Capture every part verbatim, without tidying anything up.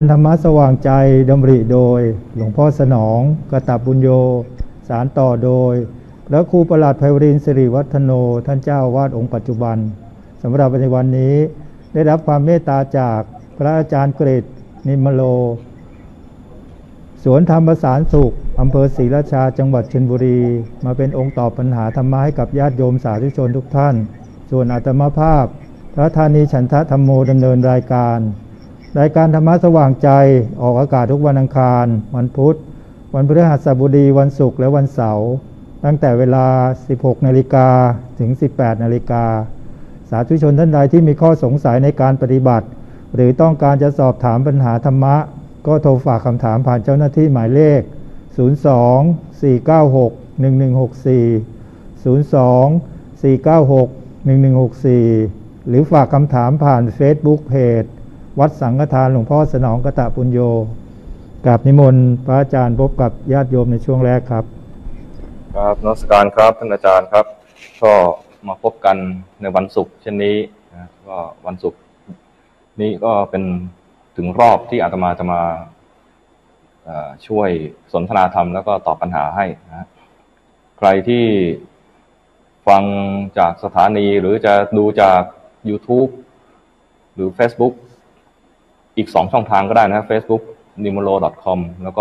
ธรรมะสว่างใจดำริโดยหลวงพ่อสนองกตบุญโยสารต่อโดยพระครูประหลัดไพวรินทร์สิริวัฒโนท่านเจ้าวาดองค์ปัจจุบันสำหรับในวันนี้ได้รับความเมตตาจากพระอาจารย์กฤษนิมโลสวนธรรมประสานสุขอำเภอศรีราชาจังหวัดชลบุรีมาเป็นองค์ตอบปัญหาธรรมะให้กับญาติโยมสาธุชนทุกท่านส่วนอาตมาภาพพระธานีฉันทะธรรมโมดำเนินรายการรายการธรรมะสว่างใจออกอากาศทุกวันอังคารวันพุธวันพฤหัสบดีวันศุกร์และวันเสาร์ตั้งแต่เวลา สิบหกนาฬิกา ถึง สิบแปดนาฬิกาสาธุชนท่านใดที่มีข้อสงสัยในการปฏิบัติหรือต้องการจะสอบถามปัญหาธรรมะก็โทรฝากคำถามผ่านเจ้าหน้าที่หมายเลขศูนย์ สอง สี่ เก้า หก หนึ่ง หนึ่ง หก สี่ ศูนย์ สอง สี่ เก้า หก หนึ่ง หนึ่ง หก สี่หรือฝากคำถามผ่าน Facebook Page วัดสังฆทานหลวงพ่อสนองกตปุญโญกราบนิมนต์พระอาจารย์พบกับญาติโยมในช่วงแรกครับครับนมัสการครับท่านอาจารย์ครับก็มาพบกันในวันศุกร์เช่นนี้นะก็วันศุกร์นี้ก็เป็นถึงรอบที่อาตมาจะมาช่วยสนทนาธรรมแล้วก็ตอบปัญหาให้นะใครที่ฟังจากสถานีหรือจะดูจาก YouTube หรือ Facebook อีกสองช่องทางก็ได้นะ Facebook นิมโล ดอท คอม แล้วก็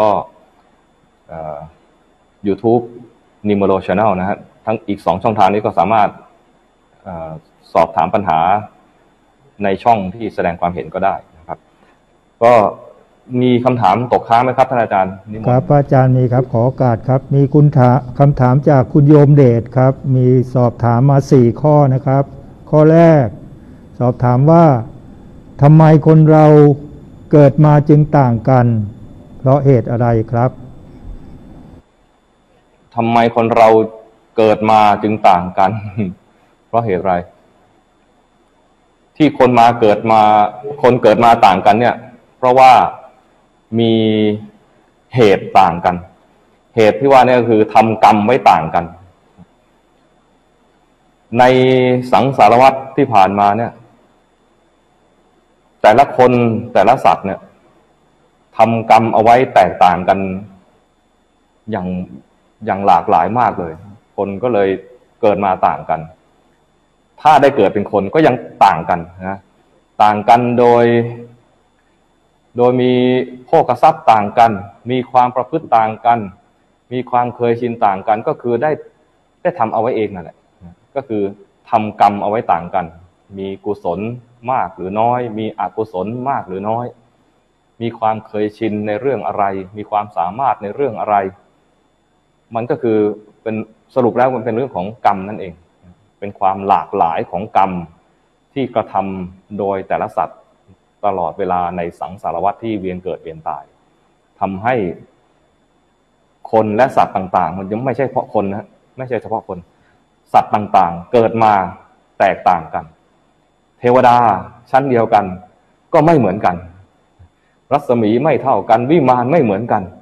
YouTube นิมโล Channel นะฮะทั้งอีกสองช่องทางนี้ก็สามารถสอบถามปัญหาในช่องที่แสดงความเห็นก็ได้นะครับก็มีคำถามตกค้างไหมครับท่านอาจารย์ครับอาจารย์มีครับขอโอกาสครับมีคุณถามคำถามจากคุณโยมเดชครับมีสอบถามมาสี่ข้อนะครับข้อแรกสอบถามว่าทำไมคนเราเกิดมาจึงต่างกันเพราะเหตุอะไรครับทำไมคนเราเกิดมาจึงต่างกันเพราะเหตุอะไรที่คนมาเกิดมาคนเกิดมาต่างกันเนี่ยเพราะว่ามีเหตุต่างกันเหตุที่ว่านี่ก็คือทำกรรมไว้ต่างกันในสังสารวัฏที่ผ่านมาเนี่ยแต่ละคนแต่ละสัตว์เนี่ยทำกรรมเอาไว้แตกต่างกันอย่างอย่างหลากหลายมากเลยคนก็เลยเกิดมาต่างกันถ้าได้เกิดเป็นคนก็ยังต่างกันนะต่างกันโดยโดยมีโภคทรัพย์ต่างกันมีความประพฤติต่างกันมีความเคยชินต่างกันก็คือได้ได้ทำเอาไว้เองนั่นแหละก็คือทำกรรมเอาไว้ต่างกันมีกุศลมากหรือน้อยมีอกุศลมากหรือน้อยมีความเคยชินในเรื่องอะไรมีความสามารถในเรื่องอะไรมันก็คือเป็นสรุปแล้วมันเป็นเรื่องของกรรมนั่นเองเป็นความหลากหลายของกรรมที่กระทำโดยแต่ละสัตว์ตลอดเวลาในสังสารวัฏที่เวียนเกิดเวียนตายทำให้คนและสัตว์ต่างๆมันยังไม่ใช่เฉพาะคนนะไม่ใช่เฉพาะคนสัตว์ต่างๆเกิดมาแตกต่างกันเทวดาชั้นเดียวกันก็ไม่เหมือนกันรัศมีไม่เท่ากันวิมานไม่เหมือนกัน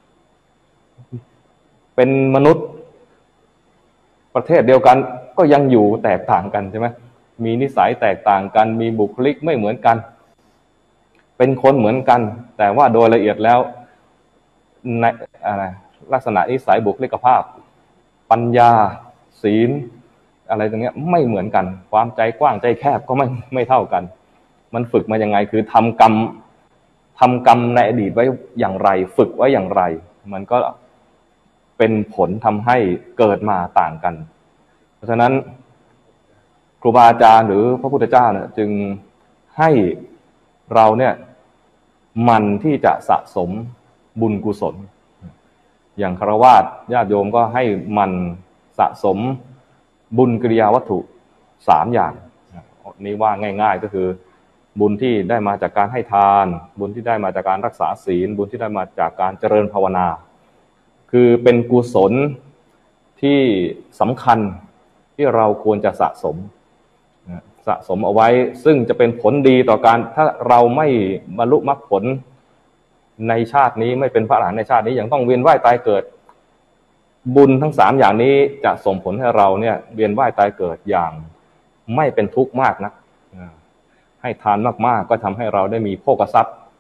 เป็นมนุษย์ประเทศเดียวกันก็ยังอยู่แตกต่างกันใช่ไหมมีนิสัยแตกต่างกันมีบุคลิกไม่เหมือนกันเป็นคนเหมือนกันแต่ว่าโดยละเอียดแล้วในอะไรลักษณะนิสัยบุคลิกภาพปัญญาศีลอะไรตรงนี้ไม่เหมือนกันความใจกว้างใจแคบก็ไม่ไม่เท่ากันมันฝึกมายังไงคือทำกรรมทำกรรมในอดีตไว้อย่างไรฝึกไว้อย่างไรมันก็เป็นผลทำให้เกิดมาต่างกันเพราะฉะนั้นครูบาอาจารย์หรือพระพุทธเจ้าเนี่ยจึงให้เราเนี่ยมันที่จะสะสมบุญกุศลอย่างฆราวาสญาติโยมก็ให้มันสะสมบุญกิริยาวัตถุสามอย่างนี้ว่าง่ายๆก็คือบุญที่ได้มาจากการให้ทานบุญที่ได้มาจากการรักษาศีลบุญที่ได้มาจากการเจริญภาวนาคือเป็นกุศลที่สำคัญที่เราควรจะสะสมสะสมเอาไว้ซึ่งจะเป็นผลดีต่อการถ้าเราไม่บรรลุมรรคผลในชาตินี้ไม่เป็นพระอรหันต์ในชาตินี้ยังต้องเวียนว่ายตายเกิดบุญทั้งสามอย่างนี้จะส่งผลให้เราเนี่ยเวียนว่ายตายเกิดอย่างไม่เป็นทุกข์มากนักให้ทานมากๆก็ทำให้เราได้มีโภคทรัพย์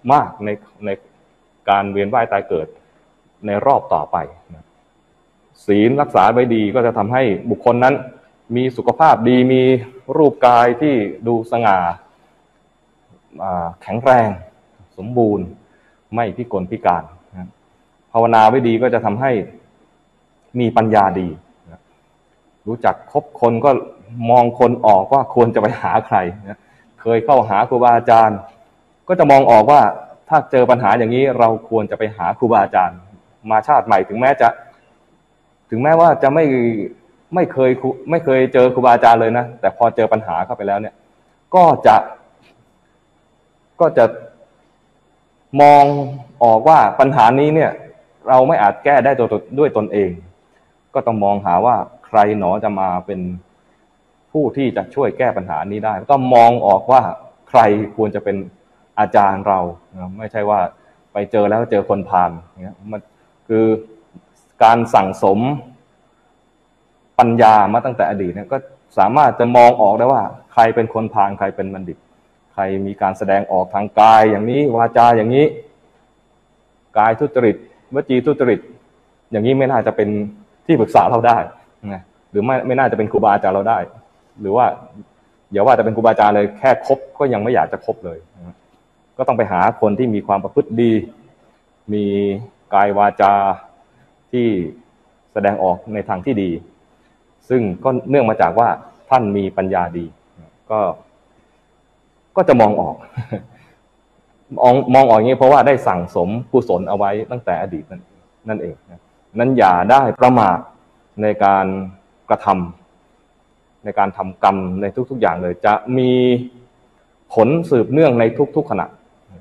มากในในการเวียนว่ายตายเกิดในรอบต่อไปศีลรักษาไว้ดีก็จะทำให้บุคคลนั้นมีสุขภาพดีมีรูปกายที่ดูสง่าแข็งแรงสมบูรณ์ไม่พิกลพิการภาวนาไว้ดีก็จะทำให้มีปัญญาดีรู้จักคบคนก็มองคนออกว่าควรจะไปหาใครเคยเข้าหาครูบาอาจารย์ก็จะมองออกว่าถ้าเจอปัญหาอย่างนี้เราควรจะไปหาครูบาอาจารย์มาชาติใหม่ถึงแม้จะถึงแม้ว่าจะไม่ไม่เคยไม่เคยเจอครูบาอาจารย์เลยนะแต่พอเจอปัญหาเข้าไปแล้วเนี่ยก็จะก็จะมองออกว่าปัญหานี้เนี่ยเราไม่อาจแก้ได้ตัวด้วยตนเองก็ต้องมองหาว่าใครหนอจะมาเป็นผู้ที่จะช่วยแก้ปัญหานี้ได้ก็มองออกว่าใครควรจะเป็นอาจารย์เราไม่ใช่ว่าไปเจอแล้วเจอคนพาลเนี่ยมันคือการสั่งสมปัญญามาตั้งแต่อดีตเนี่ยก็สามารถจะมองออกได้ว่าใครเป็นคนพาลใครเป็นบัณฑิตใครมีการแสดงออกทางกายอย่างนี้วาจาอย่างนี้กายทุจริตวจีทุจริตอย่างนี้ไม่น่าจะเป็นที่ปรึกษาเราได้นะหรือไม่ไม่น่าจะเป็นครูบาอาจารย์เราได้หรือว่าอย่าว่าจะเป็นครูบาอาจารย์เลยแค่คบก็ยังไม่อยากจะคบเลยนะก็ต้องไปหาคนที่มีความประพฤติดีมีกายวาจาที่แสดงออกในทางที่ดีซึ่งก็เนื่องมาจากว่าท่านมีปัญญาดีก็ก็จะมองออกมองมองออกอย่างนี้เพราะว่าได้สั่งสมกุศลเอาไว้ตั้งแต่อดีตนั่นนั่นเองนั้นอย่าได้ประมาทในการกระทำในการทำกรรมในทุกๆอย่างเลยจะมีผลสืบเนื่องในทุกๆขณะ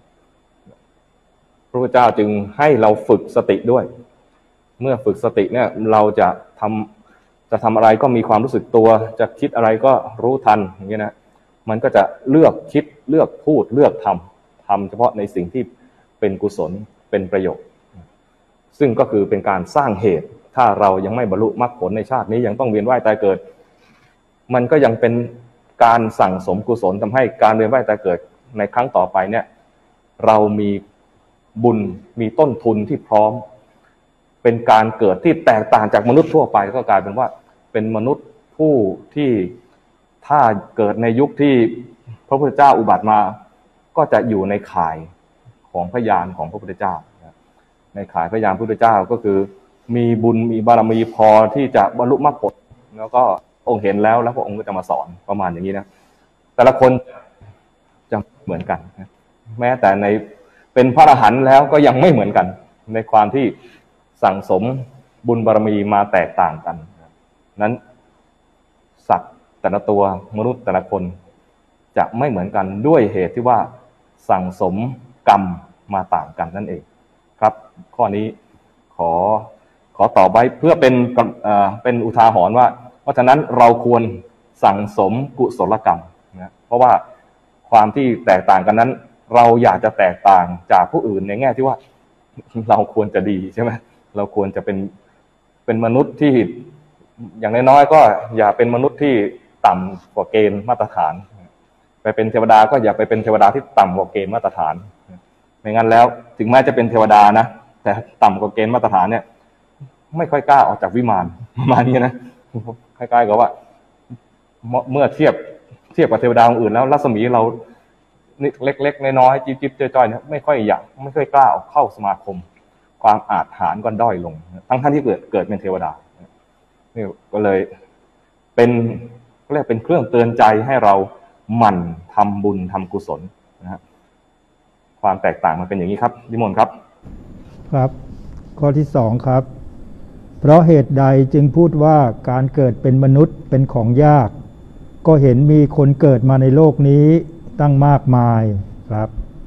พระพุทธเจ้าจึงให้เราฝึกสติด้วยเมื่อฝึกสติเนี่ยเราจะทำจะทำอะไรก็มีความรู้สึกตัวจะคิดอะไรก็รู้ทันอย่างนี้นะมันก็จะเลือกคิดเลือกพูดเลือกทำทำเฉพาะในสิ่งที่เป็นกุศลเป็นประโยชน์ซึ่งก็คือเป็นการสร้างเหตุถ้าเรายังไม่บรรลุมรรคผลในชาตินี้ยังต้องเวียนว่ายตายเกิดมันก็ยังเป็นการสั่งสมกุศลทำให้การเวียนว่ายตายเกิดในครั้งต่อไปเนี่ยเรามีบุญมีต้นทุนที่พร้อมเป็นการเกิดที่แตกต่างจากมนุษย์ทั่วไปก็กลายเป็นว่าเป็นมนุษย์ผู้ที่ถ้าเกิดในยุคที่พระพุทธเจ้าอุบัติมาก็จะอยู่ในข่ายของพยานของพระพุทธเจ้าในข่ายพยานพระพุทธเจ้าก็คือมีบุญมีบารมีพอที่จะบรรลุมรรคผลแล้วก็องค์เห็นแล้วแล้วพระองค์ก็จะมาสอนประมาณอย่างนี้นะแต่ละคนจะเหมือนกันแม้แต่ในเป็นพระอรหันต์แล้วก็ยังไม่เหมือนกันในความที่สั่งสมบุญบารมีมาแตกต่างกันนั้นสัตว์แต่ละตัวมนุษย์แต่ละคนจะไม่เหมือนกันด้วยเหตุที่ว่าสั่งสมกรรมมาต่างกันนั่นเองครับข้อนี้ขอขอตอบไว้เพื่อเป็นเอ่อเป็นอุทาหรณ์ว่าเพราะฉะนั้นเราควรสั่งสมกุศลกรรมนะเพราะว่าความที่แตกต่างกันนั้นเราอยากจะแตกต่างจากผู้อื่นในแง่ที่ว่าเราควรจะดีใช่ไหมเราควรจะเป็นเป็นมนุษย์ที่อย่างน้อยๆก็อย่าเป็นมนุษย์ที่ต่ำกว่าเกณฑ์มาตรฐานไปเป็นเทวดาก็อย่าไปเป็นเทวดาที่ต่ำกว่าเกณฑ์มาตรฐานไม่งั้นแล้วถึงแม้จะเป็นเทวดานะแต่ต่ำกว่าเกณฑ์มาตรฐานเนี่ยไม่ค่อยกล้าออกจากวิมานประมาณนี้นะคล้ายๆกับว่าเมื่อเทียบเทียบกับเทวดาองค์อื่นแล้วรัศมีเราเล็กๆน้อยๆจิ๊บๆจ้อยๆเนี่ยไม่ค่อยอยากไม่ค่อยกล้าออกเข้าสมาคมความอาจหาญก็ด้อยลงทั้งท่านที่เกิดเกิดเป็นเทวดานี่ก็เลยเป็นก็เรียกเป็นเครื่องเตือนใจให้เราหมั่นทำบุญทำกุศลนะฮะความแตกต่างมันเป็นอย่างนี้ครับนิมนต์ครับครับข้อที่สองครับเพราะเหตุใดจึงพูดว่าการเกิดเป็นมนุษย์เป็นของยากก็เห็นมีคนเกิดมาในโลกนี้ตั้งมากมายครับ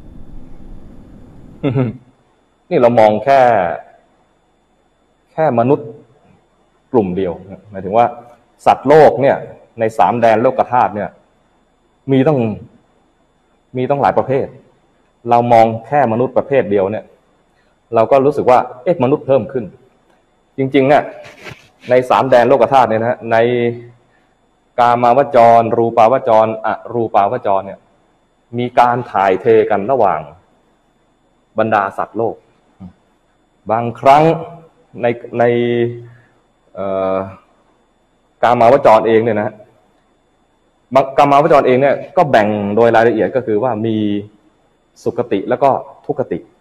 นี่เรามองแค่แค่มนุษย์กลุ่มเดียวหมายถึงว่าสัตว์โลกเนี่ยในสามแดนโลกธาตุเนี่ยมีต้องมีต้องหลายประเภทเรามองแค่มนุษย์ประเภทเดียวเนี่ยเราก็รู้สึกว่าเอ๊ะมนุษย์เพิ่มขึ้นจริงๆเนี่ยในสามแดนโลกธาตุเนี่ยนะในกามาวจรรูปาวจรอรูปาวจรเนี่ยมีการถ่ายเทกันระหว่างบรรดาสัตว์โลกบางครั้งในในกามาวจรเองเนี่ยนะกามาวจรเองเนี่ยก็แบ่งโดยรายละเอียดก็คือว่ามีสุคติแล้วก็ทุคติ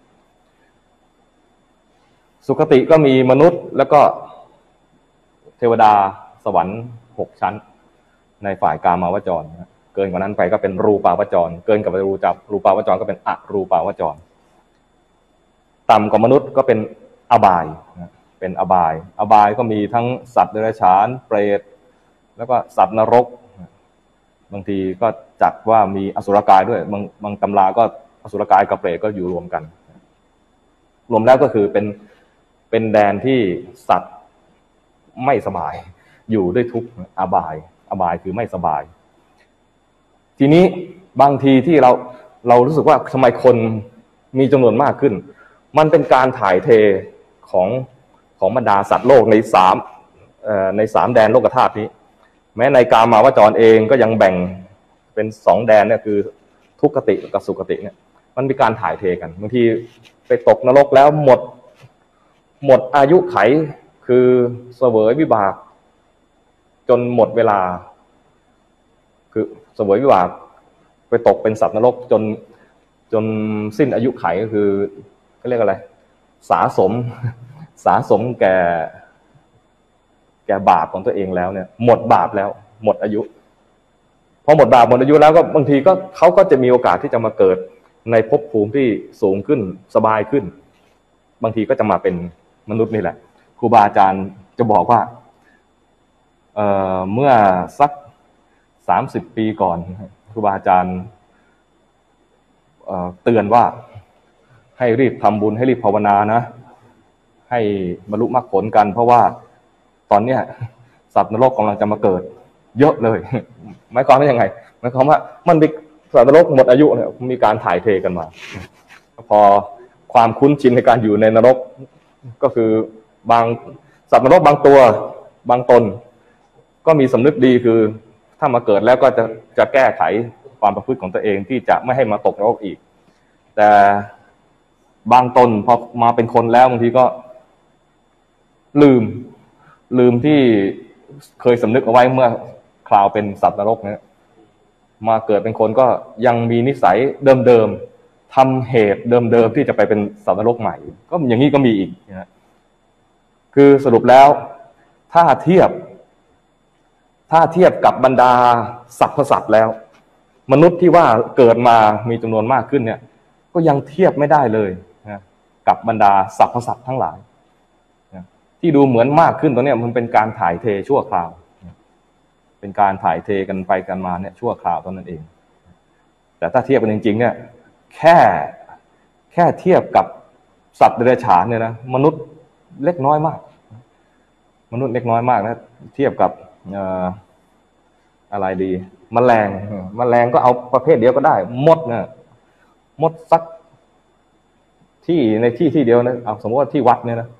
สุคติก็มีมนุษย์แล้วก็เทวดาสวรรค์หกชั้นในฝ่ายกามาวจรเกินกว่านั้นไปก็เป็นรูปาวจรเกินกับรูจับรูปาวจรก็เป็นอรูปาวจรต่ำกว่ามนุษย์ก็เป็นอบายเป็นอบายอบายก็มีทั้งสัตว์เดรัจฉานเปรตแล้วก็สัตว์นรกบางทีก็จัดว่ามีอสุรกายด้วยบางบางตำราก็อสุรกายกับเปรตก็อยู่รวมกันรวมแล้วก็คือเป็นเป็นแดนที่สัตว์ไม่สบายอยู่ด้วยทุกข์อบายอบายคือไม่สบายทีนี้บางทีที่เราเรารู้สึกว่าทำไมคนมีจำนวนมากขึ้นมันเป็นการถ่ายเทของของบรรดาสัตว์โลกในสามเอ่อในสามแดนโลกธาตุนี้แม้ในกามาวจรเองก็ยังแบ่งเป็นสองแดนเนี่ยคือทุกขติกับสุขติเนี่ยมันมีการถ่ายเทกันบางทีไปตกนรกแล้วหมดหมดอายุไขคือเสวยวิบากจนหมดเวลาคือเสวยวิบากไปตกเป็นสัตว์นรกจนจนสิ้นอายุไขก็คือเขาเรียกอะไรสะสมสะสมแก่แก่บาปของตัวเองแล้วเนี่ยหมดบาปแล้วหมดอายุพอหมดบาปหมดอายุแล้วก็บางทีก็เขาก็จะมีโอกาสที่จะมาเกิดในภพภูมิที่สูงขึ้นสบายขึ้นบางทีก็จะมาเป็นมนุษย์นี่แหละครูบาอาจารย์จะบอกว่าเอ่อเมื่อสักสามสิบปีก่อนครูบาอาจารย์เอ่อเตือนว่าให้รีบทำบุญให้รีบภาวนานะให้บรรลุมรรคผลกันเพราะว่าตอนเนี้ยสัตว์นรกกำลังจะมาเกิดเยอะเลยหมายความว่ายังไงหมายความว่ามันมีสัตว์นรกหมดอายุเนี่ยมีการถ่ายเทกันมาพอความคุ้นชินในการอยู่ในนรกก็คือบางสัตว์นรกบางตัวบางตนก็มีสำนึกดีคือถ้ามาเกิดแล้วก็จะจะแก้ไขความประพฤติของตัวเองที่จะไม่ให้มาตกนรกอีกแต่บางตนพอมาเป็นคนแล้วบางทีก็ลืมลืมที่เคยสำนึกเอาไว้เมื่อคราวเป็นสัตว์นรกเนี่ยมาเกิดเป็นคนก็ยังมีนิสัยเดิมๆทำเหตุเดิมๆที่จะไปเป็นสัตว์นรกใหม่ก็อย่างนี้ก็มีอีกนะคือสรุปแล้วถ้าเทียบถ้าเทียบกับบรรดาสรรพสัตว์แล้วมนุษย์ที่ว่าเกิดมามีจำนวนมากขึ้นเนี่ยก็ยังเทียบไม่ได้เลยนะกับบรรดาสรรพสัตว์ทั้งหลายนะที่ดูเหมือนมากขึ้นตรงนี้มันเป็นการถ่ายเทชั่วคราวนะเป็นการถ่ายเทกันไปกันมาเนี่ยชั่วคราวเท่านั้นเองแต่ถ้าเทียบกันจริงๆเนี่ยแค่แค่เทียบกับสัตว์เดรัจฉานเนี่ยนะมนุษย์เล็กน้อยมากมนุษย์เล็กน้อยมากนะเทียบกับเอ่ออะไรดีแมลงแมลงก็เอาประเภทเดียวก็ได้มดเนี่ยมดสักที่ในที่ที่เดียวนะเอาสมมติว่าที่วัดเนี่ยนะ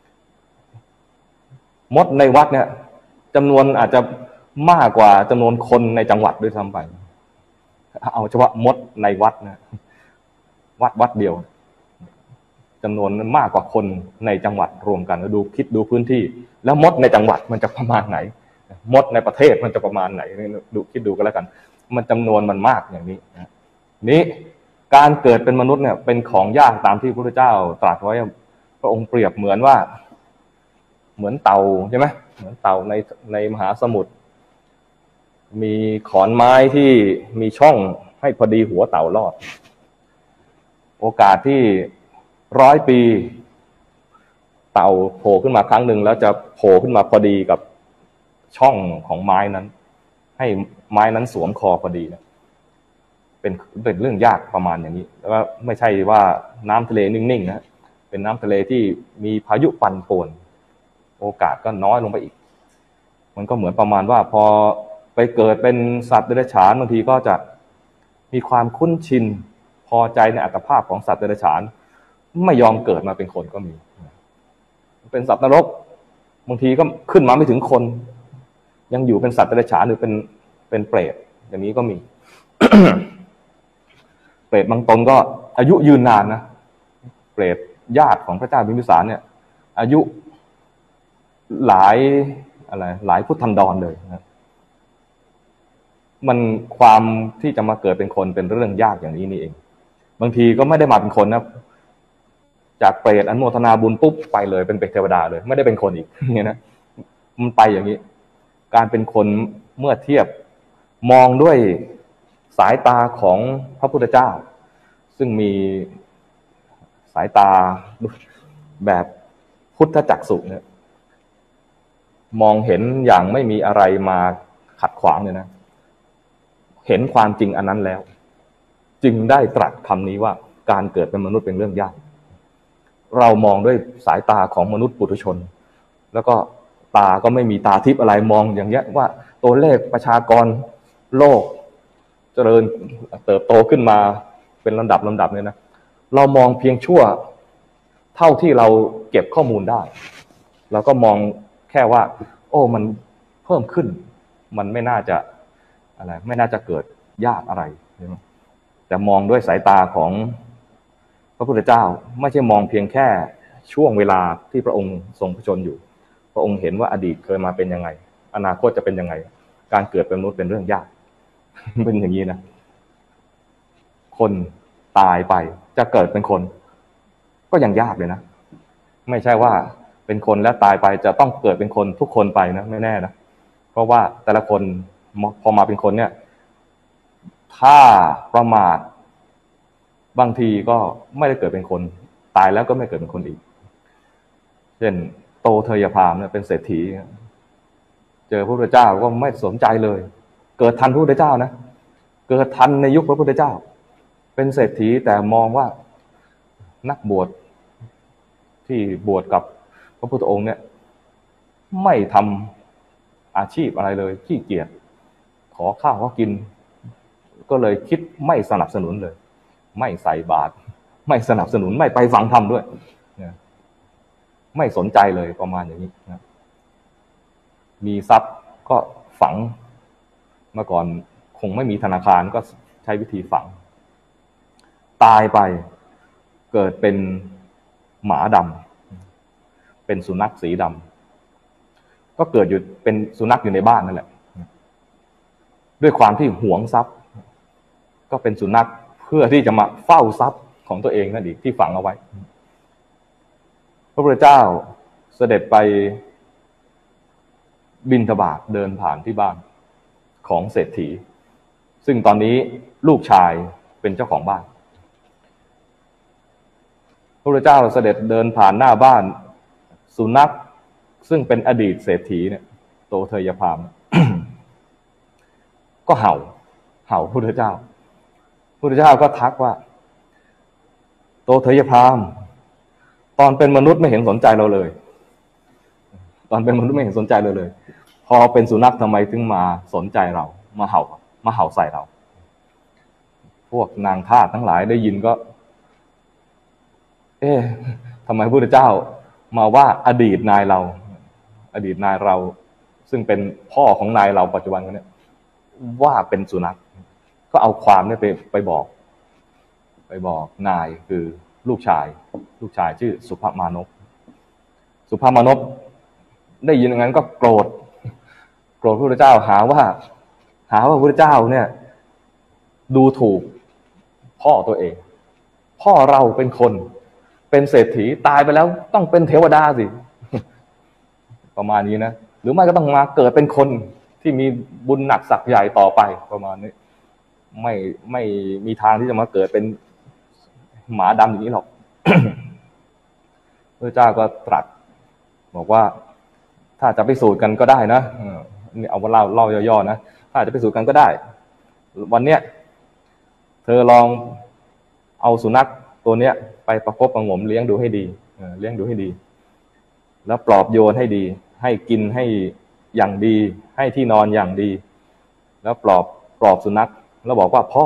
มดในวัดเนี่ยจำนวนอาจจะมากกว่าจำนวนคนในจังหวัดด้วยซ้ำไปเอาเฉพาะมดในวัดนะวัดวัดเดียวจำนวนมากกว่าคนในจังหวัดรวมกันแล้วดูคิดดูพื้นที่แล้วมดในจังหวัดมันจะประมาณไหนมดในประเทศมันจะประมาณไหนดูคิดดูกันแล้วกันมันจำนวนมันมากอย่างนี้นะนี้การเกิดเป็นมนุษย์เนี่ยเป็นของยากตามที่พระพุทธเจ้าตรัสไว้พระองค์เปรียบเหมือนว่าเหมือนเต่าใช่ไหมเหมือนเต่าในในมหาสมุทรมีขอนไม้ที่มีช่องให้พอดีหัวเต่ารอดโอกาสที่ร้อยปีเต่าโผล่ขึ้นมาครั้งหนึ่งแล้วจะโผล่ขึ้นมาพอดีกับช่องของไม้นั้นให้ไม้นั้นสวมคอพอดีนะเป็นเป็นเรื่องยากประมาณอย่างนี้แล้วก็ไม่ใช่ว่าน้ำทะเลนิ่งๆนะเป็นน้ำทะเลที่มีพายุปั่นป่วนโอกาสก็น้อยลงไปอีกมันก็เหมือนประมาณว่าพอไปเกิดเป็นสัตว์เดรัจฉานบางทีก็จะมีความคุ้นชินพอใจในอัตภาพของสัตว์เดรัจฉานไม่ยอมเกิดมาเป็นคนก็มีเป็นสัตว์นรกบางทีก็ขึ้นมาไม่ถึงคนยังอยู่เป็นสัตว์เดรัจฉานหรือเป็นเป็นเปรตอย่างนี้ก็มี เปรตบางตนก็อายุยืนนานนะเปรตญาติของพระเจ้าพิมพิสารเนี่ยอายุหลายอะไรหลายพุทธันดรเลยนะมันความที่จะมาเกิดเป็นคนเป็นเรื่องยากอย่างนี้นี่เองบางทีก็ไม่ได้มาเป็นคนนะจากเปรตอนุโมทนาบุญปุ๊บไปเลยเป็นเทวดาเลยไม่ได้เป็นคนอีกเนี่ยนะมันไปอย่างนี้การเป็นคนเมื่อเทียบมองด้วยสายตาของพระพุทธเจ้าซึ่งมีสายตาแบบพุทธจักษุเนี่ยมองเห็นอย่างไม่มีอะไรมาขัดขวางเลยนะเห็นความจริงอันนั้นแล้วจึงได้ตรัสคำนี้ว่าการเกิดเป็นมนุษย์เป็นเรื่องยากเรามองด้วยสายตาของมนุษย์ปุถุชนแล้วก็ตาก็ไม่มีตาทิพย์อะไรมองอย่างเงี้ยว่าตัวเลขประชากรโลกเจริญเติบโตขึ้นมาเป็นลำดับลำดับเนี่ยนะเรามองเพียงชั่วเท่าที่เราเก็บข้อมูลได้เราก็มองแค่ว่าโอ้มันเพิ่มขึ้นมันไม่น่าจะอะไรไม่น่าจะเกิดยากอะไรใช่ไหมแต่มองด้วยสายตาของพระพุทธเจ้าไม่ใช่มองเพียงแค่ช่วงเวลาที่พระองค์ทรงพระชนอยู่พระองค์เห็นว่าอดีตเคยมาเป็นยังไงอนาคตจะเป็นยังไงการเกิดเป็นมนุษย์เป็นเรื่องยากเป็นอย่างนี้นะคนตายไปจะเกิดเป็นคนก็ยังยากเลยนะไม่ใช่ว่าเป็นคนแล้วตายไปจะต้องเกิดเป็นคนทุกคนไปนะไม่แน่นะเพราะว่าแต่ละคนพอมาเป็นคนเนี่ยถ้าประมาทบางทีก็ไม่ได้เกิดเป็นคนตายแล้วก็ไม่เกิดเป็นคนอีกเช่นโตเทยพามเนี่ยเป็นเศรษฐีเจอพระพุทธเจ้าก็ไม่สนใจเลยเกิดทันพระพุทธเจ้านะเกิดทันในยุคพระพุทธเจ้าเป็นเศรษฐีแต่มองว่านักบวชที่บวชกับพระพุทธองค์เนี่ยไม่ทำอาชีพอะไรเลยขี้เกียจขอข้าวเขากินก็เลยคิดไม่สนับสนุนเลยไม่ใส่บาตรไม่สนับสนุนไม่ไปฟังธรรมด้วยไม่สนใจเลยประมาณอย่างนี้นะมีทรัพย์ก็ฝังเมื่อก่อนคงไม่มีธนาคารก็ใช้วิธีฝังตายไปเกิดเป็นหมาดำเป็นสุนัขสีดำก็เกิดอยู่เป็นสุนัขอยู่ในบ้านนั่นแหละด้วยความที่หวงทรัพย์ก็เป็นสุนัขเพื่อที่จะมาเฝ้าทรัพย์ของตัวเองนั่นเองที่ฝังเอาไว้พระพุทธเจ้าเสด็จไปบิณฑบาตเดินผ่านที่บ้านของเศรษฐีซึ่งตอนนี้ลูกชายเป็นเจ้าของบ้านพระพุทธเจ้าเสด็จเดินผ่านหน้าบ้านสุนัขซึ่งเป็นอดีตเศรษฐีเนี่ยโตเทยพาม ก็เห่าเห่าพระพุทธเจ้าพระพุทธเจ้าก็ทักว่าโตเทยพามตอนเป็นมนุษย์ไม่เห็นสนใจเราเลยตอนเป็นมนุษย์ไม่เห็นสนใจเราเลยพอเป็นสุนัขทำไมถึงมาสนใจเรามาเห่ามาเห่าใส่เราพวกนางทาสทั้งหลายได้ยินก็เอ๊ะทำไมพระพุทธเจ้ามาว่าอดีตนายเราอดีตนายเราซึ่งเป็นพ่อของนายเราปัจจุบันเนี่ยว่าเป็นสุนัขก็เอาความเนี่ยไปไปบอกไปบอกนายคือลูกชายลูกชายชื่อสุภมานพสุภมานพได้ยินอย่างนั้นก็โกรธโกรธพระพุทธเจ้าหาว่าหาว่าพระพุทธเจ้าเนี่ยดูถูกพ่อตัวเองพ่อเราเป็นคนเป็นเศรษฐีตายไปแล้วต้องเป็นเทวดาสิประมาณนี้นะหรือไม่ก็ต้องมาเกิดเป็นคนที่มีบุญหนักศักดิ์ใหญ่ต่อไปประมาณนี้ไม่ไม่มีทางที่จะมาเกิดเป็นหมาดำอย่างนี้หรอก พระเจ้าก็ตรัสบอกว่าถ้าจะไปสูตรกันก็ได้นะนี่เอาว่าเล่าเล่าย่อๆนะถ้าจะไปสูตรกันก็ได้วันเนี้ยเธอลองเอาสุนัขตัวเนี้ยไปประคบประหงมเลี้ยงดูให้ดีเลี้ยงดูให้ดีแล้วปลอบโยนให้ดีให้กินให้อย่างดีให้ที่นอนอย่างดีแล้วปลอบปลอบสุนัขแล้วบอกว่าพ่อ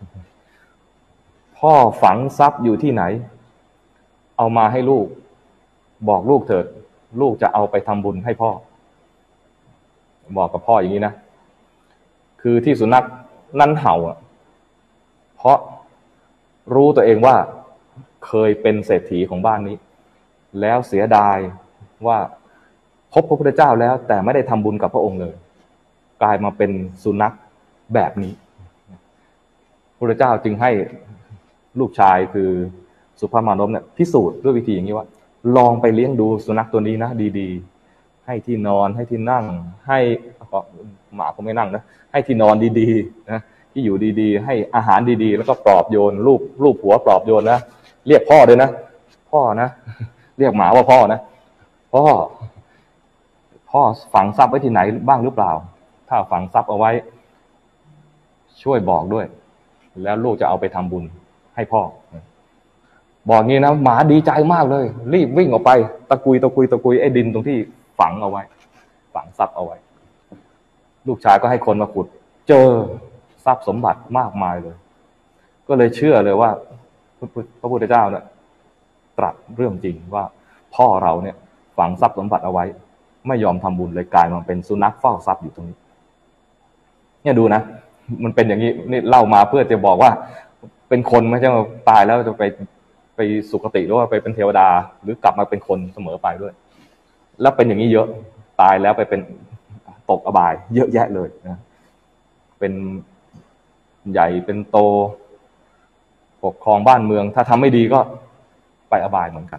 พ่อฝังทรัพย์อยู่ที่ไหนเอามาให้ลูกบอกลูกเถิดลูกจะเอาไปทำบุญให้พ่อบอกกับพ่ออย่างนี้นะคือที่สุนัขนั้นเห่าเพราะรู้ตัวเองว่าเคยเป็นเศรษฐีของบ้านนี้แล้วเสียดายว่าพบพระพุทธเจ้าแล้วแต่ไม่ได้ทำบุญกับพระองค์เลยกลายมาเป็นสุนัขแบบนี้พระพุทธเจ้าจึงให้ลูกชายคือสุภามานพเนี่ยพิสูจน์ด้วยวิธีอย่างนี้ว่าลองไปเลี้ยงดูสุนัขตัวนี้นะดีๆให้ที่นอนให้ที่นั่งให้หมาก็ไม่นั่งนะให้ที่นอนดีๆนะที่อยู่ดีๆให้อาหารดีๆแล้วก็ปลอบโยนลูบลูบหัวปลอบโยนนะเรียกพ่อด้วยนะพ่อนะเรียกหมาว่าพ่อนะพ่อพ่อฝังทรัพย์ไว้ที่ไหนบ้างหรือเปล่าถ้าฝังทรัพย์เอาไว้ช่วยบอกด้วยแล้วลูกจะเอาไปทำบุญให้พ่อบอกงี้นะหมาดีใจมากเลยรีบวิ่งออกไปตะกุยตะกุยตะกุยไอ้ดินตรงที่ฝังเอาไว้ฝังทรัพย์เอาไว้ลูกชายก็ให้คนมาขุดเจอทรัพย์สมบัติมากมายเลยก็เลยเชื่อเลยว่าพระพุทธเจ้าเนี่ยตรัสเรื่องจริงว่าพ่อเราเนี่ยฝังทรัพย์สมบัติเอาไว้ไม่ยอมทำบุญเลยกลายมาเป็นสุนัขเฝ้าทรัพย์อยู่ตรงนี้เนี่ยดูนะมันเป็นอย่างนี้นี่เล่ามาเพื่อจะบอกว่าเป็นคนไม่ใช่ว่าตายแล้วจะไปไปสุคติหรือว่าไปเป็นเทวดาหรือกลับมาเป็นคนเสมอไปด้วยแล้วเป็นอย่างนี้เยอะตายแล้วไปเป็นตกอบายเยอะแยะเลยนะเป็นใหญ่เป็นโตปกครองบ้านเมืองถ้าทำไม่ดีก็ไปอบายเหมือนกัน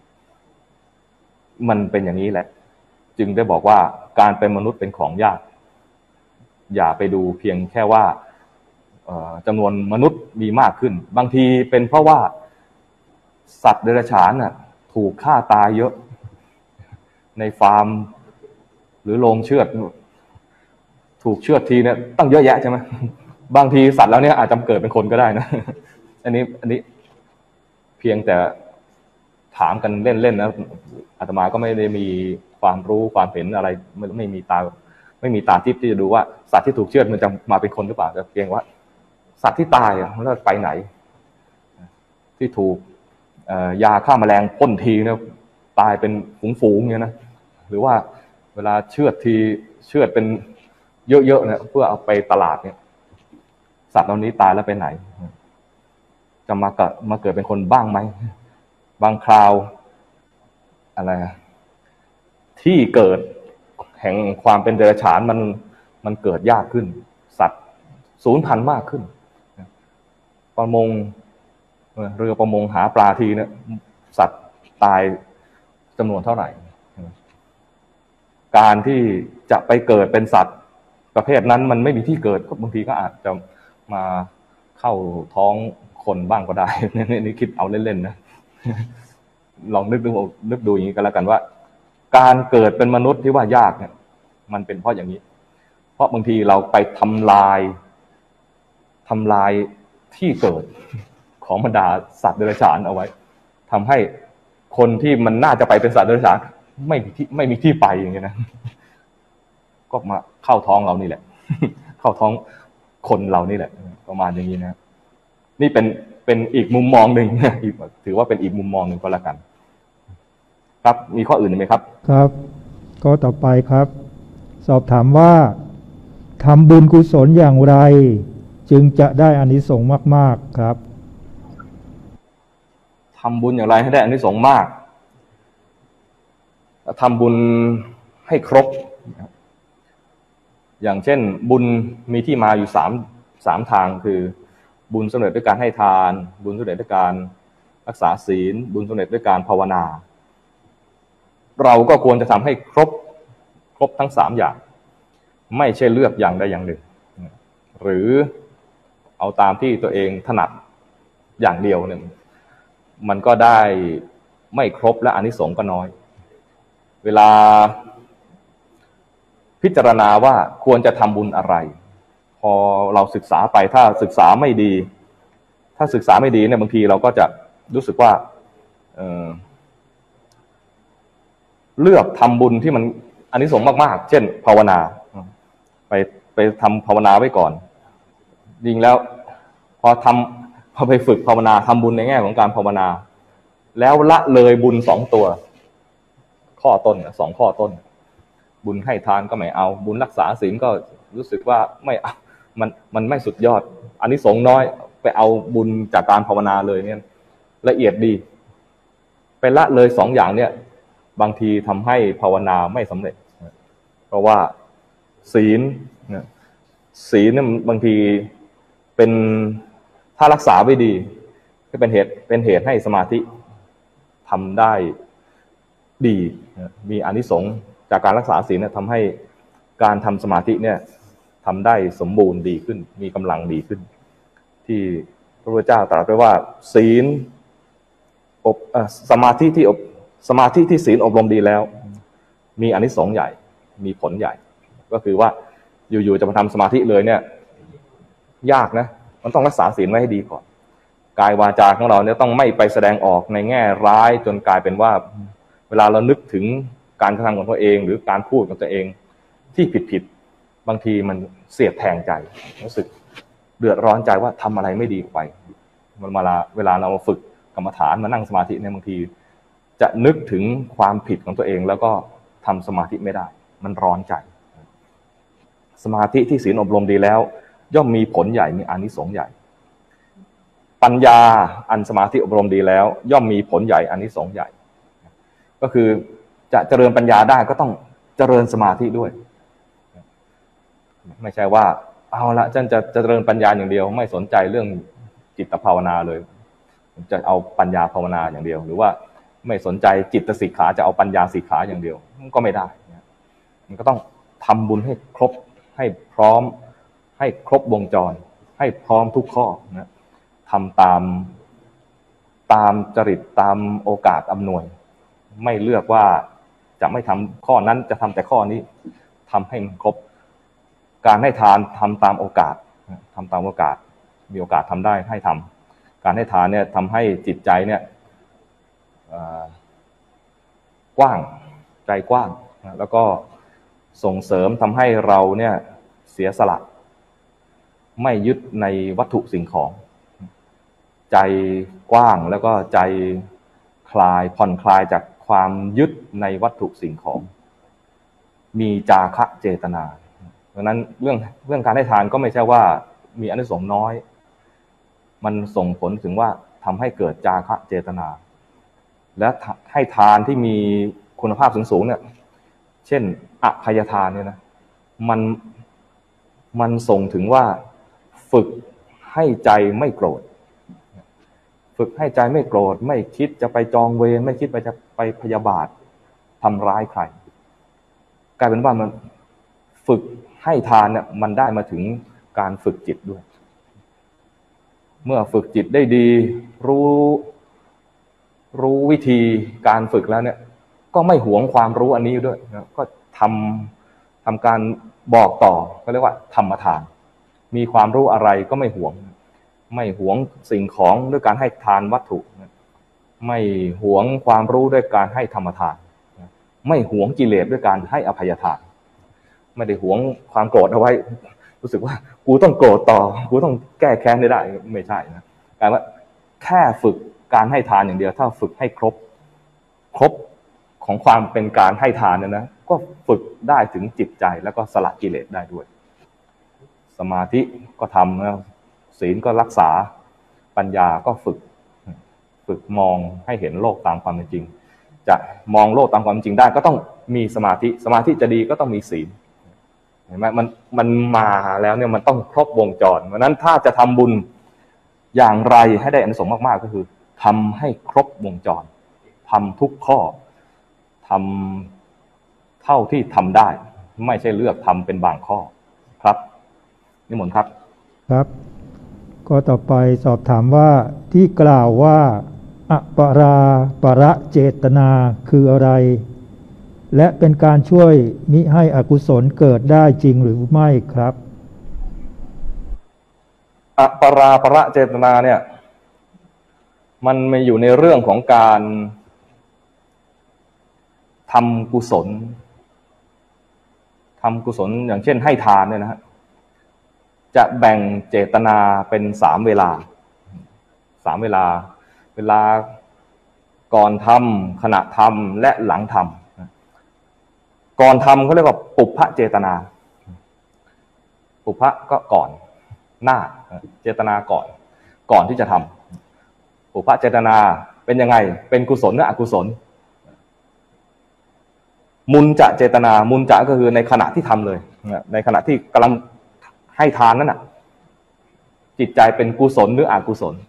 มันเป็นอย่างนี้แหละจึงได้บอกว่าการเป็นมนุษย์เป็นของยากอย่าไปดูเพียงแค่ว่าจำนวนมนุษย์มีมากขึ้นบางทีเป็นเพราะว่าสัตว์เดรัจฉานน่ะถูกฆ่าตายเยอะในฟาร์มหรือโรงเชือดถูกเชือดทีเนี่ยตั้งเยอะแยะใช่ไหมบางทีสัตว์แล้วเนี่ยอาจจะเกิดเป็นคนก็ได้นะอันนี้อันนี้เพียงแต่ถามกันเล่นๆนะอาตมาก็ไม่ได้มีความรู้ความเห็นอะไรไม่ไม่มีตาไม่มีตาทิพย์ที่จะดูว่าสัตว์ที่ถูกเชือดมันจะมาเป็นคนหรือเปล่าแต่เพียงว่าสัตว์ที่ตายอ่ะมันจะไปไหนที่ถูกยาฆ่าแมลงพ่นทีเนี่ยตายเป็นฝูงๆเนี่ยนะหรือว่าเวลาเชือดทีเชือดเป็นเยอะๆเนี่ยเพื่อเอาไปตลาดเนี่ยสัตว์เหล่านี้ตายแล้วไปไหนจะมาเกิดมาเกิดเป็นคนบ้างไหมบางคราวอะไรที่เกิดแห่งความเป็นเดรัจฉานมันมันเกิดยากขึ้นสัตว์สูญพันธุ์มากขึ้นประมงเรือประมงหาปลาทีเนี่ยสัตว์ตายจำนวนเท่าไหร่การที่จะไปเกิดเป็นสัตว์ประเภทนั้นมันไม่มีที่เกิดบางทีก็อาจจะมาเข้าท้องคนบ้างก็ได้นี่คิดเอาเล่นๆนะลองนึกดูนึกดูอย่างนี้ก็แล้วกันว่าการเกิดเป็นมนุษย์ที่ว่ายากเนี่ยมันเป็นเพราะอย่างนี้เพราะบางทีเราไปทำลายทำลายที่เกิดของบรรดาสัตว์เดรัจฉานเอาไว้ทำให้คนที่มันน่าจะไปเป็นสัตว์เดรัจฉานไม่มีที่ไม่มีที่ไปอย่างเงี้ยนะก็มาเข้าท้องเรานี่แหละเข้าท้องคนเรานี่แหละประมาณอย่างนี้นะนี่เป็นเป็นอีกมุมมองหนึ่งถือว่าเป็นอีกมุมมองหนึ่งก็แล้วกันครับมีข้ออื่นไหมครับครับก็ต่อไปครับสอบถามว่าทำบุญกุศลอย่างไรจึงจะได้อานิสงส์มากๆครับทำบุญอย่างไรให้ได้อานิสงส์มากทำบุญให้ครบอย่างเช่นบุญมีที่มาอยู่สามสามทางคือบุญสำเร็จด้วยการให้ทานบุญสำเร็จด้วยการรักษาศีลบุญสำเร็จด้วยการภาวนาเราก็ควรจะทำให้ครบครบทั้งสามอย่างไม่ใช่เลือกอย่างใดอย่างหนึ่งหรือเอาตามที่ตัวเองถนัดอย่างเดียวเนี่ยมันก็ได้ไม่ครบและอานิสงส์ก็น้อยเวลาพิจารณาว่าควรจะทำบุญอะไรพอเราศึกษาไปถ้าศึกษาไม่ดีถ้าศึกษาไม่ดีเนี่ยบางทีเราก็จะรู้สึกว่าเอ่อเลือกทำบุญที่มันอานิสงส์มากๆเช่นภาวนาไปไปทำภาวนาไว้ก่อนจริงแล้วพอทำพอไปฝึกภาวนาทำบุญในแง่ของการภาวนาแล้วละเลยบุญสองตัวข้อต้นสองข้อต้นบุญให้ทานก็ไม่เอาบุญรักษาศีลก็รู้สึกว่าไม่เอามันมันไม่สุดยอดอานิสงส์น้อยไปเอาบุญจากการภาวนาเลยเนี่ยละเอียดดีไปละเลยสองอย่างเนี่ยบางทีทำให้ภาวนาไม่สำเร็จเพราะว่าศีลศีลเนี่ยบางทีเป็นถ้ารักษาไม่ดีก็เป็นเหตุเป็นเหตุให้สมาธิทำได้ดีมีอานิสงส์จากการรักษาศีลเนี่ยทำให้การทำสมาธิเนี่ยทำได้สมบูรณ์ดีขึ้นมีกำลังดีขึ้นที่พระพุทธเจ้าตรัสไว้ว่าศีลอบสมาธิที่อบสมาธิที่ศีลอบรมดีแล้วมีอานิสงส์ใหญ่มีผลใหญ่ก็คือว่าอยู่ๆจะมาทำสมาธิเลยเนี่ยยากนะมันต้องรักษาศีลไว้ให้ดีก่อนกายวาจาของเราเนี่ยต้องไม่ไปแสดงออกในแง่ร้ายจนกลายเป็นว่าเวลาเรานึกถึงการกระทำของตัวเองหรือการพูดของตัวเองที่ผิดๆบางทีมันเสียดแทงใจรู้สึกเดือดร้อนใจว่าทำอะไรไม่ดีไปเวลาเวลาเราฝึกกรรมฐานมานั่งสมาธิเนี่ยบางทีจะนึกถึงความผิดของตัวเองแล้วก็ทำสมาธิไม่ได้มันร้อนใจสมาธิที่ศีลอบรมดีแล้วย่อมมีผลใหญ่มีอานิสงส์ใหญ่ปัญญาอันสมาธิอบรมดีแล้วย่อมมีผลใหญ่อานิสงส์ใหญ่ก็คือจะเจริญปัญญาได้ก็ต้องเจริญสมาธิด้วยไม่ใช่ว่าเอาละฉันจะเจริญปัญญาอย่างเดียวไม่สนใจเรื่องจิตภาวนาเลยจะเอาปัญญาภาวนาอย่างเดียวหรือว่าไม่สนใจจิตสิกขาจะเอาปัญญาสิกขาอย่างเดียวก็ไม่ได้มันก็ต้องทำบุญให้ครบให้พร้อมให้ครบวงจรให้พร้อมทุกข้อนะทำตามตามจริตตามโอกาสอำนวยไม่เลือกว่าจะไม่ทำข้อนั้นจะทำแต่ข้อนี้ทำให้มันครบการให้ทานทำตามโอกาสทำตามโอกาสมีโอกาสทำได้ให้ทำการให้ทานเนี่ยทำให้จิตใจเนี่ยกว้างใจกว้างแล้วก็ส่งเสริมทำให้เราเนี่ยเสียสละไม่ยึดในวัตถุสิ่งของใจกว้างแล้วก็ใจคลายผ่อนคลายจากความยึดในวัตถุสิ่งของมีจาคะเจตนาเพราะนั้นเรื่องเรื่องการให้ทานก็ไม่ใช่ว่ามีอานิสงส์น้อยมันส่งผลถึงว่าทำให้เกิดจาคะเจตนาและให้ทานที่มีคุณภาพสูงๆเนี่ยเช่นอภัยทานเนี่ยนะมันมันส่งถึงว่าฝึกให้ใจไม่โกรธฝึกให้ใจไม่โกรธไม่คิดจะไปจองเวรไม่คิดไปจะไปพยาบาททำร้ายใครกลายเป็นว่ามันฝึกให้ทานเนี่ยมันได้มาถึงการฝึกจิตด้วยเมื่อฝึกจิตได้ดีรู้รู้วิธีการฝึกแล้วเนี่ยก็ไม่หวงความรู้อันนี้ด้วยนะก็ทำทำการบอกต่อก็เรียกว่าธรรมทานมีความรู้อะไรก็ไม่หวงไม่หวงสิ่งของด้วยการให้ทานวัตถุไม่หวงความรู้ด้วยการให้ธรรมทานไม่หวงกิเลสด้วยการให้อภัยทานไม่ได้หวงความโกรธเอาไว้รู้สึกว่ากูต้องโกรธต่อกูต้องแก้แค้นได้ไม่ใช่นะการว่าแค่ฝึกการให้ทานอย่างเดียวถ้าฝึกให้ครบครบของความเป็นการให้ทานเนี่ยนะก็ฝึกได้ถึงจิตใจแล้วก็สละกิเลสได้ด้วยสมาธิก็ทำนะศีลก็รักษาปัญญาก็ฝึกฝึกมองให้เห็นโลกตามความเป็นจริงจะมองโลกตามความจริงได้ก็ต้องมีสมาธิสมาธิจะดีก็ต้องมีศีลเห็นไหมมันมันมาแล้วเนี่ยมันต้องครบวงจรเพราะนั้นถ้าจะทำบุญอย่างไรให้ได้อานิสงส์มากๆก็คือทำให้ครบวงจรทำทุกข้อทำเท่าที่ทำได้ไม่ใช่เลือกทำเป็นบางข้อครับนิมนต์ครับครับก็ต่อไปสอบถามว่าที่กล่าวว่าอปราประเจตนาคืออะไรและเป็นการช่วยมิให้อกุศลเกิดได้จริงหรือไม่ครับอปราประเจตนาเนี่ยมันมาอยู่ในเรื่องของการทำกุศลทำกุศลอย่างเช่นให้ทานเนี่ยนะฮะจะแบ่งเจตนาเป็นสามเวลาสามเวลาเวลาก่อนทำขณะทำและหลังทำก่อนทำเขาเรียกว่าปุพพเจตนาปุพพก็ก่อนหน้าเจตนาก่อนก่อนที่จะทปุพพเจตนาเป็นยังไงเป็นกุศลหรืออกุศลมุนจะเจตนามุนจะก็คือในขณะที่ทำเลยในขณะที่กำลังให้ทานนั่นน่ะจิตใจเป็นกุศลหรืออกุศล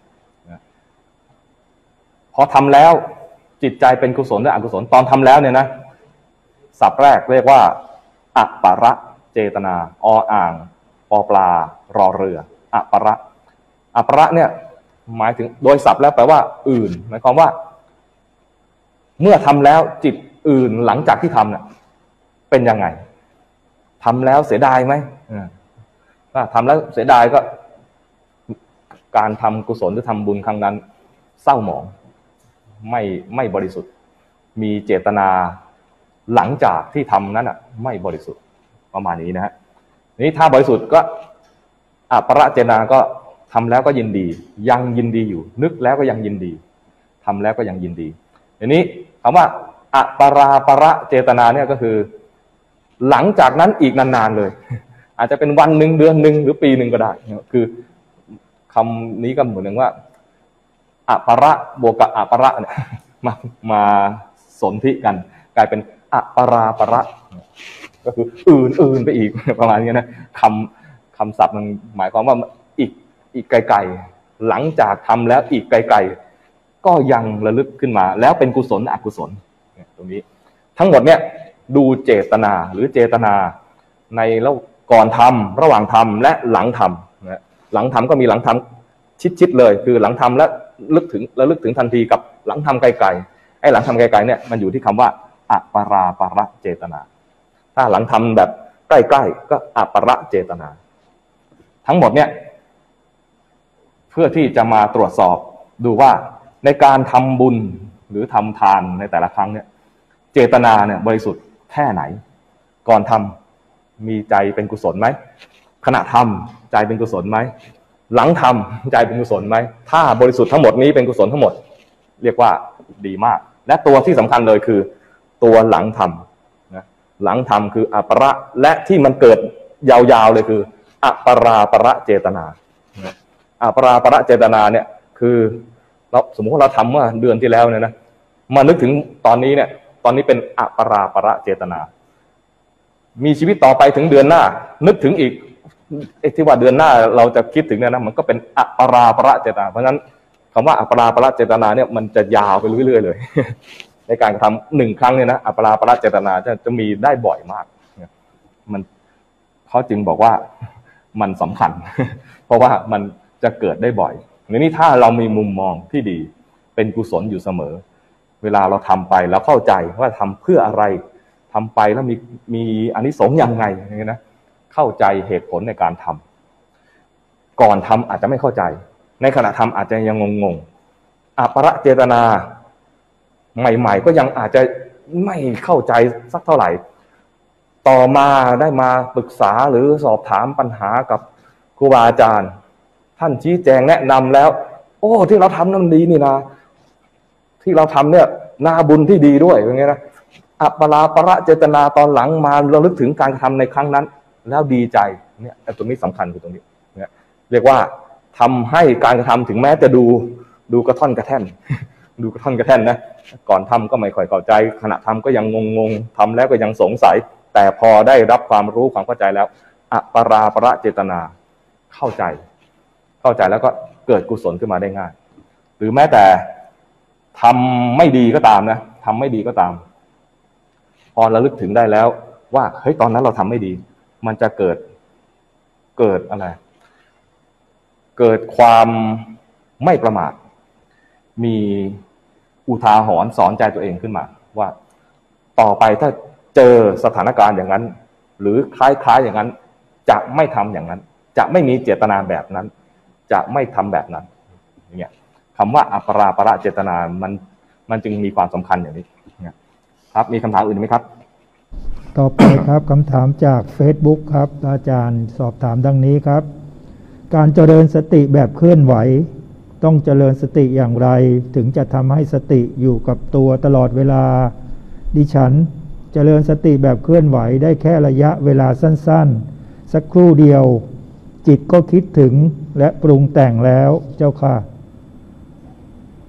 พอทำแล้วจิตใจเป็นกุศลหรืออกุศลตอนทำแล้วเนี่ยนะศัพท์แรกเรียกว่าอัปปะระเจตนาออ่างปอปลารอเรืออัปปะระอัปปะระเนี่ยหมายถึงโดยศัพท์แล้วแปลว่าอื่นหมายความว่าเมื่อทำแล้วจิตอื่นหลังจากที่ทำเนี่ยเป็นยังไงทำแล้วเสียดายไหมถ้าทำแล้วเสียดายก็การทำกุศลหรือทำบุญครั้งนั้นเศร้าหมองไม่ไม่บริสุทธิ์มีเจตนาหลังจากที่ทำนั้นอ่ะไม่บริสุทธิ์ประมาณนี้นะฮะนี้ถ้าบริสุทธิ์ก็อัปปะระเจตนาก็ทำแล้วก็ยินดียังยินดีอยู่นึกแล้วก็ยังยินดีทำแล้วก็ยังยินดีทีนี้คำว่าอัปปราปะระเจตนาเนี่ยก็คือหลังจากนั้นอีกนานๆเลยอาจจะเป็นวันหนึ่งเดือนหนึ่งหรือปีหนึ่งก็ได้คือคำนี้ก็เหมือนว่าอัปประบวกกับอัปประเนี่ยมามาสนธิกันกลายเป็นอัปปราประก็คืออื่นๆไปอีกประมาณนี้นะคำคำศัพท์มันหมายความว่าอีกอีกไกลๆหลังจากทำแล้วอีกไกลๆก็ยังระลึกขึ้นมาแล้วเป็นกุศลอกุศลตรงนี้ทั้งหมดเนี่ยดูเจตนาหรือเจตนาในแล้วก่อนทำระหว่างทำและหลังทำนะหลังทำก็มีหลังทำชิดๆเลยคือหลังทำแล้วลึกถึงแล้วลึกถึงทันทีกับหลังทำไกลๆไอ้หลังทำไกลๆเนี่ยมันอยู่ที่คำว่าอัปปราปะระเจตนาถ้าหลังทำแบบใกล้ๆก็อัปประเจตนาทั้งหมดเนี่ยเพื่อที่จะมาตรวจสอบดูว่าในการทำบุญหรือทำทานในแต่ละครั้งเนี่ยเจตนาเนี่ยบริสุทธิ์แค่ไหนก่อนทำมีใจเป็นกุศลไหมขณะทำใจเป็นกุศลไหมหลังทำใจเป็นกุศลไหมถ้าบริสุทธิ์ทั้งหมดนี้เป็นกุศลทั้งหมดเรียกว่าดีมากและตัวที่สำคัญเลยคือตัวหลังทำนะหลังทำคืออัปปะระและที่มันเกิดยาวๆเลยคืออัปปราปะเจตนาอัปปราปะเจตนาเนี่ยคือเราสมมติว่าเราทำเมื่อเดือนที่แล้วเนี่ยนะมานึกถึงตอนนี้เนี่ยตอนนี้เป็นอัปปราปะเจตนามีชีวิตต่อไปถึงเดือนหน้านึกถึงอีกไอ้ที่ว่าเดือนหน้าเราจะคิดถึงเนี่ยนะมันก็เป็นอัปปราปะเจตนาเพราะฉะนั้นคำว่าอัปปราปะเจตนาเนี่ยมันจะยาวไปเรื่อยๆเลยในการทำหนึ่งครั้งเนี่ยนะอัปปราปะเจตนาจะจะมีได้บ่อยมากมันเขาจึงบอกว่ามันสำคัญเพราะว่ามันจะเกิดได้บ่อยในนี้ถ้าเรามีมุมมองที่ดีเป็นกุศลอยู่เสมอเวลาเราทำไปแล้วเข้าใจว่าทำเพื่ออะไรทำไปแล้วมีมีอานิสงส์ยังไงอย่างเงี้ยนะเข้าใจเหตุผลในการทำก่อนทำอาจจะไม่เข้าใจในขณะทำอาจจะยังงงๆอัปปะเจตนาใหม่ๆก็ยังอาจจะไม่เข้าใจสักเท่าไหร่ต่อมาได้มาปรึกษาหรือสอบถามปัญหากับครูบาอาจารย์ท่านชี้แจงแนะนำแล้วโอ้ที่เราทำนั่นดีนี่นะที่เราทำเนี่ยนาบุญที่ดีด้วยอย่างเงี้ยนะอัปปราปะเจตนาตอนหลังมาเราลึกถึงการกระทำในครั้งนั้นแล้วดีใจเนี่ยตรงนี้สำคัญคือตรงนี้เนี่ยเรียกว่าทำให้การกระทำถึงแม้จะดูดูกระท่อนกระแท่นดูกระท่อนกระแท่นนะก่อนทำก็ไม่ค่อยเข้าใจขณะทำก็ยังงงๆทำแล้วก็ยังสงสัยแต่พอได้รับความรู้ความเข้าใจแล้วอัปปราปะเจตนาเข้าใจเข้าใจแล้วก็เกิดกุศลขึ้นมาได้ง่ายหรือแม้แต่ทำไม่ดีก็ตามนะทำไม่ดีก็ตามพอระลึกถึงได้แล้วว่าเฮ้ยตอนนั้นเราทำไม่ดีมันจะเกิดเกิดอะไรเกิดความไม่ประมาทมีอุทาหรณ์สอนใจตัวเองขึ้นมาว่าต่อไปถ้าเจอสถานการณ์อย่างนั้นหรือคล้ายๆอย่างนั้นจะไม่ทำอย่างนั้นจะไม่มีเจตนาแบบนั้นจะไม่ทำแบบนั้นอย่างเงี้ยคำว่าอัปปราปะเจตนามันมันจึงมีความสำคัญอย่างนี้ครับมีคำถามอื่นไหมครับต่อไปครับคำถามจาก Facebook ครับอาจารย์สอบถามดังนี้ครับการเจริญสติแบบเคลื่อนไหวต้องเจริญสติอย่างไรถึงจะทำให้สติอยู่กับตัวตลอดเวลาดิฉันเจริญสติแบบเคลื่อนไหวได้แค่ระยะเวลาสั้นๆสักครู่เดียวจิตก็คิดถึงและปรุงแต่งแล้วเจ้าค่ะ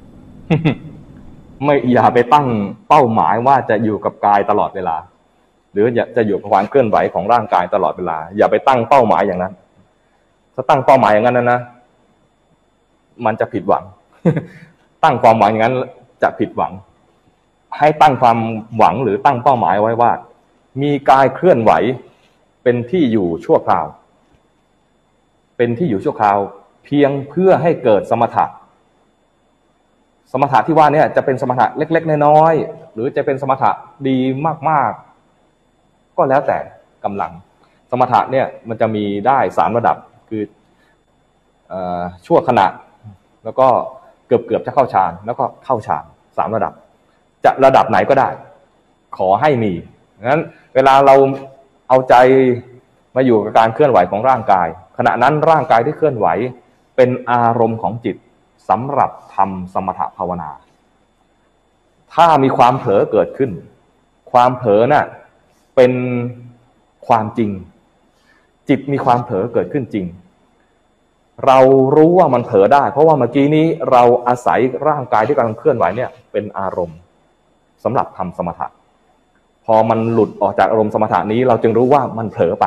ไม่อย่าไปตั้งเป้าหมายว่าจะอยู่กับกายตลอดเวลาหรือจะอยู่กับความเคลื่อนไหวของร่างกายตลอดเวลาอย่าไปตั้งเป้าหมายอย่างนั้นถ้าตั้งเป้าหมายอย่างนั้นนะนะมันจะผิดหวัง ตั้งความหวังอย่างนั้นจะผิดหวังให้ตั้งความหวังหรือตั้งเป้าหมายไว้ว่ามีกายเคลื่อนไหวเป็นที่อยู่ชั่วคราวเป็นที่อยู่ชั่วคราวเพียงเพื่อให้เกิดสมถะสมถะที่ว่าเนี่ยจะเป็นสมถะเล็กๆน้อยๆหรือจะเป็นสมถะดีมากๆก็แล้วแต่กำลังสมถะเนี่ยมันจะมีได้สามระดับคือเอ่อชั่วขณะแล้วก็เกือบเกือบจะเข้าฌานแล้วก็เข้าฌานสามระดับจะระดับไหนก็ได้ขอให้มีงั้นเวลาเราเอาใจมาอยู่กับการเคลื่อนไหวของร่างกายขณะนั้นร่างกายที่เคลื่อนไหวเป็นอารมณ์ของจิตสำหรับทำสมถภาวนาถ้ามีความเผลอเกิดขึ้นความเผลอน่ะเป็นความจริงจิตมีความเผลอเกิดขึ้นจริงเรารู้ว่ามันเผลอได้เพราะว่าเมื่อกี้นี้เราอาศัยร่างกายที่กำลังเคลื่อนไหวเนี่ยเป็นอารมณ์สำหรับทำสมถะพอมันหลุดออกจากอารมณ์สมถะนี้เราจึงรู้ว่ามันเผลอไป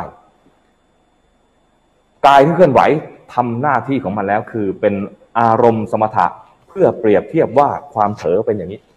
กายที่เคลื่อนไหวทำหน้าที่ของมันแล้วคือเป็นอารมณ์สมถะเพื่อเปรียบเทียบว่าความเผลอเป็นอย่างนี้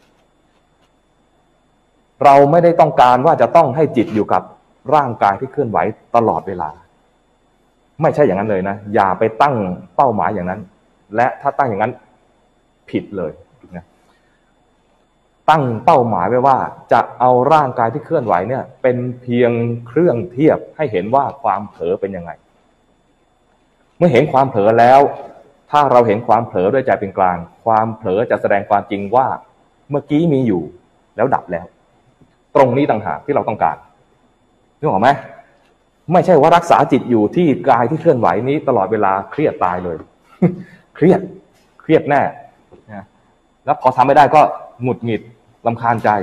เราไม่ได้ต้องการว่าจะต้องให้จิตอยู่กับร่างกายที่เคลื่อนไหวตลอดเวลาไม่ใช่อย่างนั้นเลยนะอย่าไปตั้งเป้าหมายอย่างนั้นและถ้าตั้งอย่างนั้นผิดเลยนะตั้งเป้าหมายไว้ว่าจะเอาร่างกายที่เคลื่อนไหวเนี่ยเป็นเพียงเครื่องเทียบให้เห็นว่าความเผลอเป็นยังไงเมื่อเห็นความเผลอแล้วถ้าเราเห็นความเผลอด้วยใจเป็นกลางความเผลอจะแสดงความจริงว่าเมื่อกี้มีอยู่แล้วดับแล้วตรงนี้ต่างหากที่เราต้องการนึกออกไหมไม่ใช่ว่ารักษาจิตอยู่ที่กายที่เคลื่อนไหวนี้ตลอดเวลาเครียดตายเลย เครียดเครียดแน่นะแล้วพอทำไม่ได้ก็หงุดหงิดรำคาญใจ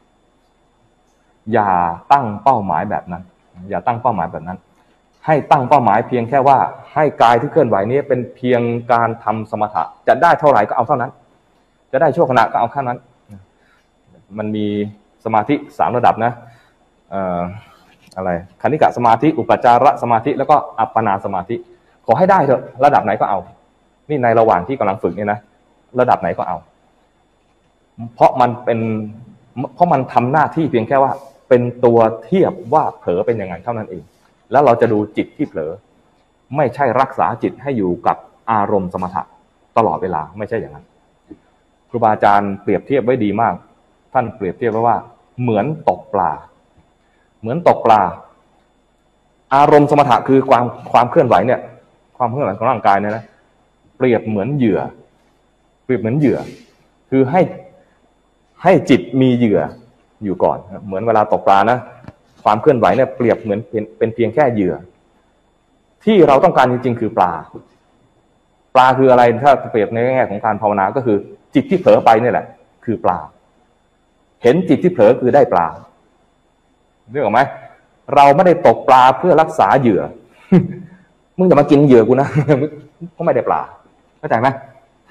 อย่าตั้งเป้าหมายแบบนั้นอย่าตั้งเป้าหมายแบบนั้นให้ตั้งเป้าหมายเพียงแค่ว่าให้กายที่เคลื่อนไหวนี้เป็นเพียงการทำสมถะจะได้เท่าไหร่ก็เอาเท่านั้นจะได้ชั่วขณะก็เอาแค่นั้นมันมีสมาธิสามระดับนะเอ่ออะไรคณิกะสมาธิอุปจารสมาธิแล้วก็อัปปนาสมาธิขอให้ได้เถอะระดับไหนก็เอานี่ในระหว่างที่กำลังฝึกเนี่ยนะระดับไหนก็เอาเพราะมันเป็นเพราะมันทำหน้าที่เพียงแค่ว่าเป็นตัวเทียบว่าเผลอเป็นยังไงเท่านั้นเองแล้วเราจะดูจิตที่เผลอไม่ใช่รักษาจิตให้อยู่กับอารมณ์สมถะตลอดเวลาไม่ใช่อย่างนั้นครูบาอาจารย์เปรียบเทียบไว้ดีมากท่านเปรียบเทียบไว้ว่าเหมือนตกปลาเหมือนตกปลาอารมณ์สมถะคือความความเคลื่อนไหวเนี่ยความเคลื่อนไหวของร่างกายเนี่ยนะเปรียบเหมือนเหยื่อเปรียบเหมือนเหยื่อคือให้ให้จิตมีเหยื่ออยู่ก่อนเหมือนเวลาตกปลานะความเคลื่อนไหวเนี่ยเปรียบเหมือนเป็นเป็นเพียงแค่เหยื่อที่เราต้องการจริงๆคือปลาปลาคืออะไรถ้าเปรียบในแง่ของการภาวนาก็คือจิตที่เผลอไปนี่แหละคือปลาเห็นจิตที่เผลอคือได้ปลาเรื่องออกไหมเราไม่ได้ตกปลาเพื่อรักษาเหยื่อ มึงอย่ามากินเหยื่อกูนะก็ไม่ได้ปลาเข้าใจไหม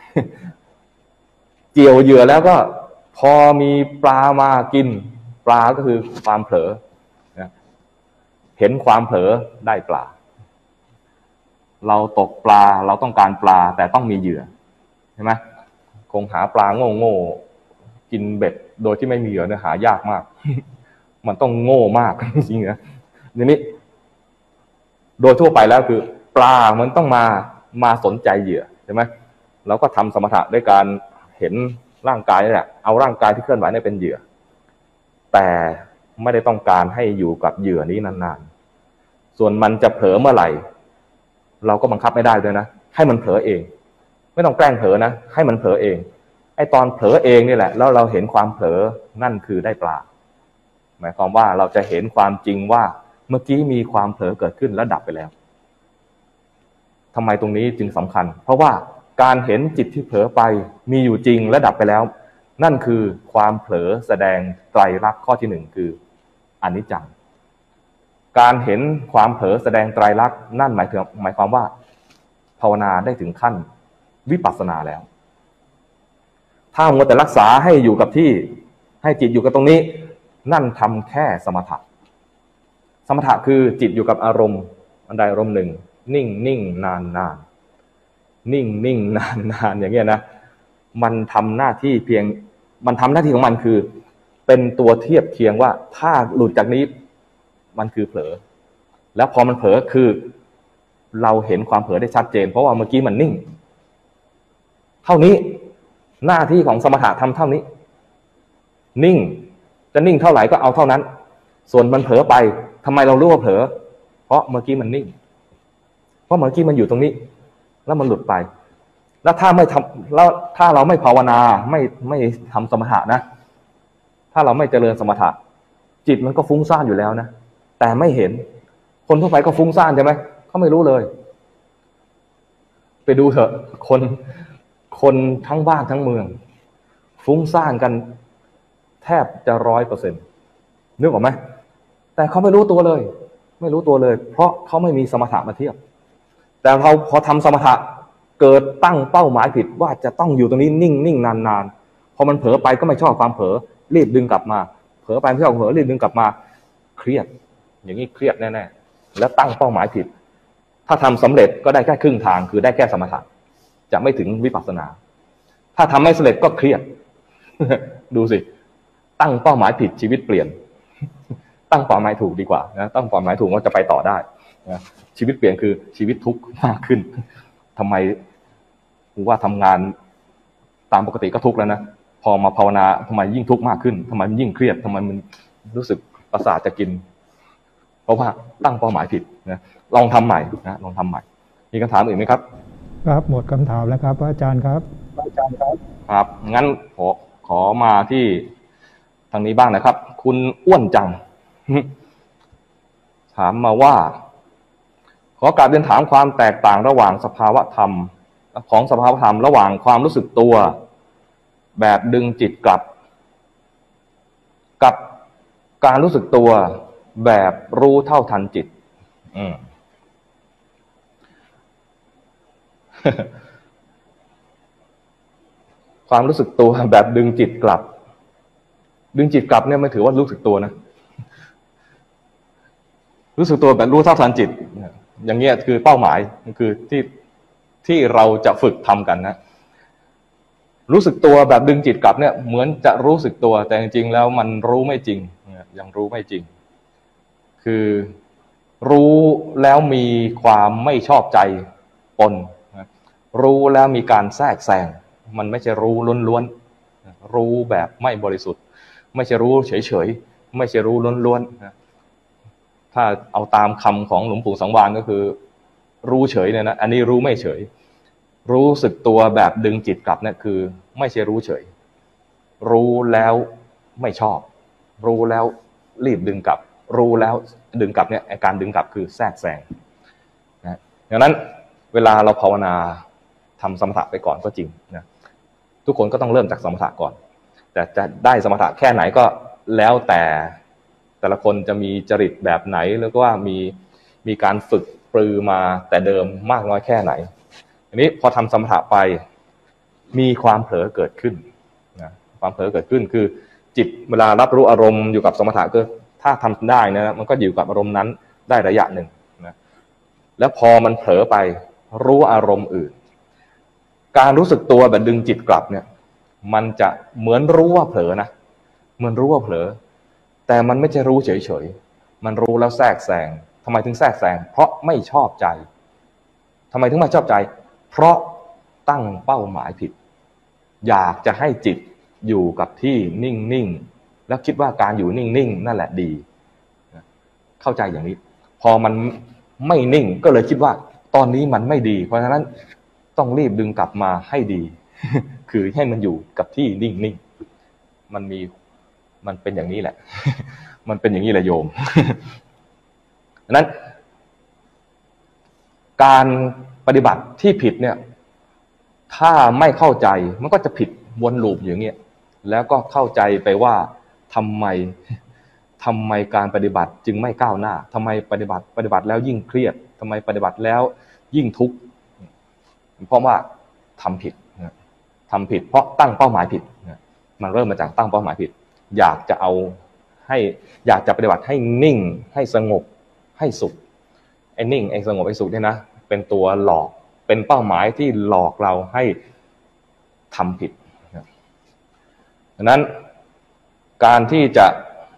เกี่ยวเหยื่อแล้วก็พอมีปลามากินปลาก็คือความเผลอเห็นความเผลอได้ปลาเราตกปลาเราต้องการปลาแต่ต้องมีเหยื่อใช่ไหมคงหาปลาโง่โง่กินเบ็ดโดยที่ไม่มีเหยื่อเนี่ยหายากมาก มันต้องโง่มากจริงๆนะทีนี้โดยทั่วไปแล้วคือปลามันต้องมามาสนใจเหยื่อใช่ไหมเราก็ทำสมถะด้วยการเห็นร่างกายนี่แหละเอาร่างกายที่เคลื่อนไหวนี่เป็นเหยื่อแต่ไม่ได้ต้องการให้อยู่กับเหยื่อนี้นานๆส่วนมันจะเผลอเมื่อไหร่เราก็บังคับไม่ได้ด้วยนะให้มันเผลอเองไม่ต้องแกล้งเผลอนะให้มันเผลอเองไอ้ตอนเผลอเองนี่แหละแล้วเราเห็นความเผลอนั่นคือได้ปลาหมายความว่าเราจะเห็นความจริงว่าเมื่อกี้มีความเผลอเกิดขึ้นแล้วดับไปแล้วทำไมตรงนี้จึงสำคัญเพราะว่าการเห็นจิตที่เผลอไปมีอยู่จริงและดับไปแล้วนั่นคือความเผลอแสดงไตรลักษณ์ข้อที่หนึ่งคืออนิจจังการเห็นความเผลอแสดงไตรลักษณ์นั่นหมายถึงหมายความว่าภาวนาได้ถึงขั้นวิปัสสนาแล้วถ้ามัวแต่รักษาให้อยู่กับที่ให้จิตอยู่กับตรงนี้นั่นทำแค่สมถะสมถะคือจิตอยู่กับอารมณ์อันใดอารมณ์หนึ่งนิ่งนิ่งนานนานนิ่งนิ่งนานนานอย่างเงี้ยนะมันทำหน้าที่เพียงมันทำหน้าที่ของมันคือเป็นตัวเทียบเคียงว่าถ้าหลุดจากนี้มันคือเผลอแล้วพอมันเผลอคือเราเห็นความเผลอได้ชัดเจนเพราะว่าเมื่อกี้มันนิ่งเท่านี้หน้าที่ของสมถะทำเท่านี้นิ่งจะนิ่งเท่าไหร่ก็เอาเท่านั้นส่วนมันเผลอไปทำไมเรารู้ว่าเผลอเพราะเมื่อกี้มันนิ่งเพราะเมื่อกี้มันอยู่ตรงนี้แล้วมันหลุดไปแล้วถ้าไม่ทำแล้วถ้าเราไม่ภาวนาไม่ไม่ทำสมถะนะถ้าเราไม่เจริญสมถะจิตมันก็ฟุ้งซ่านอยู่แล้วนะแต่ไม่เห็นคนทั่วไปก็ฟุ้งซ่านใช่ไหมเขาไม่รู้เลยไปดูเถอะคนคนทั้งบ้านทั้งเมืองฟุ้งซ่านกันแทบจะร้อยเปอร์เซ็นต์นึกออกไหมแต่เขาไม่รู้ตัวเลยไม่รู้ตัวเลยเพราะเขาไม่มีสมถะมาเทียบแต่เราพอทำสมถะเกิดตั้งเป้าหมายผิดว่าจะต้องอยู่ตรงนี้นิ่งนิ่งนานนานพอมันเผลอไปก็ไม่ชอบความเผลอรีบดึงกลับมาเผลอไปไม่ชอบเผลอรีบดึงกลับมาเครียดอย่างนี้เครียดแน่ๆแล้วตั้งเป้าหมายผิดถ้าทำสำเร็จก็ได้แค่ครึ่งทางคือได้แค่สมถะจะไม่ถึงวิปัสสนาถ้าทำไม่สำเร็จก็เครียด ดูสิตั้งเป้าหมายผิดชีวิตเปลี่ยน ตั้งเป้าหมายถูกดีกว่านะตั้งเป้าหมายถูกก็จะไปต่อได้นะชีวิตเปลี่ยนคือชีวิตทุกข์มากขึ้นทำไมว่าทำงานตามปกติก็ทุกข์แล้วนะพอมาภาวนาทำไมยิ่งทุกข์มากขึ้นทำไมมันยิ่งเครียดทำไมมันรู้สึกประสาทจะกินเพราะว่าตั้งเป้าหมายผิดนะลองทำใหม่นะลองทำใหม่มีคำถามอื่นไหมครับครับหมดคำถามแล้วครับอาจารย์ครับอาจารย์ครับครับงั้นขอขอมาที่ทางนี้บ้างนะครับคุณอ้วนจังถามมาว่าขอกราบเรียนถามความแตกต่างระหว่างสภาวะธรรมของสภาวะธรรมระหว่างความรู้สึกตัวแบบดึงจิตกลับกับการรู้สึกตัวแบบรู้เท่าทันจิตอืม ความรู้สึกตัวแบบดึงจิตกลับดึงจิตกลับเนี่ยไม่ถือว่ารู้สึกตัวนะรู้สึกตัวแบบรู้เท่าทันจิตอย่างเงี้ยคือเป้าหมายคือที่ที่เราจะฝึกทำกันนะรู้สึกตัวแบบดึงจิตกลับเนี่ยเหมือนจะรู้สึกตัวแต่จริงๆแล้วมันรู้ไม่จริงยังรู้ไม่จริงคือรู้แล้วมีความไม่ชอบใจปนรู้แล้วมีการแทรกแซงมันไม่ใช่รู้ล้วนๆรู้แบบไม่บริสุทธิ์ไม่ใช่รู้เฉยๆไม่ใช่รู้ล้วนๆถ้าเอาตามคำของหลวงปู่สังวาลก็คือรู้เฉยเนี่ยนะอันนี้รู้ไม่เฉยรู้สึกตัวแบบดึงจิตกลับเนี่ยคือไม่ใช่รู้เฉยรู้แล้วไม่ชอบรู้แล้วรีบดึงกลับรู้แล้วดึงกลับเนี่ยอาการดึงกลับคือแทรกแซงนะดังนั้นเวลาเราภาวนาทำสมถะไปก่อนก็จริงนะทุกคนก็ต้องเริ่มจากสมถะก่อนแต่จะได้สมถะแค่ไหนก็แล้วแต่แต่ละคนจะมีจริตแบบไหนแล้วก็ว่ามีมีการฝึกปรือมาแต่เดิมมากน้อยแค่ไหนอันนี้พอทำสมถะไปมีความเผลอเกิดขึ้นนะความเผลอเกิดขึ้นคือจิตเวลารับรู้อารมณ์อยู่กับสมถะก็ถ้าทำได้นะมันก็อยู่กับอารมณ์นั้นได้ระยะหนึ่งนะแล้วพอมันเผลอไปรู้อารมณ์อื่นการรู้สึกตัวแบบดึงจิตกลับเนี่ยมันจะเหมือนรู้ว่าเผลอนะเหมือนรู้ว่าเผลอแต่มันไม่ใช่รู้เฉยๆมันรู้แล้วแทรกแซงทำไมถึงแทรกแซงเพราะไม่ชอบใจทำไมถึงไม่ชอบใจเพราะตั้งเป้าหมายผิดอยากจะให้จิตอยู่กับที่นิ่งๆแล้วคิดว่าการอยู่นิ่งๆนั่นแหละดีเข้าใจอย่างนี้พอมันไม่นิ่งก็เลยคิดว่าตอนนี้มันไม่ดีเพราะฉะนั้นต้องรีบดึงกลับมาให้ดี คือให้มันอยู่กับที่นิ่งๆมันมีมันเป็นอย่างนี้แหละ มันเป็นอย่างนี้แหละโยม ดังนั้นการปฏิบัติที่ผิดเนี่ยถ้าไม่เข้าใจมันก็จะผิดวนลูปอย่างเงี้ยแล้วก็เข้าใจไปว่าทำไมทำไมการปฏิบัติจึงไม่ก้าวหน้าทำไมปฏิบัติปฏิบัติแล้วยิ่งเครียดทำไมปฏิบัติแล้วยิ่งทุกข์เพราะว่าทำผิดทำผิดเพราะตั้งเป้าหมายผิดมันเริ่มมาจากตั้งเป้าหมายผิดอยากจะเอาให้อยากจะปฏิบัติให้นิ่งให้สงบให้สุขไอ้นิ่งไอ้สงบไอ้สุขเนี่ยนะเป็นตัวหลอกเป็นเป้าหมายที่หลอกเราให้ทำผิดดังนั้นการที่จะ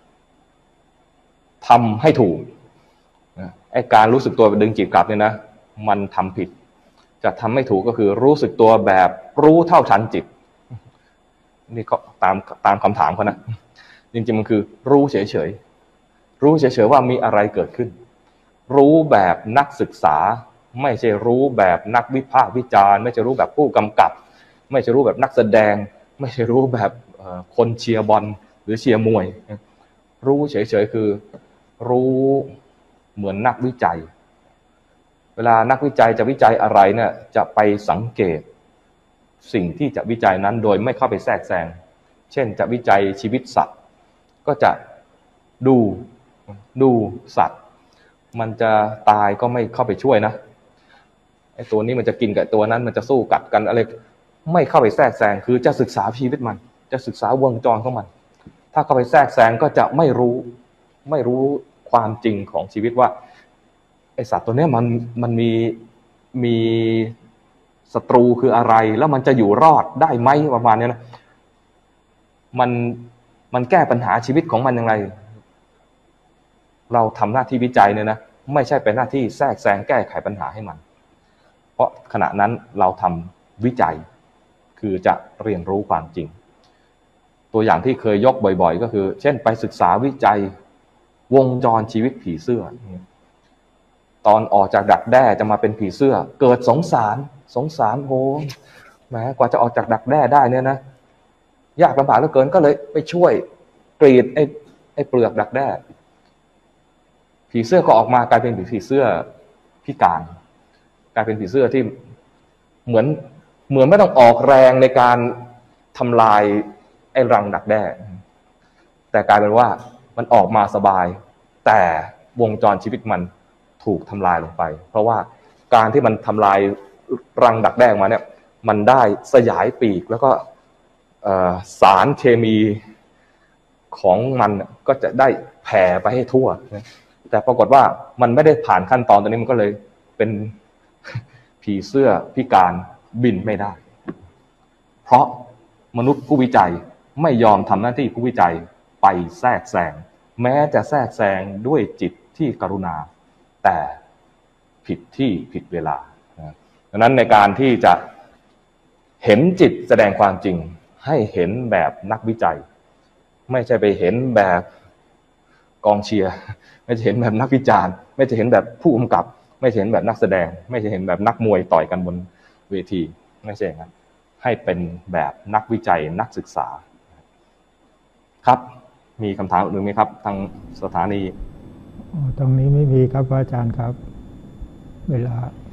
ทำให้ถูกไอ้การรู้สึกตัวดึงจิตกลับเนี่ยนะมันทำผิดจะทำให้ถูกก็คือรู้สึกตัวแบบรู้เท่าทันจิตนี่ก็ตามตามคำถามเขานะจริงๆมันคือรู้เฉยๆรู้เฉยๆว่ามีอะไรเกิดขึ้นรู้แบบนักศึกษาไม่ใช่รู้แบบนักวิพากษ์วิจารณ์ไม่ใช่รู้แบบผู้กำกับไม่ใช่รู้แบบนักแสดงไม่ใช่รู้แบบคนเชียร์บอลหรือเชียร์มวยรู้เฉยๆคือรู้เหมือนนักวิจัยเวลานักวิจัยจะวิจัยอะไรเนี่ยจะไปสังเกตสิ่งที่จะวิจัยนั้นโดยไม่เข้าไปแทรกแซงเช่นจะวิจัยชีวิตสัตว์ก็จะดูดูสัตว์มันจะตายก็ไม่เข้าไปช่วยนะไอ้ตัวนี้มันจะกินกับตัวนั้นมันจะสู้กัดกันอะไรไม่เข้าไปแทรกแซงคือจะศึกษาชีวิตมันจะศึกษาวงจรของมันถ้าเข้าไปแทรกแซงก็จะไม่รู้ไม่รู้ความจริงของชีวิตว่าไอ้สัตว์ตัวนี้มันมันมีมีศัตรูคืออะไรแล้วมันจะอยู่รอดได้ไหมประมาณนี้นะมันมันแก้ปัญหาชีวิตของมันอย่างไรเราทำหน้าที่วิจัยเนี่ยนะไม่ใช่เป็นหน้าที่แทรกแซงแก้ไขปัญหาให้มันเพราะขณะนั้นเราทำวิจัยคือจะเรียนรู้ความจริงตัวอย่างที่เคยยกบ่อยๆก็คือเช่นไปศึกษาวิจัยวงจรชีวิตผีเสื้อตอนออกจากดักแด้จะมาเป็นผีเสื้อเกิดสงสารสงสารโหแหมกว่าจะออกจากดักแด้ได้เนี่ยนะยากลำบากเหลือเกินก็เลยไปช่วยกรีดไอ้ไอ้เปลือกดักแด้ผีเสื้อก็ออกมากลายเป็นผีเสื้อพิการกลายเป็นผีเสื้อที่เหมือนเหมือนไม่ต้องออกแรงในการทำลายไอ้รังดักแด้แต่กลายเป็นว่ามันออกมาสบายแต่วงจรชีวิตมันถูกทำลายลงไปเพราะว่าการที่มันทำลายรังดักแด้มาเนี่ยมันได้สยายปีกแล้วก็สารเคมีของมันก็จะได้แผ่ไปให้ทั่วแต่ปรากฏว่ามันไม่ได้ผ่านขั้นตอนตรงนี้มันก็เลยเป็นผีเสื้อพิการบินไม่ได้เพราะมนุษย์ผู้วิจัยไม่ยอมทำหน้าที่ผู้วิจัยไปแทรกแซงแม้จะแทรกแซงด้วยจิตที่กรุณาแต่ผิดที่ผิดเวลาดังนั้นในการที่จะเห็นจิตแสดงความจริงให้เห็นแบบนักวิจัยไม่ใช่ไปเห็นแบบกองเชียร์ไม่ใช่เห็นแบบนักวิจารณ์ไม่ใช่เห็นแบบผู้กำกับไม่ใช่เห็นแบบนักแสดงไม่ใช่เห็นแบบนักมวยต่อยกันบนเวทีไม่ใช่อย่างนั้นให้เป็นแบบนักวิจัยนักศึกษาครับมีคำถามอื่นไหมครับทางสถานีตรงนี้ไม่มีครับอาจารย์ครับเวลา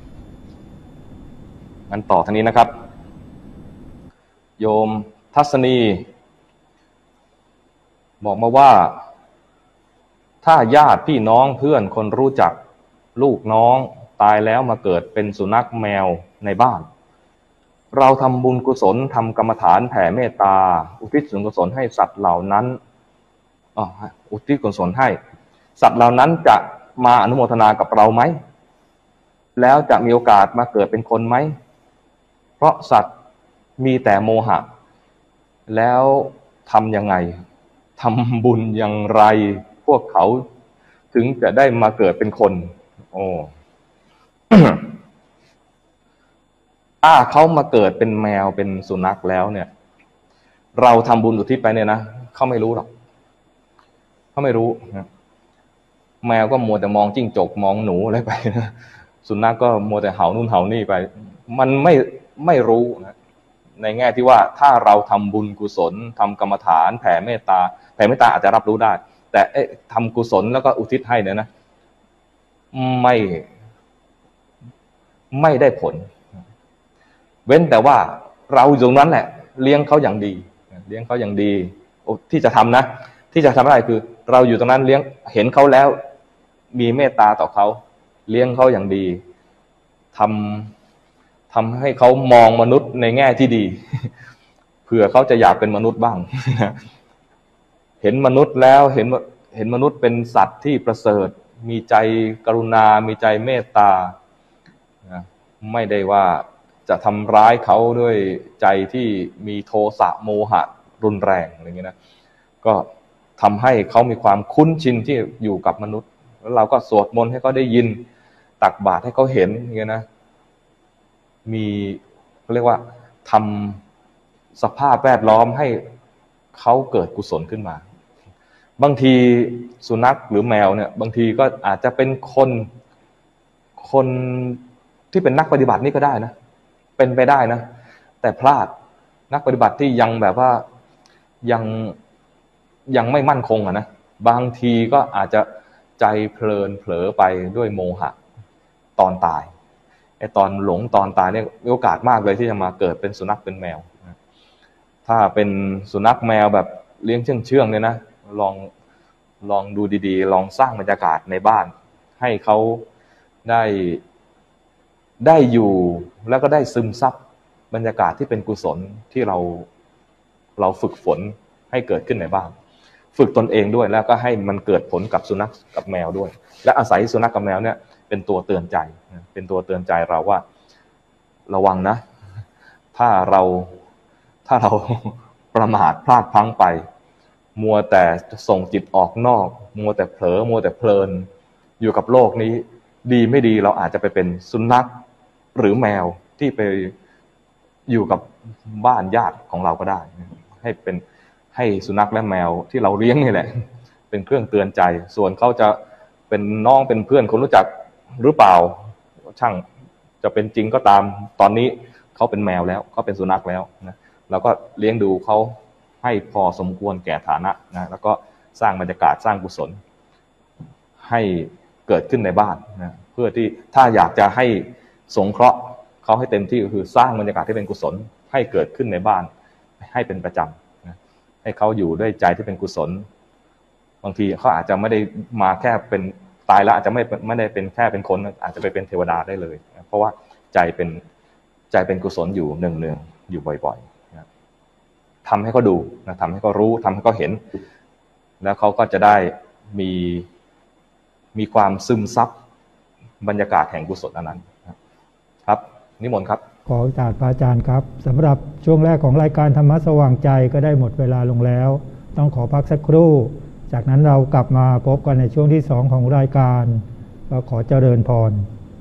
งั้นต่อทางนี้นะครับโยมทัศนีบอกมาว่าถ้าญาติพี่น้องเพื่อนคนรู้จักลูกน้องตายแล้วมาเกิดเป็นสุนัขแมวในบ้านเราทำบุญกุศลทำกรรมฐานแผ่เมตตาอุทิศส่วนกุศลให้สัตว์เหล่านั้นอ๋ออุทิศกุศลให้สัตว์เหล่านั้นจะมาอนุโมทนากับเราไหมแล้วจะมีโอกาสมาเกิดเป็นคนไหมเพราะสัตว์มีแต่โมหะแล้วทำยังไงทำบุญอย่างไรพวกเขาถึงจะได้มาเกิดเป็นคนโอ้ ถ้าเขามาเกิดเป็นแมวเป็นสุนัขแล้วเนี่ยเราทำบุญอุทิศไปเนี่ยนะเขาไม่รู้หรอกเขาไม่รู้นะแมวก็มัวแต่มองจิ้งจกมองหนูอะไรไปนะสุนัขก็มัวแต่เห่านู่นเห่านี่ไปมันไม่ไม่รู้นะในแง่ที่ว่าถ้าเราทำบุญกุศลทำกรรมฐานแผ่เมตตาแผ่เมตตาอาจจะรับรู้ได้แต่เอ๊ะทำกุศลแล้วก็อุทิศให้เนี่ยนะไม่ไม่ได้ผลเว้นแต่ว่าเราอยู่ตรงนั้นแหละเลี้ยงเขาอย่างดีเลี้ยงเขาอย่างดีที่จะทำนะที่จะทำอะไรคือเราอยู่ตรงนั้นเลี้ยงเห็นเขาแล้วมีเมตตาต่อเขาเลี้ยงเขาอย่างดีทำทำให้เขามองมนุษย์ในแง่ที่ดี เผื่อเขาจะอยากเป็นมนุษย์บ้าง เห็นมนุษย์แล้วเห็นเห็นมนุษย์เป็นสัตว์ที่ประเสริฐมีใจกรุณามีใจเมตตาไม่ได้ว่าจะทำร้ายเขาด้วยใจที่มีโทสะโมหะรุนแรงอะไรอย่างเงี้ยนะก็ทำให้เขามีความคุ้นชินที่อยู่กับมนุษย์แล้วเราก็สวดมนต์ให้เขาได้ยินตักบาตรให้เขาเห็นอย่างเงี้ยนะมีเรียกว่าทำสภาพแวดล้อมให้เขาเกิดกุศลขึ้นมาบางทีสุนัขหรือแมวเนี่ยบางทีก็อาจจะเป็นคนคนที่เป็นนักปฏิบัตินี่ก็ได้นะเป็นไปได้นะแต่พลาดนักปฏิบัติที่ยังแบบว่ายังยังไม่มั่นคงอ่ะนะบางทีก็อาจจะใจเพลินเผลอไปด้วยโมหะตอนตายไอ้ตอนหลงตอนตายเนี่ยมีโอกาสมากเลยที่จะมาเกิดเป็นสุนัขเป็นแมวถ้าเป็นสุนัขแมวแบบเลี้ยงเชื่องเชื่องเนี่ยนะลองลองดูดีๆลองสร้างบรรยากาศในบ้านให้เขาได้ได้อยู่แล้วก็ได้ซึมซับบรรยากาศที่เป็นกุศลที่เราเราฝึกฝนให้เกิดขึ้นในบ้านฝึกตนเองด้วยแล้วก็ให้มันเกิดผลกับสุนัขกับแมวด้วยและอาศัยสุนัขกับแมวเนี่ยเป็นตัวเตือนใจเป็นตัวเตือนใจเราว่าระวังนะถ้าเราถ้าเราประมาทพลาดพลั้งไปมัวแต่ส่งจิตออกนอกมัวแต่เผลอมัวแต่เพลินอยู่กับโลกนี้ดีไม่ดีเราอาจจะไปเป็นสุนัขหรือแมวที่ไปอยู่กับบ้านญาติของเราก็ได้ให้เป็นให้สุนัขและแมวที่เราเลี้ยงนี่แหละเป็นเครื่องเตือนใจส่วนเขาจะเป็นน้องเป็นเพื่อนคนรู้จักหรือเปล่าช่างจะเป็นจริงก็ตามตอนนี้เขาเป็นแมวแล้วเขาเป็นสุนัขแล้วนะเราก็เลี้ยงดูเขาให้พอสมควรแก่ฐานะนะแล้วก็สร้างบรรยากาศสร้างกุศลให้เกิดขึ้นในบ้านนะเพื่อที่ถ้าอยากจะให้สงเคราะห์เขาให้เต็มที่ก็คือสร้างบรรยากาศที่เป็นกุศลให้เกิดขึ้นในบ้านให้เป็นประจำนะให้เขาอยู่ด้วยใจที่เป็นกุศลบางทีเขาอาจจะไม่ได้มาแค่เป็นตายแล้วอาจจะไม่ไม่ได้เป็นแค่เป็นคนอาจจะไปเป็นเทวดาได้เลยนะเพราะว่าใจเป็นใจเป็นกุศลอยู่เนืองๆอยู่บ่อยๆนะทำให้เขาดูนะทำให้เขารู้ทำให้เขาเห็นแล้วเขาก็จะได้มีมีความซึมซับบรรยากาศแห่งกุศลนั้นครับนิมนต์ครับขอจากพระอาจารย์ครับสำหรับช่วงแรกของรายการธรรมะสว่างใจก็ได้หมดเวลาลงแล้วต้องขอพักสักครู่จากนั้นเรากลับมาพบกันในช่วงที่สองของรายการก็ขอเจริญพร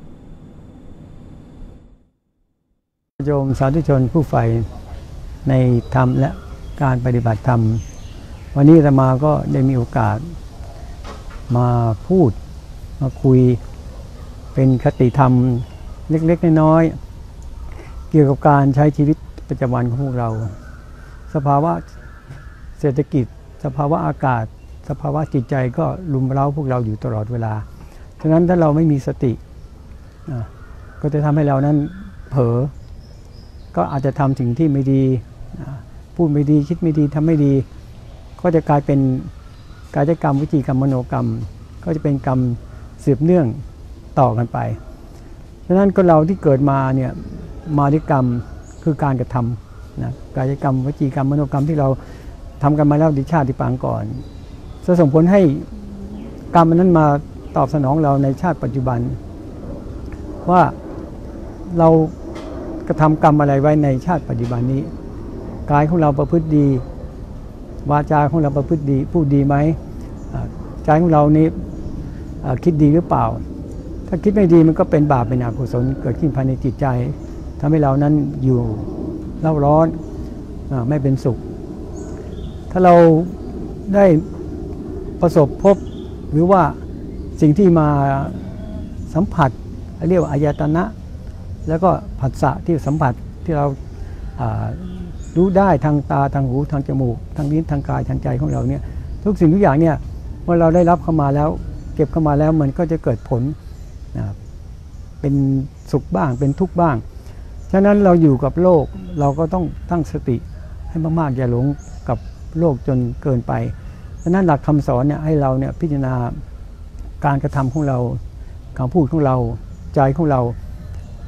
โยมสาธุชนผู้ใฝ่ในธรรมและการปฏิบัติธรรมวันนี้อาตมาก็ได้มีโอกาสมาพูดมาคุยเป็นคติธรรมเล็กๆน้อยๆเกี่ยวกับการใช้ชีวิตประจำวันของพวกเราสภาวะเศรษฐกิจสภาวะอากาศสภาวะจิตใจก็รุมเร้าพวกเราอยู่ตลอดเวลาฉะนั้นถ้าเราไม่มีสติก็จะทำให้เรานั้นเผลอก็อาจจะทำสิ่งที่ไม่ดีพูดไม่ดีคิดไม่ดีทำไม่ดีก็จะกลายเป็นกายกรรมวิจีกรรมมโนกรรมก็จะเป็นกรรมสืบเนื่องต่อกันไปฉะนั้นคนเราที่เกิดมาเนี่ยมาด้วยกรรมคือการกระทำนะกายกรรมวิจีกรรมมโนกรรมที่เราทำกันมาแล้วในชาติปางก่อนจะส่งผลให้กรรมนั้นมาตอบสนองเราในชาติปัจจุบันว่าเรากระทำกรรมอะไรไว้ในชาติปัจจุบันนี้กายของเราประพฤติดีวาจาของเราประพฤติดีพูดดีไหมใจของเรานี้คิดดีหรือเปล่าถ้าคิดไม่ดีมันก็เป็นบาปเป็นอกุศลเกิดขึ้นภายในจิตใจทำให้เรานั้นอยู่เล่าร้อนไม่เป็นสุขถ้าเราได้ประสบพบหรือว่าสิ่งที่มาสัมผัสเรียกว่าอายตนะแล้วก็ผัสสะที่สัมผัสที่เรารู้ได้ทางตาทางหูทางจมูกทางลิ้นทางกายทางใจของเราเนี่ยทุกสิ่งทุกอย่างเนี่ยเมื่อเราได้รับเข้ามาแล้วเก็บเข้ามาแล้วมันก็จะเกิดผลเป็นสุขบ้างเป็นทุกข์บ้างฉะนั้นเราอยู่กับโลกเราก็ต้องตั้งสติให้มากๆอย่าหลงกับโลกจนเกินไปฉะนั้นหลักคำสอนเนี่ยให้เราเนี่ยพิจารณาการกระทำของเราคำพูดของเราใจของเรา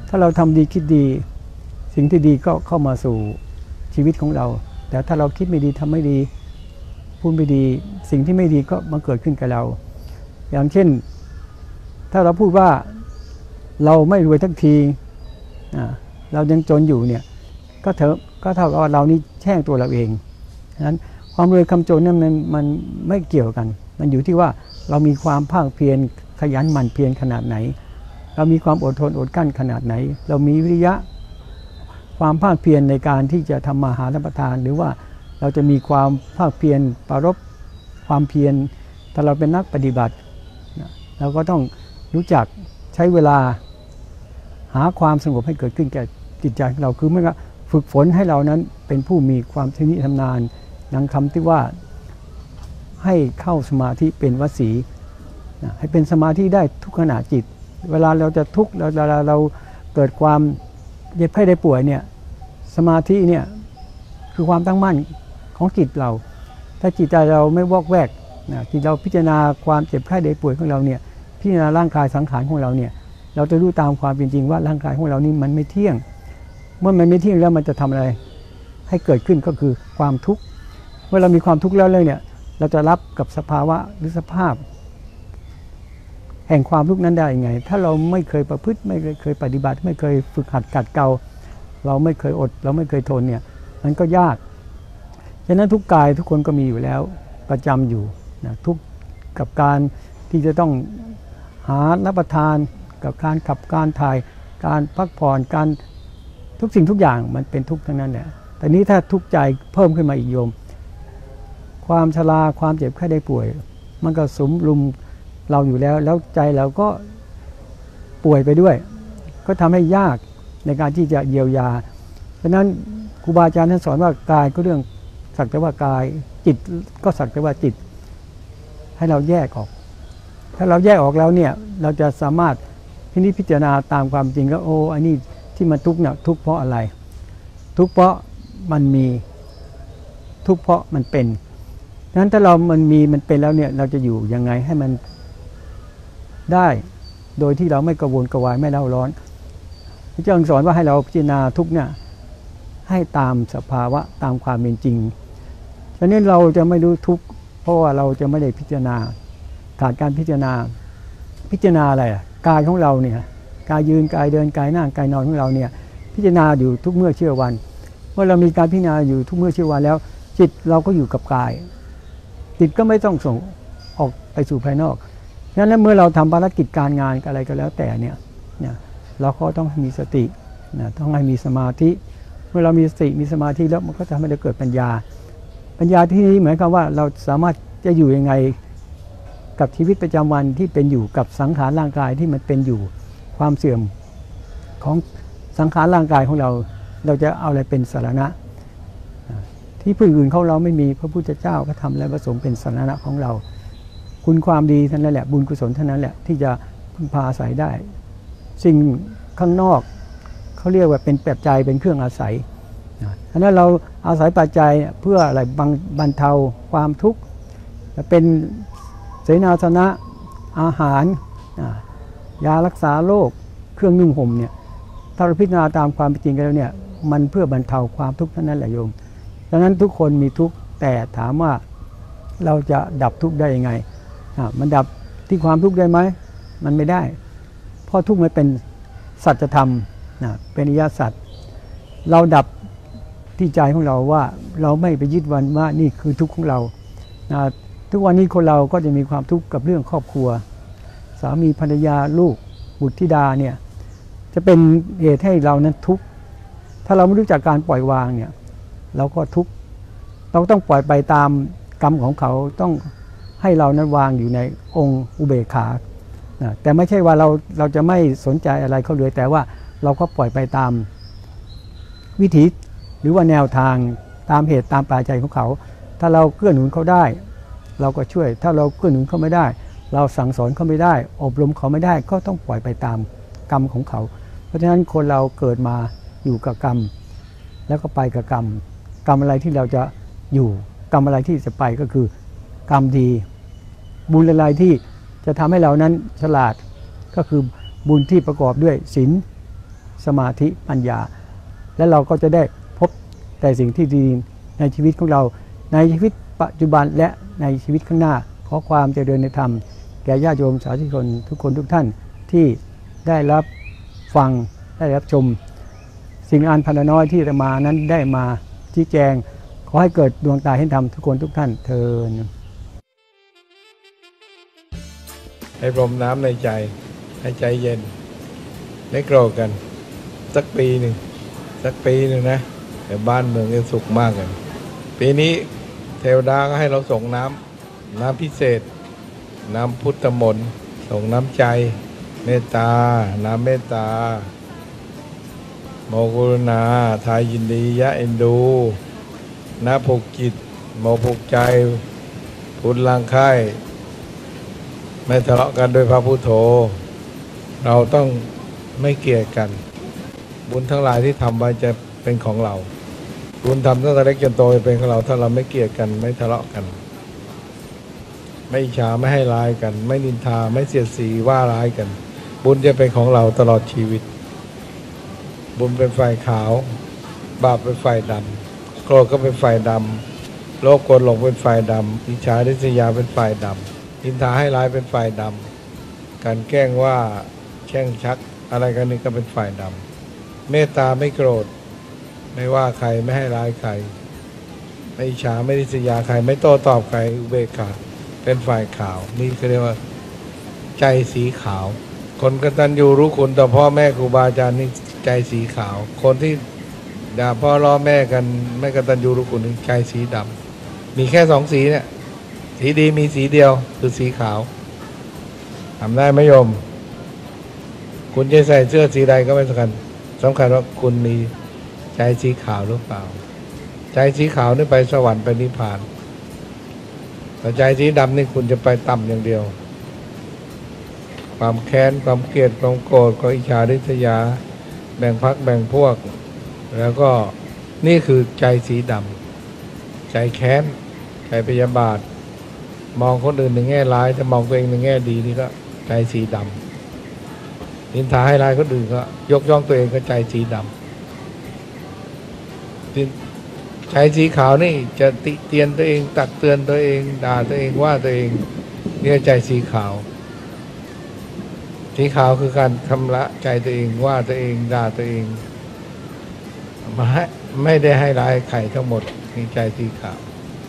ถ้าเราทำดีคิดดีสิ่งที่ดีก็เข้ามาสู่ชีวิตของเราแต่ถ้าเราคิดไม่ดีทำไม่ดีพูดไม่ดีสิ่งที่ไม่ดีก็มาเกิดขึ้นกับเราอย่างเช่นถ้าเราพูดว่าเราไม่รวยทั้งทีเรายังจนอยู่เนี่ยก็เถอะก็เท่ากับว่าเรานี่แช่งตัวเราเองฉะนั้นความรวยคำจนเนี่ยมันมันไม่เกี่ยวกันมันอยู่ที่ว่าเรามีความภาคเพียรขยันหมั่นเพียรขนาดไหนเรามีความอดทนอดกั้นขนาดไหนเรามีวิริยะความภาคเพียรในการที่จะทำมาหารับประทานหรือว่าเราจะมีความภาคเพียรปรารภความเพียรถ้าเราเป็นนักปฏิบัติเราก็ต้องรู้จักใช้เวลาหาความสงบให้เกิดขึ้นแก่จิตใจของเราคือเมื่อฝึกฝนให้เรานั้นเป็นผู้มีความชำนิชำนาญดังคำที่ว่าให้เข้าสมาธิเป็นวสีให้เป็นสมาธิได้ทุกขณะจิตเวลาเราจะทุกข์เวลาเราเกิดความเจ็บไข้ได้ป่วยเนี่ยสมาธิเนี่ยคือความตั้งมั่นของจิตเราถ้าจิตใจเราไม่วอกแวกนะจิตเราพิจารณาความเจ็บไข้ได้ป่วยของเราเนี่ยพิจารณาร่างกายสังขารของเราเนี่ยเราจะรู้ตามความเป็นจริงว่าร่างกายของเรานี่มันไม่เที่ยงเมื่อมันไม่เที่ยงแล้วมันจะทำอะไรให้เกิดขึ้นก็คือความทุกข์เมื่อเรามีความทุกข์แล้วเลยเนี่ยเราจะรับกับสภาวะหรือสภาพแห่งความทุกข์นั้นได้ยังไงถ้าเราไม่เคยประพฤติไม่เคยปฏิบัติไม่เคยฝึกหัดกัดเกลาเราไม่เคยอดเราไม่เคยทนเนี่ยมันก็ยากฉะนั้นทุกกายทุกคนก็มีอยู่แล้วประจำอยู่นะทุกกับการที่จะต้องหารับประทานกับการขับการถ่ายการพักผ่อนการทุกสิ่งทุกอย่างมันเป็นทุกข์ทั้งนั้นแหละแต่นี้ถ้าทุกข์ใจเพิ่มขึ้นมาอีกโยมความชราความเจ็บไข้ได้ป่วยมันก็สมรุมเราอยู่แล้วแล้วใจเราก็ป่วยไปด้วยก็ทำให้ยากในการที่จะเยียวยาเพราะนั้นครูบาอาจารย์ท่านสอนว่ากายก็เรื่องสักแต่ว่ากายจิตก็สักแต่ว่าจิตให้เราแยกออกถ้าเราแยกออกแล้วเนี่ยเราจะสามารถพินิจพิจารณาตามความจริงแล้วโอ้อันนี้ที่มันทุกข์เนี่ยทุกข์เพราะอะไรทุกข์เพราะมันมีทุกข์เพราะมันเป็นนั้นถ้าเรามันมีมันเป็นแล้วเนี่ยเราจะอยู่ยังไงให้มันได้โดยที่เราไม่กระวนกระวายไม่เล่าร้อนพระเจ้าสอนว่าให้เราพิจารณาทุกเนี่ยให้ตามสภาวะตามความเป็นจริงฉะนั้นเราจะไม่รู้ทุกข์เพราะว่าเราจะไม่ได้พิจารณาขาดการพิจารณาพิจารณาอะไรกายของเราเนี่ยกายยืนกายเดินกายนั่งกายนอนของเราเนี่ยพิจารณาอยู่ทุกเมื่อเชื่อวันเมื่อเรามีการพิจารณาอยู่ทุกเมื่อเชื่อวันแล้วจิตเราก็อยู่กับกายจิตก็ไม่ต้องส่งออกไปสู่ภายนอกฉะนั้นเมื่อเราทำภารกิจการงานอะไรก็แล้วแต่เนี่ยเนี่ยเราก็ต้องมีสตินะต้องให้มีสมาธิเมื่อเรามีสติมีสมาธิแล้วมันก็จะทำให้เราเกิดปัญญาปัญญาที่นี้หมายความว่าเราสามารถจะอยู่ยังไงกับชีวิตประจำวันที่เป็นอยู่กับสังขารร่างกายที่มันเป็นอยู่ความเสื่อมของสังขารร่างกายของเราเราจะเอาอะไรเป็นสารณะที่ผู้อื่นเขาเราไม่มีพระพุทธเจ้าก็ทำและประสงค์เป็นสารณะของเราคุณความดีเท่านั้นแหละบุญกุศลเท่านั้นแหละที่จะพึ่งพาอาศัยได้สิ่งข้างนอกเขาเรียกว่าเป็นปัจจัยเป็นเครื่องอาศัยฉะนั้นเราอาศัยปัจจัยเพื่ออะไรบรรเทาความทุกข์เป็นเสนาสนะอาหารยารักษาโรคเครื่องนุ่งห่มเนี่ยถ้าเราพิจารณาตามความเป็นจริงกันแล้วเนี่ยมันเพื่อบรรเทาความทุกข์เท่านั้นแหละโยมดังนั้นทุกคนมีทุกข์แต่ถามว่าเราจะดับทุกข์ได้ยังไงมันดับที่ความทุกข์ได้ไหมมันไม่ได้เพราะทุกข์มันเป็นสัจธรรมนะเป็นอริยสัจเราดับที่ใจของเราว่าเราไม่ไปยึดวันว่านี่คือทุกข์ของเรานะทุกวันนี้คนเราก็จะมีความทุกข์กับเรื่องครอบครัวสามีภรรยาลูกบุตรธิดาเนี่ยจะเป็นเหตุให้เรานั้นทุกข์ถ้าเราไม่รู้จักการปล่อยวางเนี่ยเราก็ทุกข์เราต้องปล่อยไปตามกรรมของเขาต้องให้เรานั้นวางอยู่ในองค์อุเบกขานะแต่ไม่ใช่ว่าเราเราจะไม่สนใจอะไรเขาเลยแต่ว่าเราก็ปล่อยไปตามวิถีหรือว่าแนวทางตามเหตุตามปัจจัยของเขาถ้าเราเกื้อหนุนเขาได้เราก็ช่วยถ้าเราเกื้อหนุนเขาไม่ได้เราสั่งสอนเขาไม่ได้อบรมเขาไม่ได้ก็ต้องปล่อยไปตามกรรมของเขาเพราะฉะนั้นคนเราเกิดมาอยู่กับกรรมแล้วก็ไปกับกรรมกรรมอะไรที่เราจะอยู่กรรมอะไรที่จะไปก็คือกรรมดีบุญอะไรที่จะทำให้เรานั้นฉลาดก็คือบุญที่ประกอบด้วยศีลสมาธิปัญญาและเราก็จะได้พบแต่สิ่งที่ดีในชีวิตของเราในชีวิตปัจจุบันและในชีวิตข้างหน้าขอความเจริญในธรรมแก่ญาติโยมสาธุชนทุกคนทุกท่านที่ได้รับฟังได้รับชมสิ่งอันพันน้อยที่อาตมานั้นได้มาชี้แจงขอให้เกิดดวงตาเห็นธรรมทุกคนทุกท่านเทอญให้พรมน้ำในใจให้ใจเย็นไม่โกรธกันสักปีหนึ่งสักปีหนึ่งนะแต่บ้านเมืองจะสุขมากกันปีนี้เทวดาก็ให้เราส่งน้ำน้ำพิเศษน้ำพุทธมนต์ส่งน้ำใจเมตตาน้ำเมตตาโมกรุณาทายยินดียะเอ็นดูน้าผูกจิตโมผูกใจพุทธลางค่ายไม่ทะเลาะกันโดยพระพุทโธเราต้องไม่เกลียดกันบุญทั้งหลายที่ทำไว้จะเป็นของเราบุญทำตั้งแต่เล็กจนโตจะเป็นของเราถ้าเราไม่เกลียดกันไม่ทะเลาะกันไม่อิจฉาไม่ให้ร้ายกันไม่นินทาไม่เสียดสีว่าร้ายกันบุญจะเป็นของเราตลอดชีวิตบุญเป็นไฟขาวบาปเป็นไฟดำโกรธก็เป็นไฟดำโลภโกรธหลงเป็นไฟดำอิจฉาริษยาเป็นไฟดำนินทาให้ร้ายเป็นไฟดำการแกล้งว่าแช่งชักอะไรกันนี่ก็เป็นไฟดำเมตตาไม่โกรธไม่ว่าใครไม่ให้ร้ายใครไม่อิจฉาไม่ริษยาใครไม่โต้ตอบใครอุเบกขาเป็นฝ่ายขาวนี่เขาเรียกว่าใจสีขาวคนกตัญญูรู้คุณต่อพ่อแม่ครูบาอาจารย์นี่ใจสีขาวคนที่ด่าพ่อล้อแม่กันไม่กตัญญูรู้คุณใจสีดำมีแค่สองสีเนี่ยสีดีมีสีเดียวคือสีขาวทำได้ไหมโยมคุณจะใส่เสื้อสีใดก็ไม่สำคัญสำคัญว่าคุณมีใจสีขาวหรือเปล่าใจสีขาวนี่ไปสวรรค์ไปนิพพานแต่ใจสีดำนี่คุณจะไปต่ำอย่างเดียวความแค้นความเกลียดความโกรธความอิจฉาริษยาแบ่งพรรคแบ่งพวกแล้วก็นี่คือใจสีดำใจแค้นใจพยาบาทมองคนอื่นในแง่ร้ายแต่มองตัวเองในแง่ดีนี่ก็ใจสีดำนินทาให้ร้ายคนอื่นก็ยกย่องตัวเองก็ใจสีดำใจสีขาวนี่จะติเตียนตัวเองตักเตือนตัวเองด่าตัวเองว่าตัวเองนี่ใจสีขาวสีขาวคือการชำระใจตัวเองว่าตัวเองด่าตัวเองมาไม่ได้ให้ร้ายใครทั้งหมดมีใจสีขาว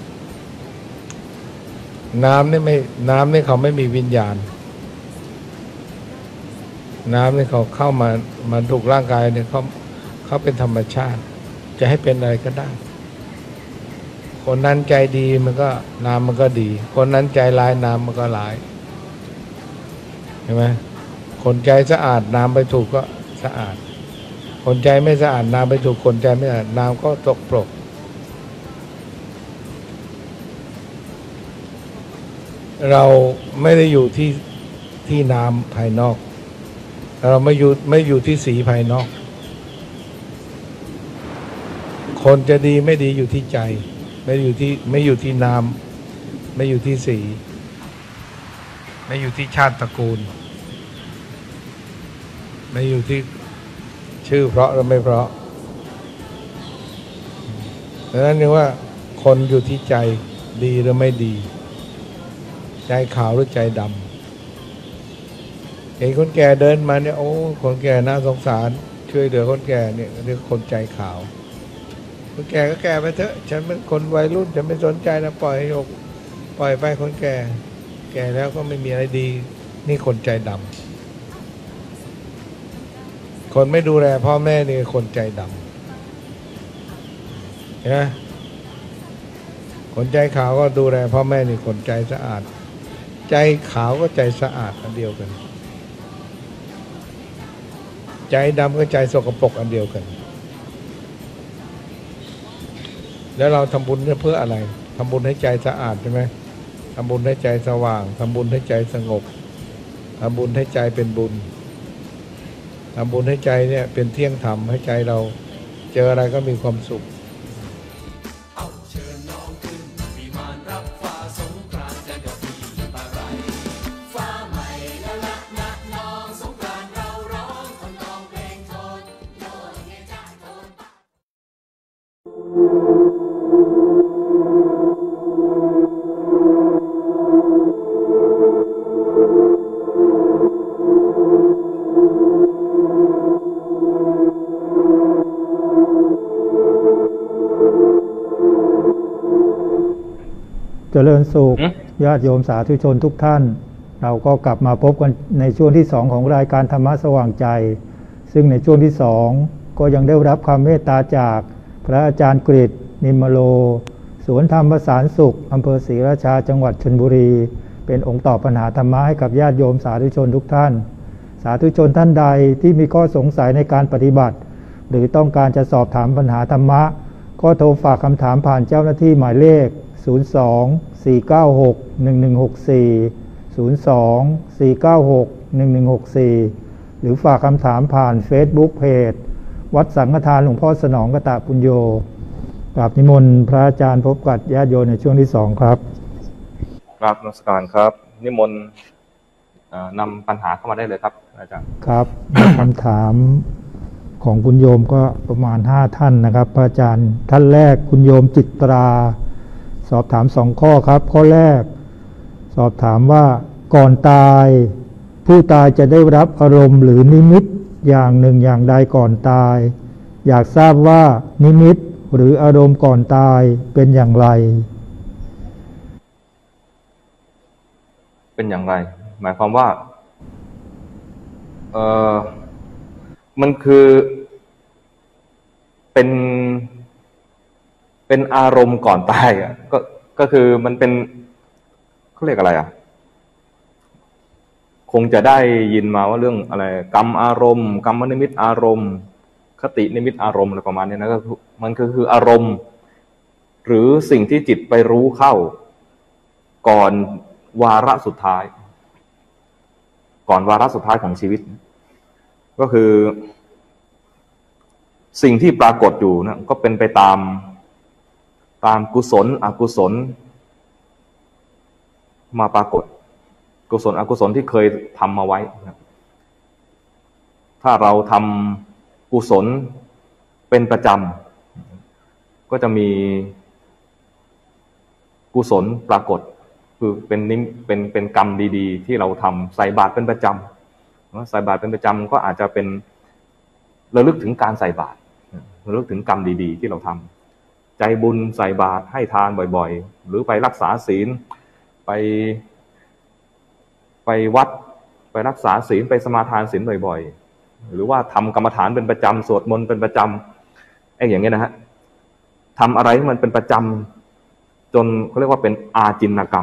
น้ำนี่ไม่น้ำนี่เขาไม่มีวิญญาณน้ำนี่เขาเข้ามามันถูกร่างกายเนี่ยเขาเขาเป็นธรรมชาติจะให้เป็นอะไรก็ได้คนนั้นใจดีมันก็น้ำมันก็ดีคนนั้นใจร้ายน้ำมันก็ร้ายเห็นไหมคนใจสะอาดน้ำไปถูกก็สะอาดคนใจไม่สะอาดน้ำไปถูกคนใจไม่สะอาดน้ำก็ตกปรกเราไม่ได้อยู่ที่ที่น้ำภายนอกเราไม่อยู่ไม่อยู่ที่สีภายนอกคนจะดีไม่ดีอยู่ที่ใจไม่อยู่ที่ไม่อยู่ที่น้ำไม่อยู่ที่สีไม่อยู่ที่ชาติตระกูลไม่อยู่ที่ชื่อเพราะหรือไม่เพราะดังนั้นเรียกว่าคนอยู่ที่ใจดีหรือไม่ดีใจขาวหรือใจดำเห็นคนแก่เดินมาเนี่ยโอ้คนแก่น่าสงสารช่วยเหลือคนแก่เนี่ยเรียกคนใจขาวคนแก่ก็แก่ไปเถอะฉันเป็นคนวัยรุ่นฉันไม่สนใจนะปล่อยให้ปล่อยไปคนแก่แก่แล้วก็ไม่มีอะไรดีนี่คนใจดำคนไม่ดูแลพ่อแม่นี่คนใจดำเห็นไหมคนใจขาวก็ดูแลพ่อแม่นี่คนใจสะอาดใจขาวก็ใจสะอาดอันเดียวกันใจดำก็ใจสกปรกอันเดียวกันแล้วเราทำบุญเพื่ออะไรทำบุญให้ใจสะอาดใช่ไหมทำบุญให้ใจสว่างทำบุญให้ใจสงบทำบุญให้ใจเป็นบุญทำบุญให้ใจเนี่ยเป็นเที่ยงธรรมให้ใจเราเจออะไรก็มีความสุขริญสุขญาติโยมสาธุชนทุกท่านเราก็กลับมาพบกันในช่วงที่สองของรายการธรรมะสว่างใจซึ่งในช่วงที่สองก็ยังได้รับความเมตตาจากพระอาจารย์กฤษนิมมโลสวนธรรมประสานสุขอำเภอศรีราชาจังหวัดชลบุรีเป็นองค์ตอบปัญหาธรรมะให้กับญาติโยมสาธุชนทุกท่านสาธุชนท่านใดที่มีข้อสงสัยในการปฏิบัติหรือต้องการจะสอบถามปัญหาธรรมะก็โทรฝากคำถามผ่านเจ้าหน้าที่หมายเลขศูนย์ สอง สี่ เก้า หก หนึ่ง หนึ่ง หก สี่ ศูนย์ สอง สี่ เก้า หก หนึ่ง หนึ่ง หก สี่หรือฝากคำถามผ่าน Facebook Page วัดสังฆทานหลวงพ่อสนองกตปุญโญกราบนิมนต์พระอาจารย์พบกับญาติโยมในช่วงที่สองครับกราบนมัสการครับนิมนต์นำปัญหาเข้ามาได้เลยครับอาจารย์ครับ คำถามของคุณโยมก็ประมาณห้าท่านนะครับพระอาจารย์ท่านแรกคุณโยมจิตราสอบถามสองข้อครับข้อแรกสอบถามว่าก่อนตายผู้ตายจะได้รับอารมณ์หรือนิมิตอย่างหนึ่งอย่างใดก่อนตายอยากทราบว่านิมิตหรืออารมณ์ก่อนตายเป็นอย่างไรเป็นอย่างไรหมายความว่าเออมันคือเป็นเป็นอารมณ์ก่อนตายอ่ะก็ก็คือมันเป็นเขาเรียกอะไรอ่ะคงจะได้ยินมาว่าเรื่องอะไรกรรมอารมณ์กรรมนิมิตอารมณ์คตินิมิตอารมณ์อะไรประมาณนี้นะก็มันก็คืออารมณ์หรือสิ่งที่จิตไปรู้เข้าก่อนวาระสุดท้ายก่อนวาระสุดท้ายของชีวิตก็คือสิ่งที่ปรากฏอยู่นะก็เป็นไปตามตามกุศลอกุศลมาปรากฏกุศลอกุศลที่เคยทำมาไว้นะถ้าเราทำกุศลเป็นประจำก็จะมีกุศลปรากฏคือเป็นนิมเป็นเป็นกรรมดีๆที่เราทำใส่บาตรเป็นประจำใส่บาตรเป็นประจำก็อาจจะเป็นระลึกถึงการใส่บาตรระลึกถึงกรรมดีๆที่เราทำใจบุญใส่บาตรให้ทานบ่อยๆหรือไปรักษาศีลไปไปวัดไปรักษาศีลไปสมาทานศีลบ่อยๆหรือว่าทำกรรมฐานเป็นประจำสวดมนต์เป็นประจำไอ้อย่างเงี้ยนะฮะทำอะไรให้มันเป็นประจำจนเขาเรียกว่าเป็นอาจินกรรม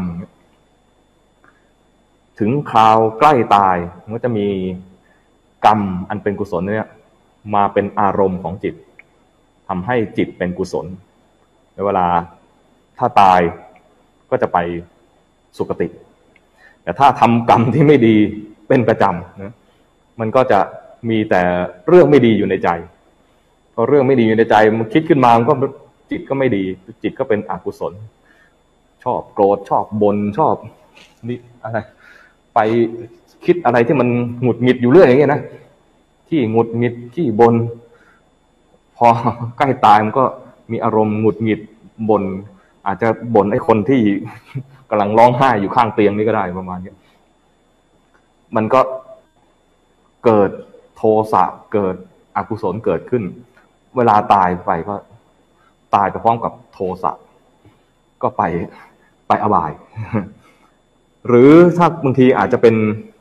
ถึงคราวใกล้ตายมันก็จะมีกรรมอันเป็นกุศลเนี่ยมาเป็นอารมณ์ของจิตทำให้จิตเป็นกุศลในเวลาถ้าตายก็จะไปสุคติแต่ถ้าทำกรรมที่ไม่ดีเป็นประจำนะมันก็จะมีแต่เรื่องไม่ดีอยู่ในใจพอเรื่องไม่ดีอยู่ในใจมันคิดขึ้นมามันก็จิตก็ไม่ดีจิตก็เป็นอกุศลชอบโกรธชอบบ่นชอบนี่อะไรไปคิดอะไรที่มันหงุดหงิดอยู่เรื่อยอย่างเงี้ยนะที่หงุดหงิดที่บ่นพอใกล้ตายมันก็มีอารมณ์หงุดหงิดบ่นอาจจะบ่นไอ้คนที่กำลังร้องไห้อยู่ข้างเตียงนี่ก็ได้ประมาณนี้มันก็เกิดโทสะเกิดอกุศลเกิดขึ้นเวลาตายไปก็ตายไปพร้อมกับโทสะก็ไปไปอบายหรือถ้าบางทีอาจจะเป็น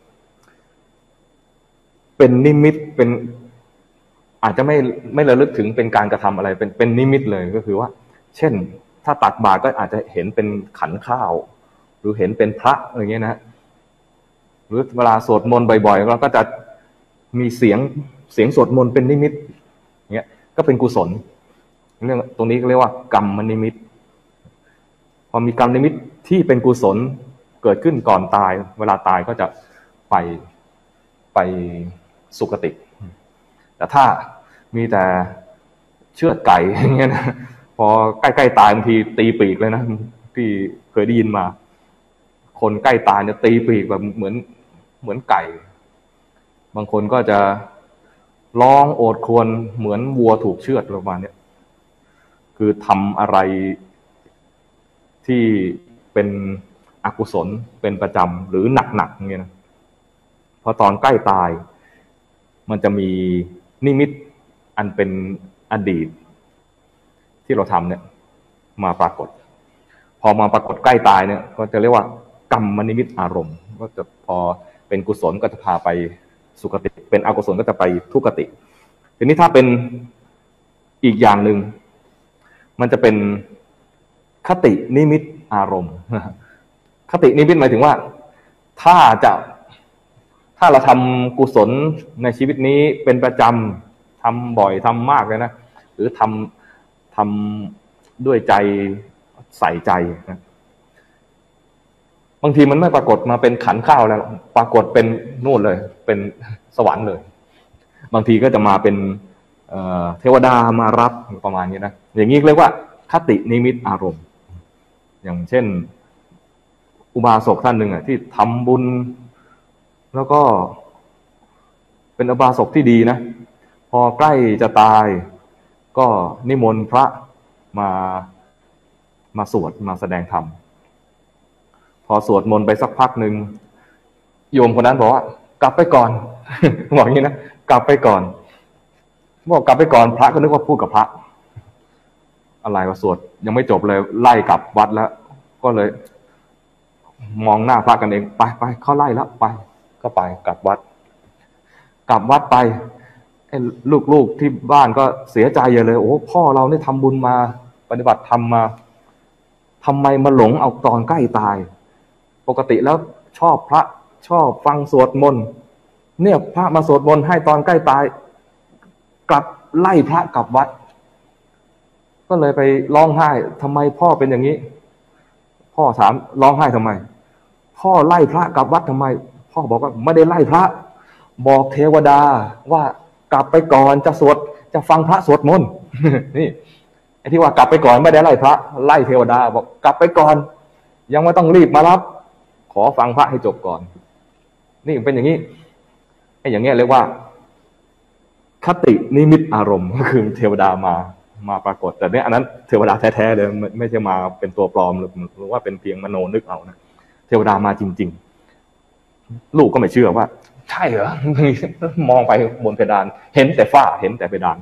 เป็นนิมิตเป็นอาจจะไม่ไม่ระลึกถึงเป็นการกระทำอะไรเป็นเป็นนิมิตเลยก็คือว่าเช่นถ้าตักบาตรก็อาจจะเห็นเป็นขันข้าวหรือเห็นเป็นพระอะไรเงี้ยนะหรือเวลาสวดมนต์บ่อยๆเราก็จะมีเสียงเสียงสวดมนต์เป็นนิมิตเงี้ยก็เป็นกุศลเรื่องตรงนี้ก็เรียกว่ากรรมนิมิตพอมีกรรมนิมิตที่เป็นกุศลเกิดขึ้นก่อนตายเวลาตายก็จะไปไปสุคติแต่ถ้ามีแต่เชือดไก่อย่างเงี้ยนะพอใกล้ๆตายบางทีตีปีกเลยนะที่เคยได้ยินมาคนใกล้ตายเนี่ยตีปีกแบบเหมือนเหมือนไก่บางคนก็จะร้องโอดครวญเหมือนวัวถูกเชือดประมาณนี้คือทำอะไรที่เป็นอกุศลเป็นประจำหรือหนักๆอย่างเงี้ยนะพอตอนใกล้ตายมันจะมีนิมิตอันเป็นอดีตที่เราทำเนี่ยมาปรากฏพอมาปรากฏใกล้ตายเนี่ยก็จะเรียกว่ากรรมนิมิตอารมณ์ก็จะพอเป็นกุศลก็จะพาไปสุคติเป็นอกุศลก็จะไปทุกติทีนี้ถ้าเป็นอีกอย่างหนึ่งมันจะเป็นคตินิมิตอารมณ์คตินิมิตหมายถึงว่าถ้าจะถ้าเราทำกุศลในชีวิตนี้เป็นประจำทำบ่อยทำมากเลยนะหรือทำทำด้วยใจใส่ใจนะบางทีมันไม่ปรากฏมาเป็นขันข้าวแล้วปรากฏเป็นนู่นเลยเป็นสวรรค์เลยบางทีก็จะมาเป็นเอ่อเทวดามารับประมาณนี้นะอย่างนี้เรียกว่าคตินิมิตอารมณ์อย่างเช่นอุบาสกท่านหนึ่งอ่ะที่ทำบุญแล้วก็เป็นอุบาสกที่ดีนะพอใกล้จะตายก็นิมนต์พระมามาสวดมาแสดงธรรมพอสวดมนต์ไปสักพักหนึ่งโยมคนนั้นบอกว่ากลับไปก่อนบอกอย่างนี้นะกลับไปก่อนบอกกลับไปก่อนพระก็นึกว่าพูดกับพระอะไรวะสวดยังไม่จบเลยไล่กลับวัดแล้วก็เลยมองหน้าพระกันเองไปไปเขาไล่แล้วไปก็ไปกลับวัดกลับวัดไปไอ้ลูกๆที่บ้านก็เสียใจเยอะเลยโอ้พ่อเราเนี่ยทำบุญมาปฏิบัติธรรมมาทำไมมาหลงเอาตอนใกล้ตายปกติแล้วชอบพระชอบฟังสวดมนต์เนี่ยพระมาสวดมนต์ให้ตอนใกล้ตายกลับไล่พระกลับวัดก็เลยไปร้องไห้ทำไมพ่อเป็นอย่างนี้พ่อถามร้องไห้ทำไมพ่อไล่พระกลับวัดทำไมพ่อบอกว่าไม่ได้ไล่พระบอกเทวดาว่ากลับไปก่อนจะสวดจะฟังพระสวดมนต์ นี่ไอ้ที่ว่ากลับไปก่อนไม่ได้ไล่พระไล่เทวดาบอกกลับไปก่อนยังไม่ต้องรีบมารับขอฟังพระให้จบก่อนนี่เป็นอย่างนี้ไอ้อย่างเงี้ยเรียกว่าคตินิมิตอารมณ์ก็คือเทวดามามาปรากฏแต่เนี่ยอันนั้นเทวดาแท้ๆเลยไม่ใช่มาเป็นตัวปลอมหรือว่าเป็นเพียงมโนนึกเอานะเทวดามาจริงๆลูกก็ไม่เชื่อว่าใช่เหรอมองไปบนเพดานเห็นแต่ฝ้าเห็นแต่เพดาน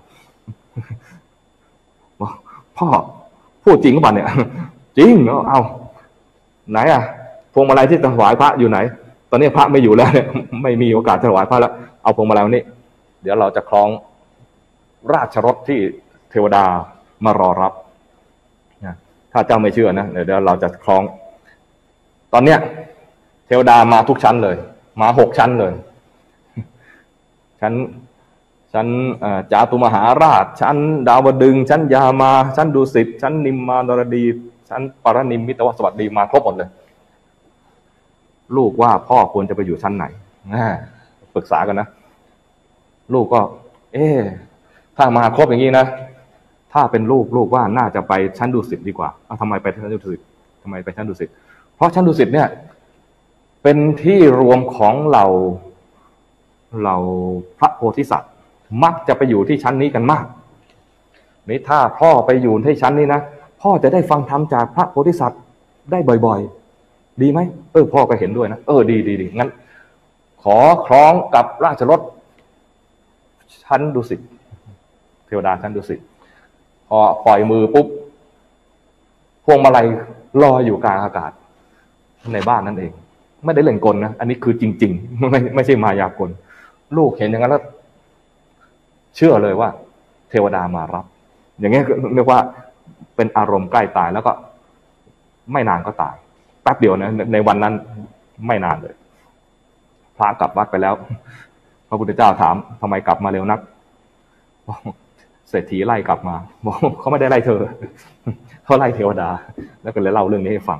พ่อพูดจริงหรือเปล่าเนี่ยจริงเนาะเอาไหนอ่ะพวงมาลัยที่ถวายพระอยู่ไหนตอนนี้พระไม่อยู่แล้วเนี่ยไม่มีโอกาสถวายพระแล้วเอาพวงมาลัยนี้เดี๋ยวเราจะคล้องราชรถที่เทวดามารอรับนะถ้าเจ้าไม่เชื่อนะเดี๋ยวเราจะคล้องตอนเนี้ยเทวดามาทุกชั้นเลยมาหกชั้นเลยชั้นชั้นจาตุมหาราชชั้นดาวดึงส์ชั้นยามาชั้นดุสิตชั้นนิมมานรดีชั้นปรนิมมิตวสวัสดีมาครบหมดเลยลูกว่าพ่อควรจะไปอยู่ชั้นไหนปรึกษากันนะลูกก็เอ๊ะถ้ามาครบอย่างนี้นะถ้าเป็นลูกลูกว่าน่าจะไปชั้นดุสิตดีกว่าเอาทำไมไปชั้นดุสิตทำไมไปชั้นดุสิตเพราะชั้นดุสิตเนี่ยเป็นที่รวมของเราเราพระโพธิสัตว์มักจะไปอยู่ที่ชั้นนี้กันมากนี่ถ้าพ่อไปอยู่ที่ชั้นนี้นะพ่อจะได้ฟังธรรมจากพระโพธิสัตว์ได้บ่อยๆดีไหมเออพ่อก็เห็นด้วยนะเออดีดีดีงั้นขอคล้องกับราชรถชั้นดุสิตเทวดาชั้นดุสิตพอปล่อยมือปุ๊บพวงมาลัยลอยอยู่กลางอากาศในบ้านนั่นเองไม่ได้เล่นกลนะอันนี้คือจริงๆไม่ไม่ใช่มายากลลูกเห็นอย่างนั้นแล้วเชื่อเลยว่าเทวดามารับอย่างเงี้ยเรียกว่าเป็นอารมณ์ใกล้ตายแล้วก็ไม่นานก็ตายแป๊บเดียวนะในวันนั้นไม่นานเลยพระกลับวัดไปแล้วพระพุทธเจ้าถามทำไมกลับมาเร็วนักเศรษฐีไล่กลับมาบอกเขาไม่ได้ไล่เธอเขาไล่เทวดาแล้วก็เลยเล่าเรื่องนี้ให้ฟัง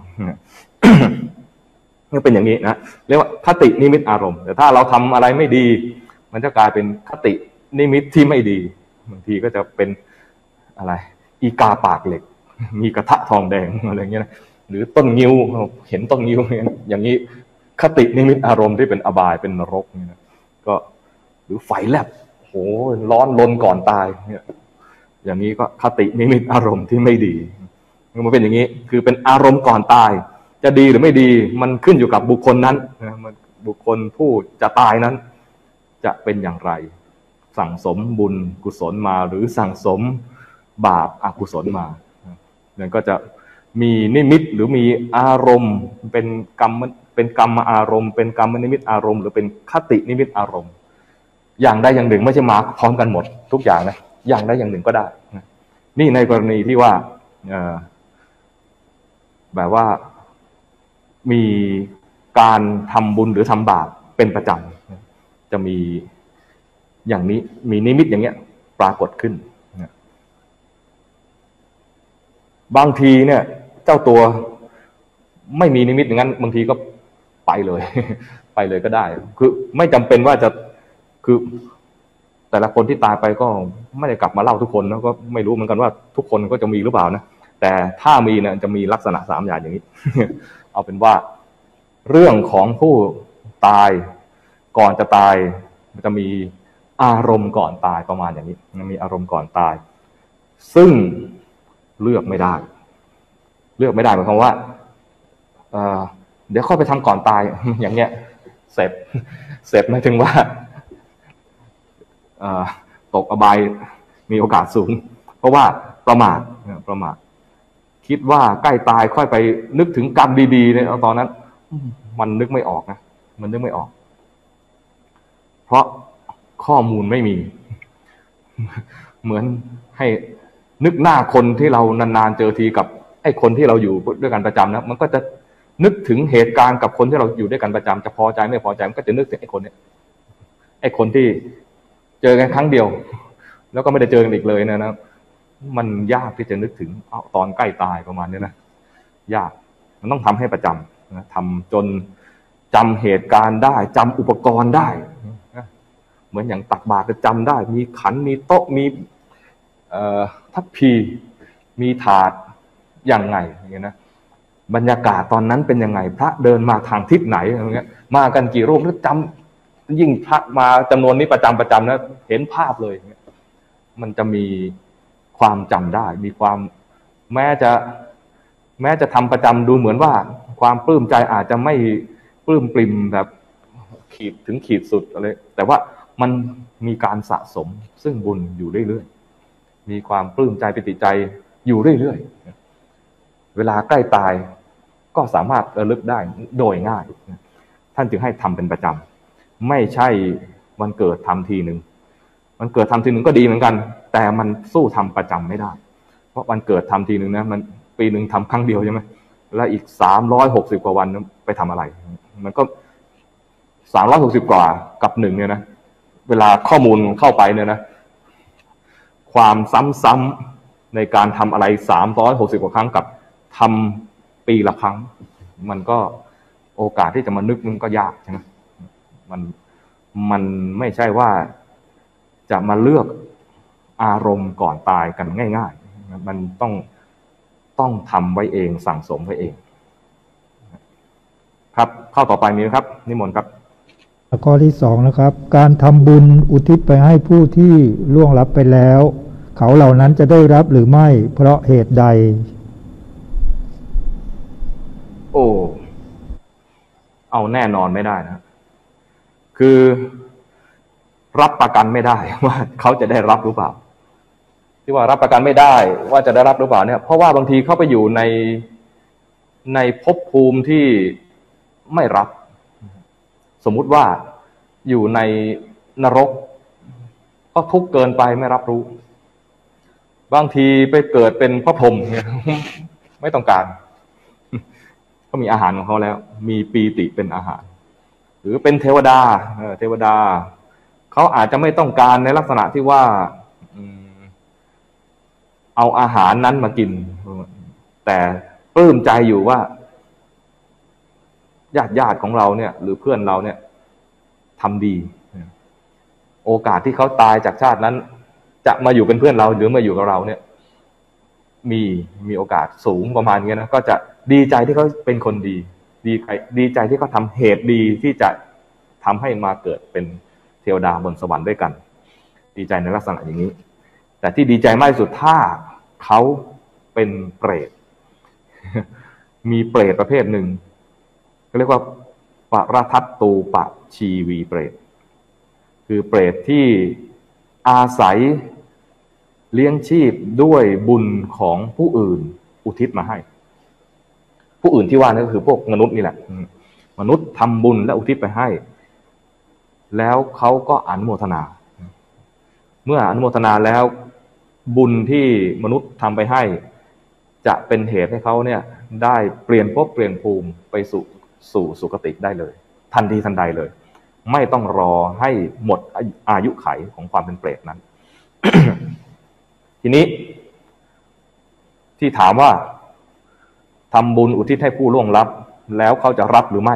นี่เป็นอย่างนี้นะเรียกว่าคตินิมิตอารมณ์แต่ถ้าเราทำอะไรไม่ดีมันจะกลายเป็นคตินิมิตที่ไม่ดีบางทีก็จะเป็นอะไรอีกาปากเหล็กมีกระทะทองแดงอะไรเงี้ยนะหรือต้นงิ้วเห็นต้นงิ้วอย่างนี้คตินิมิตอารมณ์ที่เป็นอบายเป็นนรกนี่นะก็หรือไฟแลบโหร้อนรนก่อนตายเนี่ยอย่างนี้ก็คตินิมิตอารมณ์ที่ไม่ดีมันเป็นอย่างนี้คือเป็นอารมณ์ก่อนตายจะดีหรือไม่ดีมันขึ้นอยู่กับบุคคลนั้นนะมันบุคคลผู้จะตายนั้นจะเป็นอย่างไรสั่งสมบุญกุศลมาหรือสั่งสมบาปอกุศลมานั่นก็จะมีนิมิตหรือมีอารมณ์เป็นกรรมเป็นกรรมอารมณ์เป็นกรรมนิมิตอารมณ์หรือเป็นคตินิมิตอารมณ์อย่างใดอย่างหนึ่งไม่ใช่มาพร้อมกันหมดทุกอย่างนะอย่างใดอย่างหนึ่งก็ได้นี่ในกรณีที่ว่าแบบว่ามีการทำบุญหรือทำบาปเป็นประจำจะมีอย่างนี้มีนิมิตอย่างเงี้ยปรากฏขึ้นบางทีเนี่ยเจ้าตัวไม่มีนิมิตอย่างนั้นบางทีก็ไปเลยไปเลยก็ได้คือไม่จำเป็นว่าจะคือแต่ละคนที่ตายไปก็ไม่ได้กลับมาเล่าทุกคนแล้วก็ไม่รู้เหมือนกันว่าทุกคนก็จะมีหรือเปล่านะแต่ถ้ามีเนี่ยจะมีลักษณะสามอย่างอย่างนี้ เอาเป็นว่าเรื่องของผู้ตายก่อนจะตายมันจะมีอารมณ์ก่อนตายประมาณอย่างนี้มันมีอารมณ์ก่อนตายซึ่งเลือกไม่ได้เลือกไม่ได้หมายความว่าเอ่อเดี๋ยวค่อยไปทำก่อนตายอย่างเงี้ยเสร็จเสร็จหมายถึงว่าตกอบายมีโอกาสสูงเพราะว่าประมาทประมาทคิดว่าใกล้ตายค่อยไปนึกถึงกรรมดีๆเนี่ยตอนนั้นมันนึกไม่ออกนะมันนึกไม่ออกเพราะข้อมูลไม่มีเหมือนให้นึกหน้าคนที่เรานานๆเจอทีกับไอ้คนที่เราอยู่ด้วยกันประจำนะมันก็จะนึกถึงเหตุการณ์กับคนที่เราอยู่ด้วยกันประจำจะพอใจไม่พอใจมันก็จะนึกถึงไอ้คนเนี้ยไอ้คนที่เจอกันครั้งเดียวแล้วก็ไม่ได้เจอกันอีกเลยนะนะมันยากที่จะนึกถึงตอนใกล้ตายประมาณนี้นะยากมันต้องทำให้ประจำนะทำจนจำเหตุการณ์ได้จำอุปกรณ์ได้นะเหมือนอย่างตักบาตรจะจำได้มีขันมีโต๊ะมีทัพพีมีถาดอย่างไงอย่างเงี้ยนะบรรยากาศตอนนั้นเป็นยังไงพระเดินมาทางทิศไหนอย่างเงี้ยมากันกี่รูปแล้วจำยิ่งพระมาจำนวนนี้ประจำประจำนะเห็นภาพเลยมันจะมีความจำได้มีความแม้จะแม้จะทำประจำดูเหมือนว่าความปลื้มใจอาจจะไม่ปลื้มปริ่มแบบขีดถึงขีดสุดอะไรแต่ว่ามันมีการสะสมซึ่งบุญอยู่เรื่อยๆมีความปลื้มใจปิติใจอยู่เรื่อยๆเวลาใกล้ตายก็สามารถระลึกได้โดยง่ายท่านจึงให้ทำเป็นประจำไม่ใช่วันเกิดทำทีหนึ่งวันเกิดทำทีหนึ่งก็ดีเหมือนกันแต่มันสู้ทำประจำไม่ได้เพราะวันเกิดทำทีหนึ่งนะมันปีหนึ่งทำครั้งเดียวใช่ไหมแล้วอีกสามร้อยหกสิบกว่าวันไปทำอะไรมันก็สามร้อยหกสิบกว่ากับหนึ่งเนี่ยนะเวลาข้อมูลเข้าไปเนี่ยนะความซ้ำๆในการทำอะไรสามร้อยหกสิบกว่าครั้งกับทำปีละครั้งมันก็โอกาสที่จะมานึกมันก็ยากใช่ไหมมันมันไม่ใช่ว่าจะมาเลือกอารมณ์ก่อนตายกันง่ายๆมันต้องต้องทำไว้เองสั่งสมไว้เองครับข้อต่อไปมีครับนิมนต์ครับข้อที่สองนะครับการทำบุญอุทิศไปให้ผู้ที่ล่วงลับไปแล้วเขาเหล่านั้นจะได้รับหรือไม่เพราะเหตุใดโอ้เอาแน่นอนไม่ได้นะคือรับประกันไม่ได้ว่าเขาจะได้รับหรือเปล่าที่ว่ารับประกันไม่ได้ว่าจะได้รับหรือเปล่าเนี่ยเพราะว่าบางทีเขาไปอยู่ในในภพภูมิที่ไม่รับสมมุติว่าอยู่ในนรกก็ทุกข์เกินไปไม่รับรู้บางทีไปเกิดเป็นพระพรหมเนี่ยไม่ต้องการเขามีอาหารของเขาแล้วมีปีติเป็นอาหารหรือเป็นเทวดาเออเทวดาเขาอาจจะไม่ต้องการในลักษณะที่ว่าเอาอาหารนั้นมากินแต่ปลื้มใจอยู่ว่าญาติญาติของเราเนี่ยหรือเพื่อนเราเนี่ยทำดีโอกาสที่เขาตายจากชาตินั้นจะมาอยู่เป็นเพื่อนเราหรือมาอยู่กับเราเนี่ยมีมีโอกาสสูงประมาณนี้นะก็จะดีใจที่เขาเป็นคนดีดีดีใจที่เขาทำเหตุดีที่จะทำให้มาเกิดเป็นเทวดาบนสวรรค์ด้วยกันดีใจในลักษณะอย่างนี้แต่ที่ดีใจมากที่สุดถ้าเขาเป็นเปรตมีเปรตประเภทหนึ่งเรียกว่าปรทัตตูปชีวีเปรตคือเปรตที่อาศัยเลี้ยงชีพด้วยบุญของผู้อื่นอุทิศมาให้ผู้อื่นที่ว่านั่นก็คือพวกมนุษย์นี่แหละมนุษย์ทำบุญและอุทิศไปให้แล้วเขาก็อนุโมทนาเมื่ออนุโมทนาแล้วบุญที่มนุษย์ทำไปให้จะเป็นเหตุให้เขาเนี่ยได้เปลี่ยนภพเปลี่ยนภูมิไปสู่สู่สุคติได้เลยทันทีทันใดเลยไม่ต้องรอให้หมดอายุไขของความเป็นเปรตนั้น ทีนี้ที่ถามว่าทำบุญอุทิศให้ผู้ล่วงลับแล้วเขาจะรับหรือไม่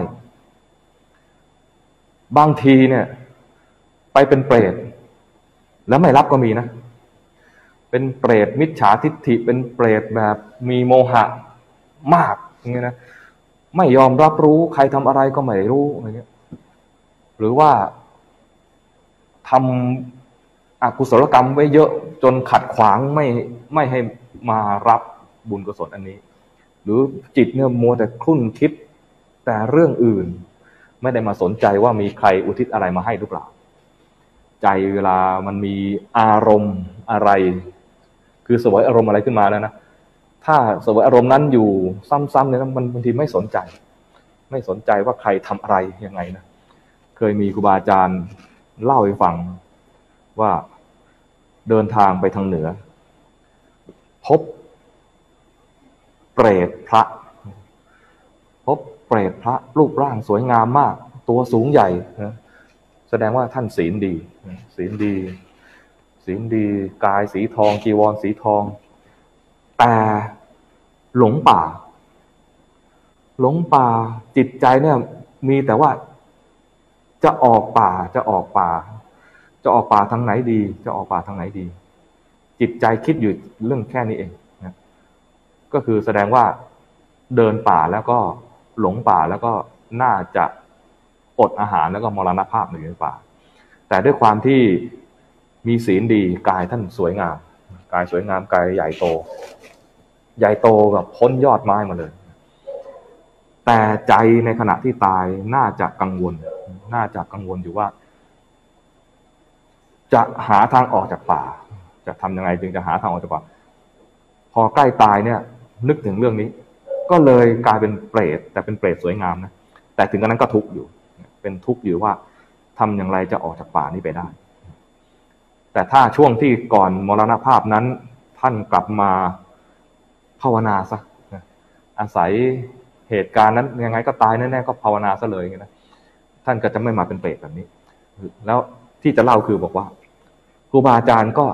บางทีเนี่ยไปเป็นเปรตแล้วไม่รับก็มีนะเป็นเปรตมิจฉาทิฏฐิเป็นเปรตแบบมีโมหะมากอย่างเงี้ยนะไม่ยอมรับรู้ใครทำอะไรก็ไม่รู้อะไรเงี้ยหรือว่าทำอกุศลกรรมไว้เยอะจนขัดขวางไม่ไม่ให้มารับบุญกุศลอันนี้หรือจิตเนี่ยมัวแต่คลุ่นคิดแต่เรื่องอื่นไม่ได้มาสนใจว่ามีใครอุทิศอะไรมาให้หรือเปล่าใจเวลามันมีอารมณ์อะไรคือเสวยอารมณ์อะไรขึ้นมาแล้วนะถ้าเสวยอารมณ์นั้นอยู่ซ้ำๆเนี่ยมันบางทีไม่สนใจไม่สนใจว่าใครทำอะไรยังไงนะเคยมีครูบาอาจารย์เล่าให้ฟังว่าเดินทางไปทางเหนือพบเปรตพระพบเปรตพระรูปร่างสวยงามมากตัวสูงใหญ่นะแสดงว่าท่านศีลดีศีลดีศีลดีกายสีทองจีวรสีทองแต่หลงป่าหลงป่าจิตใจเนี่ยมีแต่ว่าจะออกป่าจะออกป่าจะออกป่าทางไหนดีจะออกป่าทางไหนดีจิตใจคิดอยู่เรื่องแค่นี้เองนะก็คือแสดงว่าเดินป่าแล้วก็หลงป่าแล้วก็น่าจะอดอาหารแล้วก็มรณภาพอยู่ในป่าแต่ด้วยความที่มีศีลดีกายท่านสวยงามกายสวยงามกายใหญ่โตใหญ่โตแบบพ้นยอดไม้มาเลยแต่ใจในขณะที่ตายน่าจะกังวลน่าจะกังวลอยู่ว่าจะหาทางออกจากป่าจะทำยังไงจึงจะหาทางออกจากป่าพอใกล้ตายเนี่ยนึกถึงเรื่องนี้ก็เลยกลายเป็นเปรตแต่เป็นเปรตสวยงามนะแต่ถึงกระนั้นก็ทุกข์อยู่เป็นทุกข์อยู่ว่าทำอย่างไรจะออกจากป่านี้ไปได้แต่ถ้าช่วงที่ก่อนมรณภาพนั้นท่านกลับมาภาวนาซะอาศัยเหตุการณ์นั้นยังไงก็ตายแน่ๆก็ภาวนาซะเลยนะท่านก็จะไม่มาเป็นเปรตแบบนี้แล้วที่จะเล่าคือบอกว่าครูบาอาจารย์ก็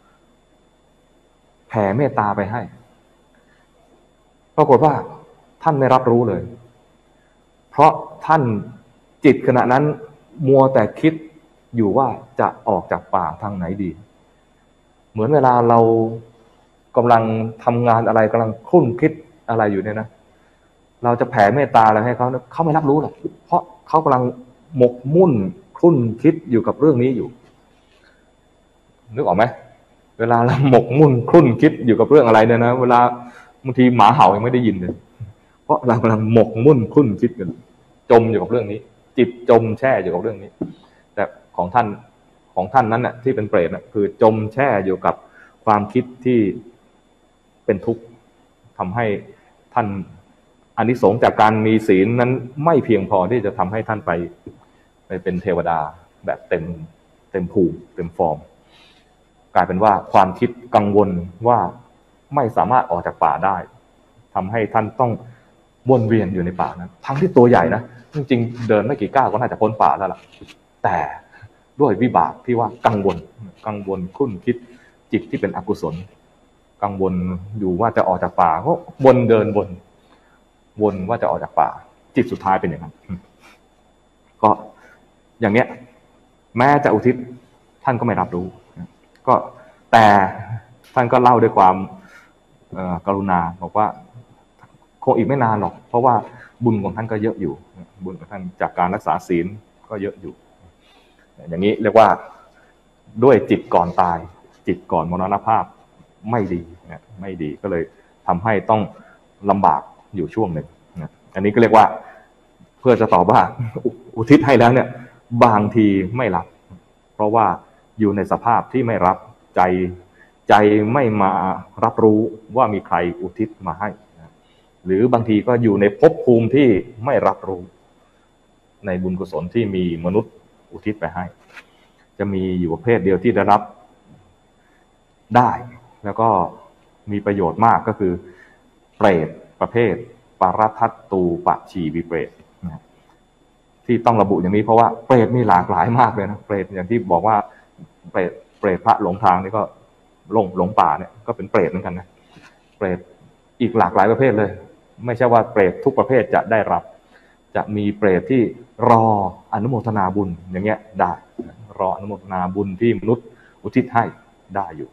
แผ่เมตตาไปให้ปรากฏว่าท่านไม่รับรู้เลยเพราะท่านจิตขณะนั้นมัวแต่คิดอยู่ว่าจะออกจากป่าทางไหนดีเหมือนเวลาเรากำลังทำงานอะไรกำลังคลุ่นคิดอะไรอยู่เนี่ยนะเราจะแผ่เมตตาอะไรให้เขาเขาไม่รับรู้หรอกเพราะเขากำลังหมกมุ่นคลุ่นคิดอยู่กับเรื่องนี้อยู่นึกออกไหมเวลาเราหมกมุ่นคลุ่นคิดอยู่กับเรื่องอะไรเนี่ยนะเวลาบางทีหมาเห่ายังไม่ได้ยินเลยเพราะเรากำลังหมกมุ่นคลุ่นคิดกันจมอยู่กับเรื่องนี้จิตจมแช่อยู่กับเรื่องนี้แต่ของท่านของท่านนั้นน่ะที่เป็นเปรตน่ะคือจมแช่อยู่กับความคิดที่เป็นทุกข์ทำให้ท่านอานิสงส์จากการมีศีลนั้นไม่เพียงพอที่จะทำให้ท่านไปไปเป็นเทวดาแบบเต็มเต็มภูมิเต็มฟอร์มกลายเป็นว่าความคิดกังวลว่าไม่สามารถออกจากป่าได้ทำให้ท่านต้องวนเวียนอยู่ในป่านั้นทั้งที่ตัวใหญ่นะจริงๆเดินไม่กี่ก้าวก็น่าจะพ้นป่าแล้วล่ะแต่ด้วยวิบากที่ว่ากังวลกังวลคุ้นคิดจิตที่เป็นอกุศลกังวลอยู่ว่าจะออกจากป่าก็วนเดินวนวนว่าจะออกจากป่าจิตสุดท้ายเป็นอย่างนั้นก็อย่างเนี้ยแม้จะอุทิศท่านก็ไม่รับรู้ก็แต่ท่านก็เล่าด้วยความกรุณาบอกว่าคงอีกไม่นานหรอกเพราะว่าบุญของท่านก็เยอะอยู่บุญของท่านจากการรักษาศีลก็เยอะอยู่อย่างนี้เรียกว่าด้วยจิตก่อนตายจิตก่อนมรณภาพไม่ดีนะไม่ดีก็เลยทำให้ต้องลำบากอยู่ช่วงหนึ่งนะอันนี้ก็เรียกว่าเพื่อจะตอบว่าอุทิศให้แล้วเนี่ยบางทีไม่รับเพราะว่าอยู่ในสภาพที่ไม่รับใจใจไม่มารับรู้ว่ามีใครอุทิศมาให้นะหรือบางทีก็อยู่ในภพภูมิที่ไม่รับรู้ในบุญกุศลที่มีมนุษย์อุทิศไปให้จะมีอยู่ประเภทเดียวที่ได้รับได้แล้วก็มีประโยชน์มากก็คือเปรตประเภทปารทัตตูปชีวิเปรตที่ต้องระบุอย่างนี้เพราะว่าเปรตมีหลากหลายมากเลยนะเปรตอย่างที่บอกว่าเปรตเปรตพระหลงทางนี่ก็หลงหลงป่าเนี่ยก็เป็นเปรตเหมือนกันนะเปรตอีกหลากหลายประเภทเลยไม่ใช่ว่าเปรตทุกประเภทจะได้รับจะมีเปรตที่รออนุโมทนาบุญอย่างเงี้ยได้รออนุโมทนาบุญที่มนุษย์อุทิศให้ได้อยู่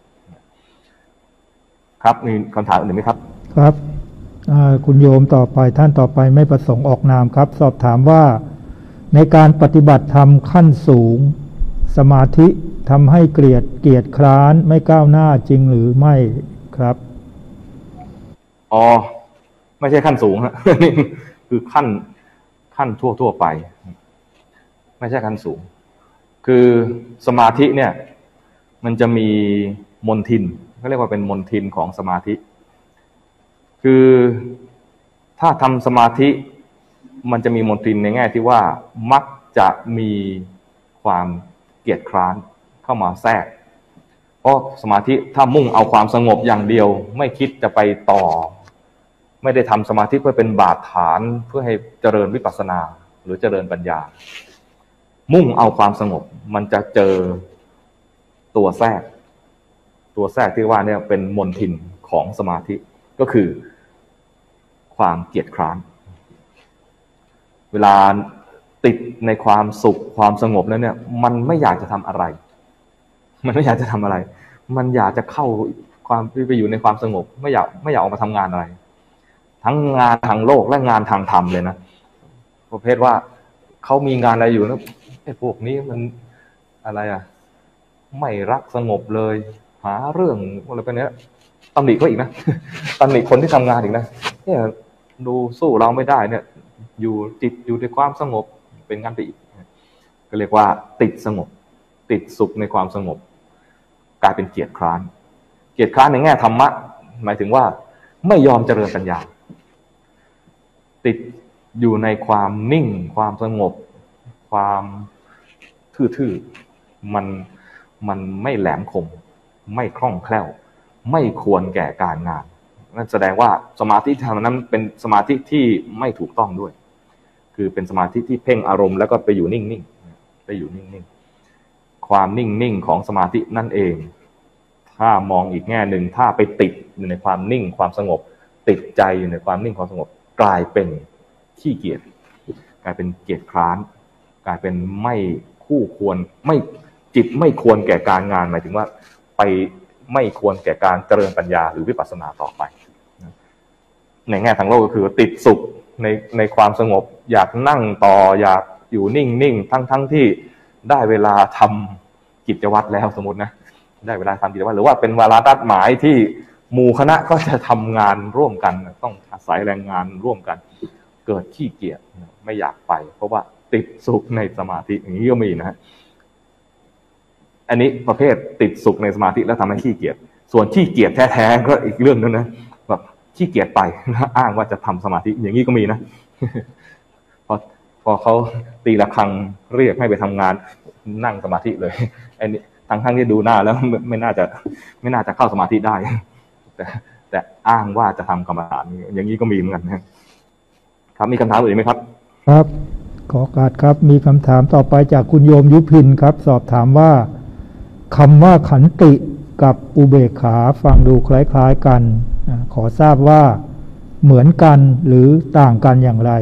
ครับมีคำถามอื่นไหมครับครับคุณโยมต่อไปท่านต่อไปไม่ประสงค์ออกนามครับสอบถามว่าในการปฏิบัติธรรมขั้นสูงสมาธิทำให้เกลียดเกียจคร้านไม่ก้าวหน้าจริงหรือไม่ครับอ๋อไม่ใช่ขั้นสูงฮะนี่คือขั้นขั้นทั่วทั่วไปไม่ใช่ขั้นสูงคือสมาธิเนี่ยมันจะมีมนทินก็เรียกว่าเป็นมนทินของสมาธิคือถ้าทำสมาธิมันจะมีมนทินในแง่ที่ว่ามักจะมีความเกียจคร้านเข้ามาแทรกเพราะสมาธิถ้ามุ่งเอาความสงบอย่างเดียวไม่คิดจะไปต่อไม่ได้ทำสมาธิเพื่อเป็นบาดฐานเพื่อให้เจริญวิปัสสนาหรือเจริญปัญญามุ่งเอาความสงบมันจะเจอตัวแทรกตัวแทรกที่ว่าเนี่ยเป็นมนทินของสมาธิก็คือความเกียจคร้านเวลาติดในความสุขความสงบแล้วเนี่ยมันไม่อยากจะทำอะไรมันไม่อยากจะทำอะไรมันอยากจะเข้าความไปอยู่ในความสงบไม่อยากไม่อยากออกมาทำงานอะไรทั้งงานทางโลกและงานทางธรรมเลยนะประเภทว่าเขามีงานอะไรอยู่นะไอ้พวกนี้มันอะไรอ่ะไม่รักสงบเลยหาเรื่องอะไรไปเนี้ยตำหนิเขาอีกนะตำหนิคนที่ทำงานอีกนะเนี่ยดูสู้เราไม่ได้เนี่ยอยู่ติดอยู่ในความสงบเป็นงานไปอีกก็เรียกว่าติดสงบติดสุขในความสงบกลายเป็นเกียจคร้านเกียจคร้านในแง่ธรรมะหมายถึงว่าไม่ยอมเจริญปัญญาติดอยู่ในความนิ่งความสงบความทื่อๆมันมันไม่แหลมคมไม่คล่องแคล่วไม่ควรแก่การงานนั่นแสดงว่าสมาธิที่ทำนั้นเป็นสมาธิที่ไม่ถูกต้องด้วยคือเป็นสมาธิที่เพ่งอารมณ์แล้วก็ไปอยู่นิ่งๆไปอยู่นิ่งๆความนิ่งๆของสมาธินั่นเองถ้ามองอีกแง่หนึ่งถ้าไปติดอยู่ในความนิ่งความสงบติดใจอยู่ในความนิ่งความสงบกลายเป็นขี้เกียจกลายเป็นเกียจคร้านกลายเป็นไม่คู่ควรไม่จิตไม่ควรแก่การงานหมายถึงว่าไปไม่ควรแก่การเจริญปัญญาหรือวิปัสสนาต่อไปในแง่ทางโลกก็คือติดสุขในในความสงบอยากนั่งต่ออยากอยู่นิ่งๆทั้งๆ ท, ที่ได้เวลาทำกิจวัตรแล้วสมมตินะได้เวลาทำกิจวัตรหรือว่าเป็นเวลานัดหมายที่หมู่คณะก็จะทำงานร่วมกันต้องอาศัยแรงงานร่วมกันเกิดขี้เกียจไม่อยากไปเพราะว่าติดสุขในสมาธิอย่างนี้ก็มีนะฮะอันนี้ประเภทติดสุขในสมาธิแล้วทำให้ขี้เกียจส่วนขี้เกียจแท้ๆก็อีกเรื่องนึงนะแบบขี้เกียจไปนะอ้างว่าจะทำสมาธิอย่างนี้ก็มีนะพอพอเขาตีระฆังเรียกให้ไปทำงานนั่งสมาธิเลยไอ้นี่ทั้งทั้งที่ดูหน้าแล้วไม่ไม่น่าจะไม่น่าจะเข้าสมาธิได้แต่แต่อ้างว่าจะทำกรรมฐานอย่างนี้ก็มีเหมือนกันนะครับมีคำถามอื่นไหมครับครับขอโอกาสครับมีคำถามต่อไปจากคุณโยมยุพินครับสอบถามว่าคำว่าขันติกับอุเบกขาฟังดูคล้ายๆกันขอทราบว่าเหมือนกันหรือต่างกันอย่างไร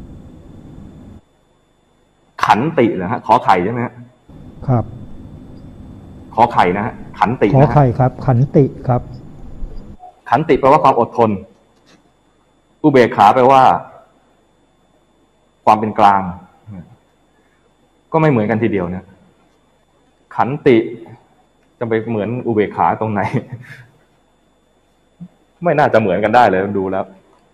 ขันติเหรอฮะขอไข่ใช่ไหมครับขอไข่นะฮะขันติขอไข่ครับขันติครับขันติแปลว่าความอดทนอุเบกขาแปลว่าความเป็นกลางก็ไม่เหมือนกันทีเดียวเนี่ยขันติจะไปเหมือนอุเบกขาตรงไหนไม่น่าจะเหมือนกันได้เลยดูแล้ว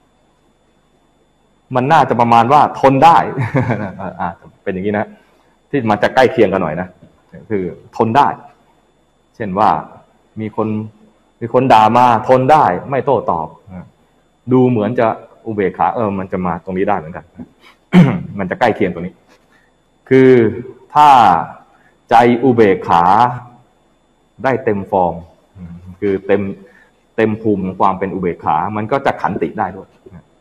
มันน่าจะประมาณว่าทนได้อ่าเป็นอย่างนี้นะที่มันจะใกล้เคียงกันหน่อยนะคือทนได้เช่นว่ามีคนมีคนด่ามาทนได้ไม่โต้ตอบดูเหมือนจะโอุเบกขาเออมันจะมาตรงนี้ได้เหมือนกัน มันจะใกล้เคียงตรงนี้คือถ้าใจอุเบกขาได้เต็มฟอร์มคือเต็มเต็มภูมิของความเป็นอุเบกขามันก็จะขันติได้ด้วย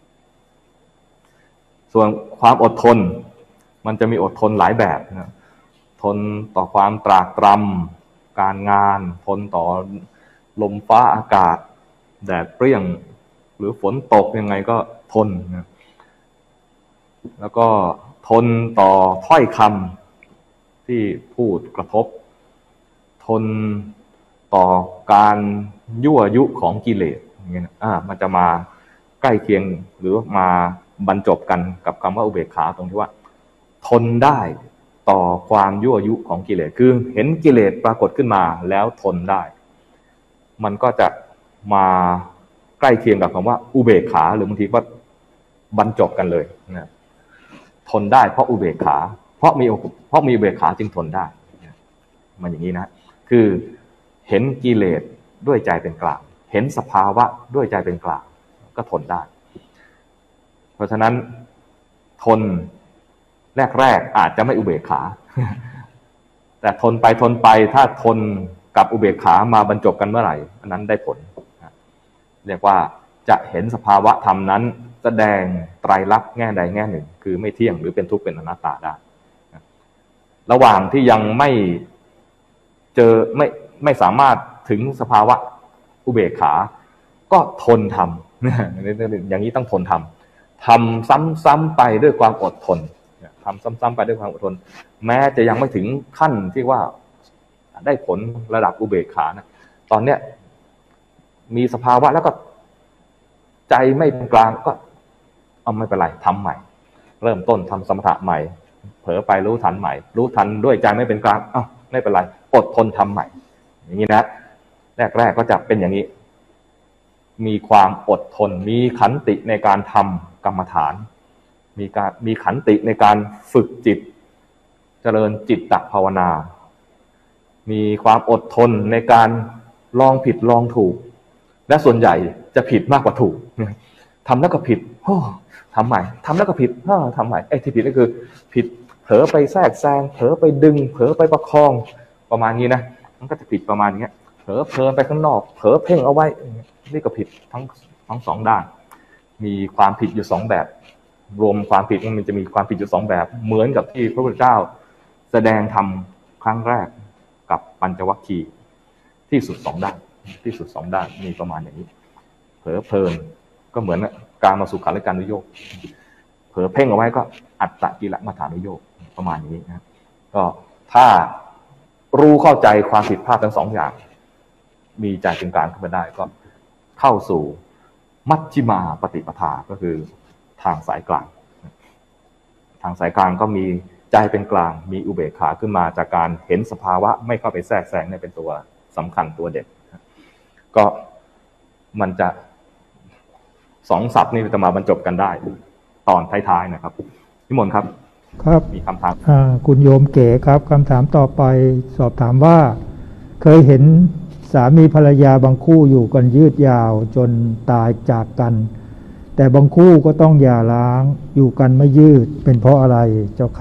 ส่วนความอดทนมันจะมีอดทนหลายแบบนะทนต่อความตรากตรำการงานทนต่อลมฟ้าอากาศแดดเปรี้ยงหรือฝนตกยังไงก็ทนนะแล้วก็ทนต่อถ้อยคำที่พูดกระทบทนต่อการยั่วยุของกิเลสอย่างเงี้ยอ่ามันจะมาใกล้เคียงหรือมาบรรจบกันกับคำว่าอุเบกขาตรงที่ว่าทนได้ต่อความยั่วยุของกิเลสคือเห็นกิเลสปรากฏขึ้นมาแล้วทนได้มันก็จะมาใกล้เคียงกับคำว่าอุเบกขาหรือบางทีก็บรรจบกันเลยนะทนได้เพราะอุเบกขาเพราะมีเพราะมีอุเบกขาจึงทนได้มันอย่างนี้นะคือเห็นกิเลสด้วยใจเป็นกลางเห็นสภาวะด้วยใจเป็นกลางก็ทนได้เพราะฉะนั้นทนแรกๆอาจจะไม่อุเบกขา แต่ทนไปทนไปถ้าทนกับอุเบกขามาบรรจบกันเมื่อไหร่อันนั้นได้ผลเรียกว่าจะเห็นสภาวะธรรมนั้นแสดงไตรลักษณ์แง่ใดแง่หนึ่งคือไม่เที่ยงหรือเป็นทุกข์เป็นอนัตตาได้ระหว่างที่ยังไม่เจอไม่ไม่สามารถถึงสภาวะอุเบกขาก็ทนทำอย่างนี้ต้องทนทำทำซ้ำๆไปด้วยความอดทนทำซ้ำๆไปด้วยความอดทนแม้จะยังไม่ถึงขั้นที่ว่าได้ผลระดับอุเบกขานะตอนเนี้ยมีสภาวะแล้วก็ใจไม่เป็นกลางก็เอาไม่เป็นไรทำใหม่เริ่มต้นทำสมถะใหม่เผลอไปรู้ทันใหม่รู้ทันด้วยใจไม่เป็นกลางอ้าวไม่เป็นไรอดทนทำใหม่อย่างนี้นะแรกๆก็จะเป็นอย่างนี้มีความอดทนมีขันติในการทำกรรมฐานมีการมีขันติในการฝึกจิตเจริญจิตตภาวนามีความอดทนในการลองผิดลองถูกและส่วนใหญ่จะผิดมากกว่าถูกทำแล้วก็ผิดทำใหม่ทำแล้วก็ผิดทำใหม่ไอ้ที่ผิดก็คือผิดเผลอไปแทรกแซงเผลอไปดึงเผลอไปประคองประมาณนี้นะมันก็จะผิดประมาณนี้เผลอเพลินไปข้างนอกเผลอเพ่งเอาไว้นี่ก็ผิดทั้งทั้งสองด้านมีความผิดอยู่สองแบบรวมความผิดมันจะมีความผิดอยู่สองแบบเหมือนกับที่พระพุทธเจ้าแสดงธรรมครั้งแรกกับปัญจวัคคีย์ที่สุดสองด้านที่สุดสองด้านมีประมาณอย่างนี้เผลอเพลินก็เหมือนการมาสุขาริการนุโยคเผลอเพ่งเอาไว้ก็อัตตกิลมัฏฐานุโยคประมาณนี้นะก็ถ้ารู้เข้าใจความผิดพลาดทั้งสองอย่างมีใจเป็นกลางขึ้นมาได้ก็เข้าสู่มัชฌิมาปฏิปทาก็คือทางสายกลางทางสายกลางก็มีใจเป็นกลางมีอุเบกขาขึ้นมาจากการเห็นสภาวะไม่เข้าไปแทรกแซงนี่เป็นตัวสำคัญตัวเด็ดก็มันจะสองศัพท์นี่จะมาบรรจบกันได้ตอนท้ายๆนะครับนิมนต์ครับครับมีคำถามอ่าคุณโยมเก๋ครับคำถามต่อไปสอบถามว่าเคยเห็นสามีภรรยาบางคู่อยู่กันยืดยาวจนตายจากกันแต่บางคู่ก็ต้องหย่าร้างอยู่กันไม่ยืดเป็นเพราะอะไรเจ้าคะ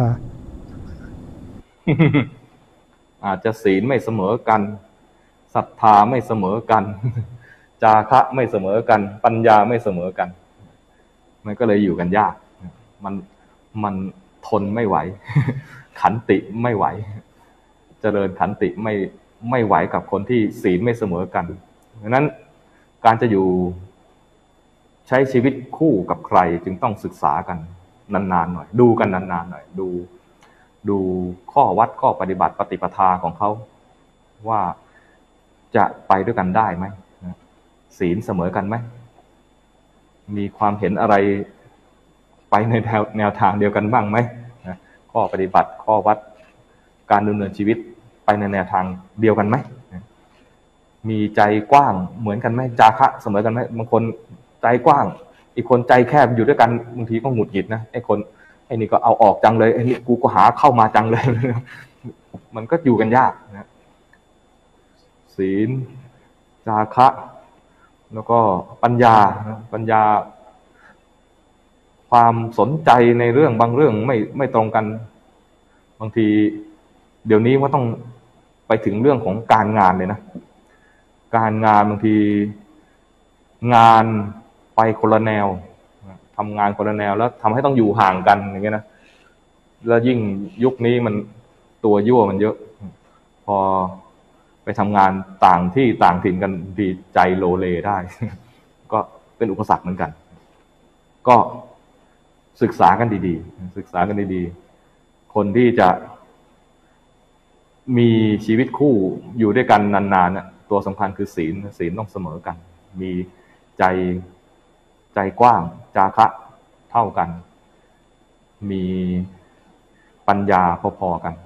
อาจจะศีลไม่เสมอกันศรัทธาไม่เสมอกันจาคะไม่เสมอกันปัญญาไม่เสมอกันมันก็เลยอยู่กันยากมันมันทนไม่ไหว ขันติไม่ไหวเจริญขันติไม่ไม่ไหวกับคนที่ศีลไม่เสมอกันดังนั้นการจะอยู่ใช้ชีวิตคู่กับใครจึงต้องศึกษากันนานๆหน่อยดูกันนานๆหน่อยดูดูข้อวัดข้อปฏิบัติปฏิปทาของเขาว่าจะไปด้วยกันได้ไหมศีลเสมอกันไหมมีความเห็นอะไรไปในแนวแนวทางเดียวกันบ้างไหมข้อปฏิบัติข้อวัดการดำเนินชีวิตไปในแนวทางเดียวกันไหมมีใจกว้างเหมือนกันไหมจาคะเสมอกันไหมบางคนใจกว้างอีกคนใจแคบอยู่ด้วยกันบางทีก็หงุดหงิดนะไอ้คนไอ้นี่ก็เอาออกจังเลยไอ้นี่กูก็หาเข้ามาจังเลย มันก็อยู่กันยากนะศีลจาคะแล้วก็ปัญญาปัญญาความสนใจในเรื่องบางเรื่องไม่ไม่ตรงกันบางทีเดี๋ยวนี้ว่าต้องไปถึงเรื่องของการงานเลยนะการงานบางทีงานไปคนละแนวทำงานคนละแนวแล้วทำให้ต้องอยู่ห่างกันอย่างเงี้ยนะแล้วยิ่งยุคนี้มันตัวยั่วมันเยอะพอไปทำงานต่างที่ต่างถิ่นกันดีใจโลเลได้ก็เป็นอุปสรรคเหมือนกันก็ศึกษากันดีๆศึกษากันดีๆคนที่จะมีชีวิตคู่อยู่ด้วยกันนานๆน่ะตัวสำคัญคือศีลศีลต้องเสมอกันมีใจใจกว้างจาคะเท่ากันมีปัญญาพอๆกัน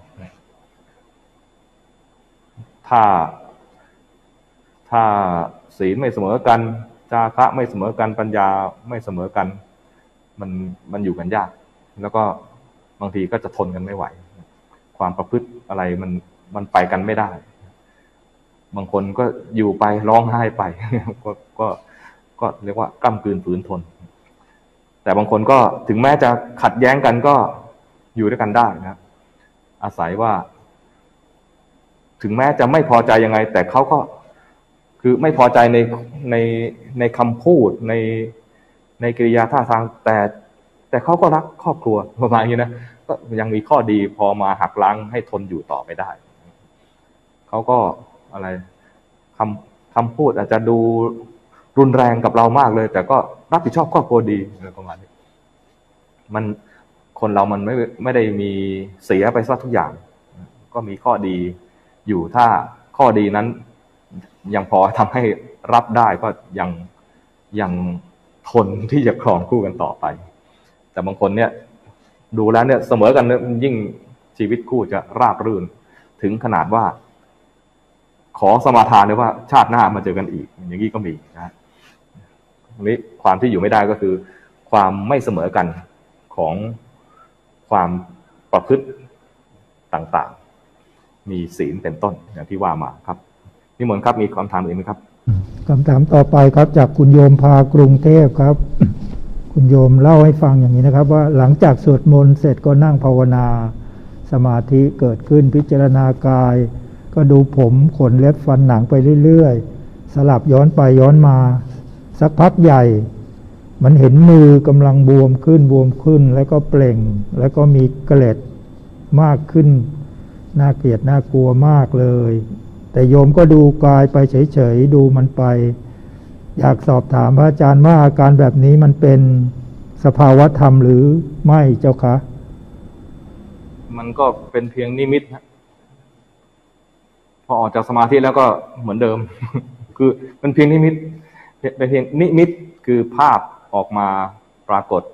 ถ้าถ้าศีลไม่เสมอกันจาคะไม่เสมอกันปัญญาไม่เสมอกันมันมันอยู่กันยากแล้วก็บางทีก็จะทนกันไม่ไหวความประพฤติอะไรมันมันไปกันไม่ได้บางคนก็อยู่ไปร้องไห้ไปก็ก็ก็เรียกว่ากล้ำกลืนฝืนทนแต่บางคนก็ถึงแม้จะขัดแย้งกันก็อยู่ด้วยกันได้นะอาศัยว่าถึงแม้จะไม่พอใจยังไงแต่เขาก็คือไม่พอใจในในในคำพูดในในกิริยาท่าทางแต่แต่เขาก็รักครอบครัวประมาณนี้นะก็ยังมีข้อดีพอมาหักล้างให้ทนอยู่ต่อไปได้เขาก็อะไรคำคำพูดอาจจะดูรุนแรงกับเรามากเลยแต่ก็รับผิดชอบครอบครัวดีประมาณนี้มันคนเรามันไม่ไม่ได้มีเสียไปซะทุกอย่างก็มีข้อดีอยู่ถ้าข้อดีนั้นยังพอทำให้รับได้ก็ยังยังทนที่จะครองคู่กันต่อไปแต่บางคนเนี่ยดูแล้วเนี่ยเสมอกันเนี่ยยิ่งชีวิตคู่จะราบรื่นถึงขนาดว่าขอสมาทานเลยว่าชาติหน้ามาเจอกันอีกอย่างนี้ก็มีนะตรงนี้ความที่อยู่ไม่ได้ก็คือความไม่เสมอกันของความประพฤติต่างๆมีศีลเป็นต้นอย่างที่ว่ามาครับนิมนต์ครับมีคำถามอื่นไหมครับคำถามต่อไปครับจากคุณโยมพากรุงเทพครับ คุณโยมเล่าให้ฟังอย่างนี้นะครับว่าหลังจากสวดมนต์เสร็จก็นั่งภาวนาสมาธิเกิดขึ้นพิจารณากายก็ดูผมขนเล็บฟันหนังไปเรื่อยๆสลับย้อนไปย้อนมาสักพักใหญ่มันเห็นมือกำลังบวมขึ้นบวมขึ้นแล้วก็เปล่งแล้วก็มีเกล็ดมากขึ้นน่าเกลียดน่ากลัวมากเลยแต่โยมก็ดูกายไปเฉยๆดูมันไปอยากสอบถามพระอาจารย์ว่าอาการแบบนี้มันเป็นสภาวะธรรมหรือไม่เจ้าคะมันก็เป็นเพียงนิมิตนะพอออกจากสมาธิแล้วก็เหมือนเดิม คือมันเพียงนิมิตเป็นเพียงนิมิตคือภาพออกมาปรากฏ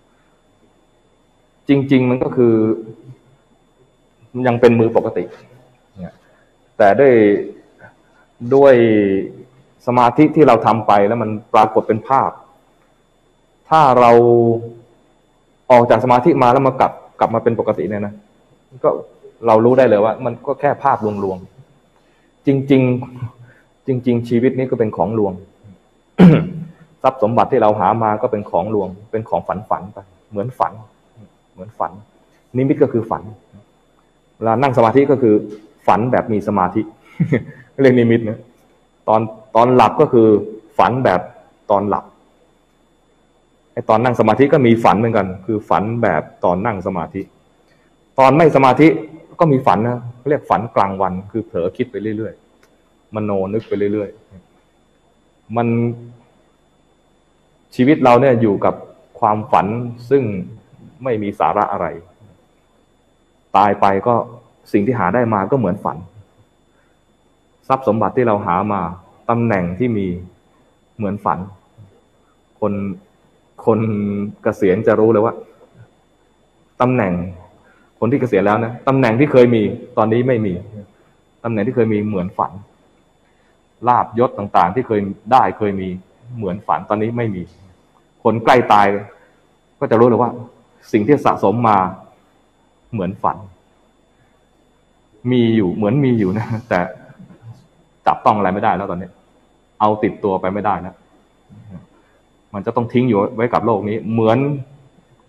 จริงๆมันก็คือยังเป็นมือปกติแต่ด้วยด้วยสมาธิที่เราทำไปแล้วมันปรากฏเป็นภาพถ้าเราออกจากสมาธิมาแล้วมากลับกลับมาเป็นปกติเนี่ยนะก็เรารู้ได้เลยว่ามันก็แค่ภาพลวงๆจริงๆจริงๆชีวิตนี้ก็เป็นของลวง ทรัพย์สมบัติที่เราหามาก็เป็นของลวงเป็นของฝันฝันไปเหมือนฝันเหมือนฝันนิมิตก็คือฝันเวลานั่งสมาธิก็คือฝันแบบมีสมาธิ เรียกนิมิตนะตอนตอนหลับก็คือฝันแบบตอนหลับไอ้ตอนนั่งสมาธิก็มีฝันเหมือนกันคือฝันแบบตอนนั่งสมาธิตอนไม่สมาธิก็มีฝันนะเรียกฝันกลางวันคือเผลอคิดไปเรื่อยๆมโนนึกไปเรื่อยๆมันชีวิตเราเนี่ยอยู่กับความฝันซึ่งไม่มีสาระอะไรตายไปก็สิ่งที่หาได้มาก็เหมือนฝันทรัพย์สมบัติที่เราหามาตำแหน่งที่มีเหมือนฝันคนคนเกษียณจะรู้เลยว่าตำแหน่งคนที่เกษียณแล้วนะตำแหน่งที่เคยมีตอนนี้ไม่มีตำแหน่งที่เคยมีเหมือนฝันลาภยศต่างๆที่เคยได้เคยมีเหมือนฝันตอนนี้ไม่มีคนใกล้ตายก็จะรู้เลยว่าสิ่งที่สะสมมาเหมือนฝันมีอยู่เหมือนมีอยู่นะแต่จับต้องอะไรไม่ได้แล้วตอนนี้เอาติดตัวไปไม่ได้นะมันจะต้องทิ้งอยู่ไว้กับโลกนี้เหมือน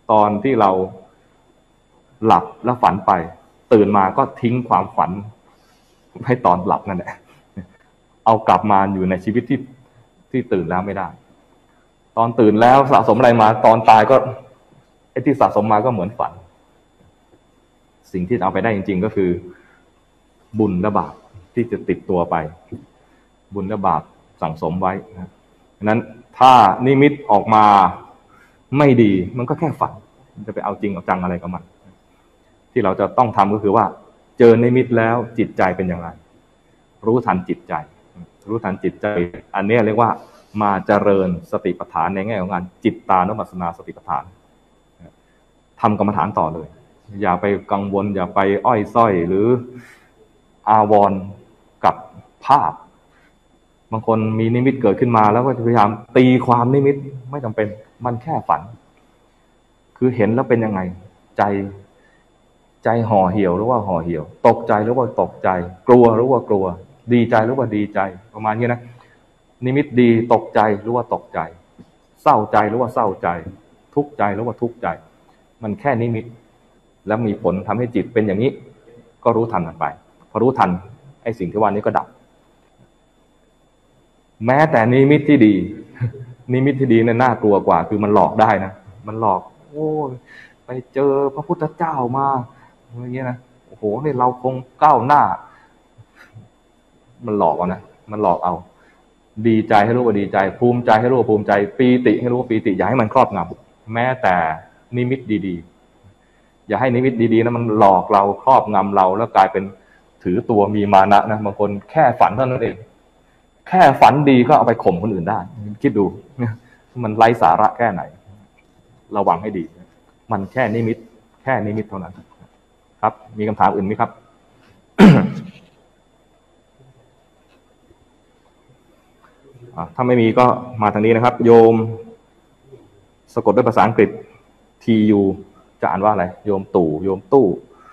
ตอนที่เราหลับแล้วฝันไปตื่นมาก็ทิ้งความฝันให้ตอนหลับนั่นแหละเอากลับมาอยู่ในชีวิตที่ที่ตื่นแล้วไม่ได้ตอนตื่นแล้วสะสมอะไรมาตอนตายก็ไอ้ที่สะสมมาก็เหมือนฝันสิ่งที่เอาไปได้จริงๆก็คือบุญและบาปที่จะติดตัวไปบุญและบาปสั่งสมไว้นะฉะนั้นถ้านิมิตออกมาไม่ดีมันก็แค่ฝันจะไปเอาจริงเอาจังอะไรกับมันที่เราจะต้องทำก็คือว่าเจอนิมิตแล้วจิตใจเป็นอย่างไรรู้ทันจิตใจรู้ทันจิตใจอันนี้เรียกว่ามาเจริญสติปัฏฐานในแง่ของงานจิตตานุปัสสนาสติปัฏฐานทำกรรมฐานต่อเลยอย่าไปกังวลอย่าไปอ้อยส้อยหรืออาวรณ์กับภาพบางคนมีนิมิตเกิดขึ้นมาแล้วก็พยายามตีความนิมิตไม่จำเป็นมันแค่ฝันคือเห็นแล้วเป็นยังไงใจใจห่อเหี่ยวหรือว่าห่อเหี่ยวตกใจหรือว่าตกใจกลัวหรือว่ากลัวดีใจหรือว่าดีใจประมาณนี้นะนิมิตดีตกใจหรือว่าตกใจเศร้าใจหรือว่าเศร้าใจทุกข์ใจหรือว่าทุกข์ใจมันแค่นิมิตแล้วมีผลทำให้จิตเป็นอย่างนี้ก็รู้ทันมันไปพอรู้ทันไอ้สิ่งที่ว่านี้ก็ดับแม้แต่นิมิตที่ดีนิมิตที่ดีเนี่ยน่ากลัวกว่าคือมันหลอกได้นะมันหลอกโอ้ไปเจอพระพุทธเจ้ามาอย่างเงี้ยนะโอ้โหนี่เราคงก้าวหน้ามันหลอกเอานะมันหลอกเอาดีใจให้รู้ว่าดีใจภูมิใจให้รู้ว่าภูมิใจปีติให้รู้ว่าปีติอย่าให้มันครอบงำแม้แต่นิมิตดีๆอย่าให้นิมิตดีๆนะมันหลอกเราครอบงำเราแล้วกลายเป็นถือตัวมีมานะนะบางคนแค่ฝันเท่านั้นเองแค่ฝันดีก็เอาไปข่มคนอื่นได้คิดดูมันไร้สาระแค่ไหนระวังให้ดีมันแค่นิมิตแค่นิมิตเท่านั้นครับมีคำถามอื่นไหมครับ ถ้าไม่มีก็มาทางนี้นะครับโยมสะกดด้วยภาษาอังกฤษ ที ยู จะอ่านว่าอะไรโยมตู่โยมตู้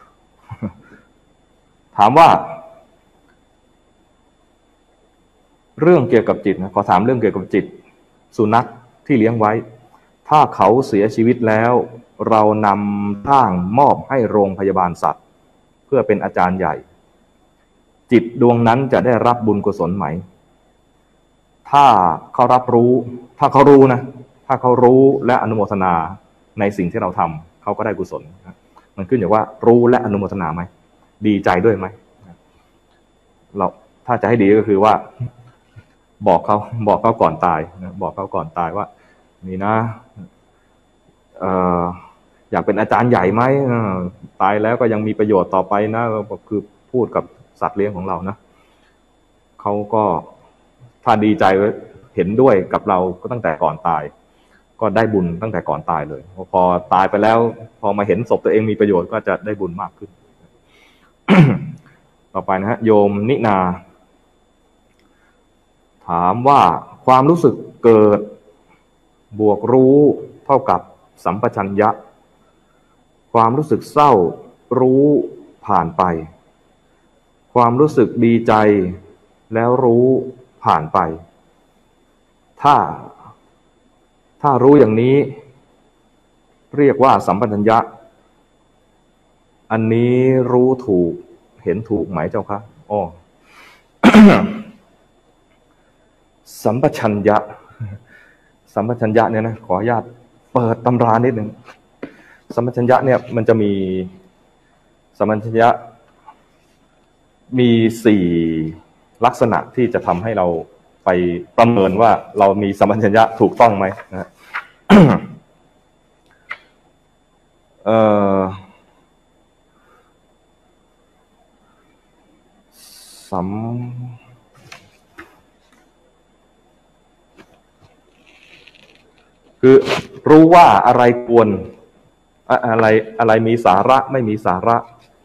ถามว่าเรื่องเกี่ยวกับจิตนะขอถามเรื่องเกี่ยวกับจิตสุนัขที่เลี้ยงไว้ถ้าเขาเสียชีวิตแล้วเรานำร่างมอบให้โรงพยาบาลสัตว์เพื่อเป็นอาจารย์ใหญ่จิตดวงนั้นจะได้รับบุญกุศลไหมถ้าเขารับรู้ถ้าเขารู้นะถ้าเขารู้และอนุโมทนาในสิ่งที่เราทำเขาก็ได้กุศลมันขึ้นอยู่ว่ารู้และอนุโมทนาไหมดีใจด้วยไหมเราถ้าจะให้ดีก็คือว่าบอกเขาบอกเขาก่อนตายบอกเขาก่อนตายว่านี่นะเอ่ออยากเป็นอาจารย์ใหญ่ไหมตายแล้วก็ยังมีประโยชน์ต่อไปนะคือพูดกับสัตว์เลี้ยงของเรานะเขาก็ถ้าดีใจเห็นด้วยกับเราก็ตั้งแต่ก่อนตายก็ได้บุญตั้งแต่ก่อนตายเลยพอตายไปแล้วพอมาเห็นศพตัวเองมีประโยชน์ก็จะได้บุญมากขึ้น ต่อไปนะฮะโยมนินาถามว่าความรู้สึกเกิดบวกรู้เท่ากับสัมปชัญญะความรู้สึกเศร้ารู้ผ่านไปความรู้สึกดีใจแล้วรู้ผ่านไปถ้าถ้ารู้อย่างนี้เรียกว่าสัมปชัญญะอันนี้รู้ถูกเห็นถูกไหมเจ้าคะอ๋อ สัมปชัญญะสัมปชัญญะเนี่ยนะขออนุญาตเปิดตำรานิดหนึ่งสัมปชัญญะเนี่ยมันจะมีสัมปชัญญะมีสี่ลักษณะที่จะทำให้เราไปประเมินว่าเรามีสัมปชัญญะถูกต้องไหมนะ เอ่อสัมคือรู้ว่าอะไรควรอะไรอะไรมีสาระไม่มีสาระ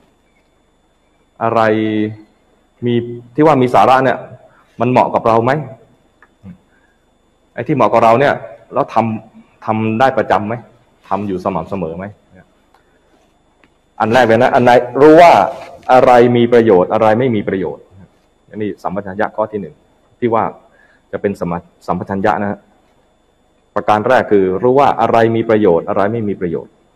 อะไรมีที่ว่ามีสาระเนี่ยมันเหมาะกับเราไหมไอ้ที่เหมาะกับเราเนี่ยแล้วทำทำได้ประจำไหมทำอยู่สม่ำเสมอไหมอันแรกเลยนะอันไหนรู้ว่าอะไรมีประโยชน์อะไรไม่มีประโยชน์อันนี้สัมปชัญญะข้อที่หนึ่งที่ว่าจะเป็นสมสัมปชัญญะนะประการแรกคือรู้ว่าอะไรมีประโยชน์อะไรไม่มีประโยชน์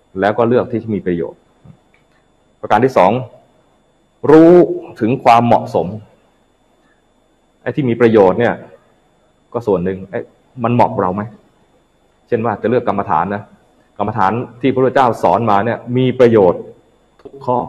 แล้วก็เลือกที่มีประโยชน์ประการที่สองรู้ถึงความเหมาะสมไอ้ที่มีประโยชน์เนี่ยก็ส่วนหนึ่งไอ้มันเหมาะกับเราไหมเช่นว่าจะเลือกกรรมฐานนะกรรมฐานที่พระพุทธเจ้าสอนมาเนี่ยมีประโยชน์ทุกข้อ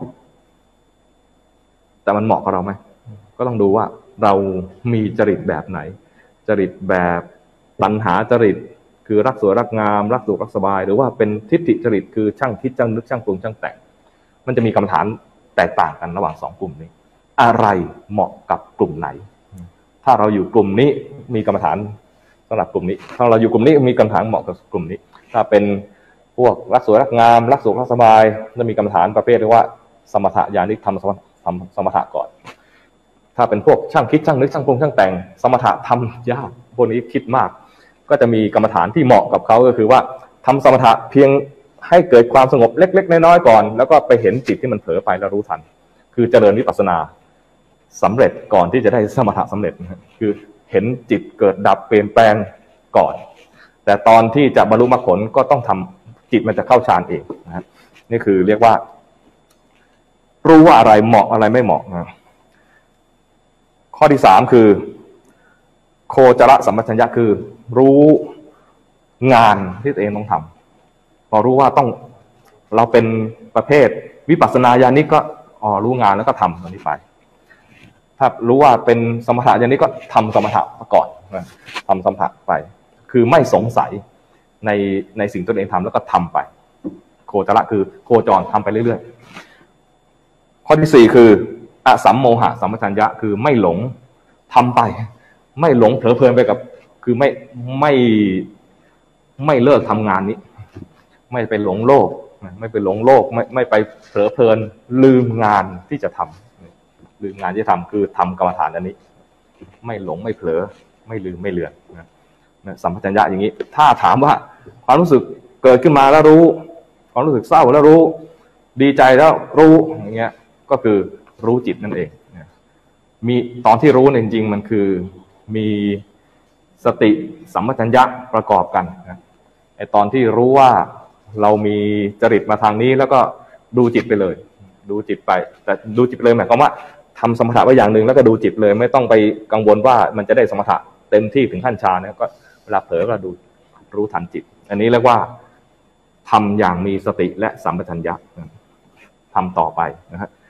แต่มันเหมาะกับเราไหมก็ต้องดูว่าเรามีจริตแบบไหนจริตแบบตัณหาจริตคือรักสวยรักงามรักสุขรักสบายหรือว่าเป็นทิฏฐิจริตคือช่างคิดช่างนึกช่างปรุงช่างแต่งมันจะมีกรรมฐานแตกต่างกันระหว่างสองกลุ่มนี้อะไรเหมาะกับกลุ่มไหนถ้าเราอยู่กลุ่มนี้มีกรรมฐานสำหรับกลุ่มนี้ถ้าเราอยู่กลุ่มนี้มีกรรมฐานเหมาะกับกลุ่มนี้ถ้าเป็นพวกรักสวยรักงามรักสุขรักสบายจะมีกรรมฐานประเภทเรียกว่าสมถะญาณิกทำสมถะทำสมถะก่อนถ้าเป็นพวกช่างคิดช่างนึกช่างปรุงช่างแต่งสมถะทำยากพวกนี้คิดมากก็จะมีกรรมฐานที่เหมาะกับเขาก็คือว่าทำสมถะเพียงให้เกิดความสงบเล็กๆน้อยๆก่อนแล้วก็ไปเห็นจิตที่มันเผลอไปแล้วรู้ทันคือเจริญวิปัสสนาสำเร็จก่อนที่จะได้สมถะสำเร็จคือเห็นจิตเกิดดับเปลี่ยนแปลงก่อนแต่ตอนที่จะบรรลุมรรคผลก็ต้องทำจิตมันจะเข้าฌานเองนะนี่คือเรียกว่ารู้ว่าอะไรเหมาะอะไรไม่เหมาะนะข้อที่สามคือโคจรสัมปชัญญะคือรู้งานที่ตัวเองต้องทำพอรู้ว่าต้องเราเป็นประเภทวิปัสสนาญาณิกก็อ๋อรู้งานแล้วก็ทำตรงนี้ไปถ้ารู้ว่าเป็นสมถะญาณิกก็ทำสมถะก่อนทำสมถะไปคือไม่สงสัยในในสิ่งตัวเองทำแล้วก็ทำไปโคจรคือโคจรทำไปเรื่อยๆข้อที่สี่คืออสัมโมหะสัมปชัญญะคือไม่หลงทำไปไม่หลงเผลอเพลินไปกับคือไม่ไม่ไม่เลิกทำงานนี้ไม่ไปหลงโลกไม่ไปหลงโลกไม่ไม่ไปเผลอเพลินลืมงานที่จะทำลืมงานที่ทำคือทำกรรมฐานอันนี้ไม่หลงไม่เผลอไม่ลืมไม่เลือนนะสัมปชัญญะอย่างนี้ถ้าถามว่าความรู้สึกเกิดขึ้นมาแล้วรู้ความรู้สึกเศร้าแล้วรู้ดีใจแล้วรู้อย่างเงี้ยก็คือรู้จิตนั่นเองมีตอนที่รู้เนี่ยจริงๆมันคือมีสติสัมปชัญญะประกอบกันนะไอตอนที่รู้ว่าเรามีจริตมาทางนี้แล้วก็ดูจิตไปเลยดูจิตไปแต่ดูจิตไปเลยหมายความว่าทำสมถะไว้อย่างหนึ่งแล้วก็ดูจิตเลยไม่ต้องไปกังวลว่ามันจะได้สมถะเต็มที่ถึงขั้นฌานเนี่ยก็เวลาเผลอก็ดูรู้ทันจิตอันนี้เรียกว่าทำอย่างมีสติและสัมปชัญญะทำต่อไปนะฮะ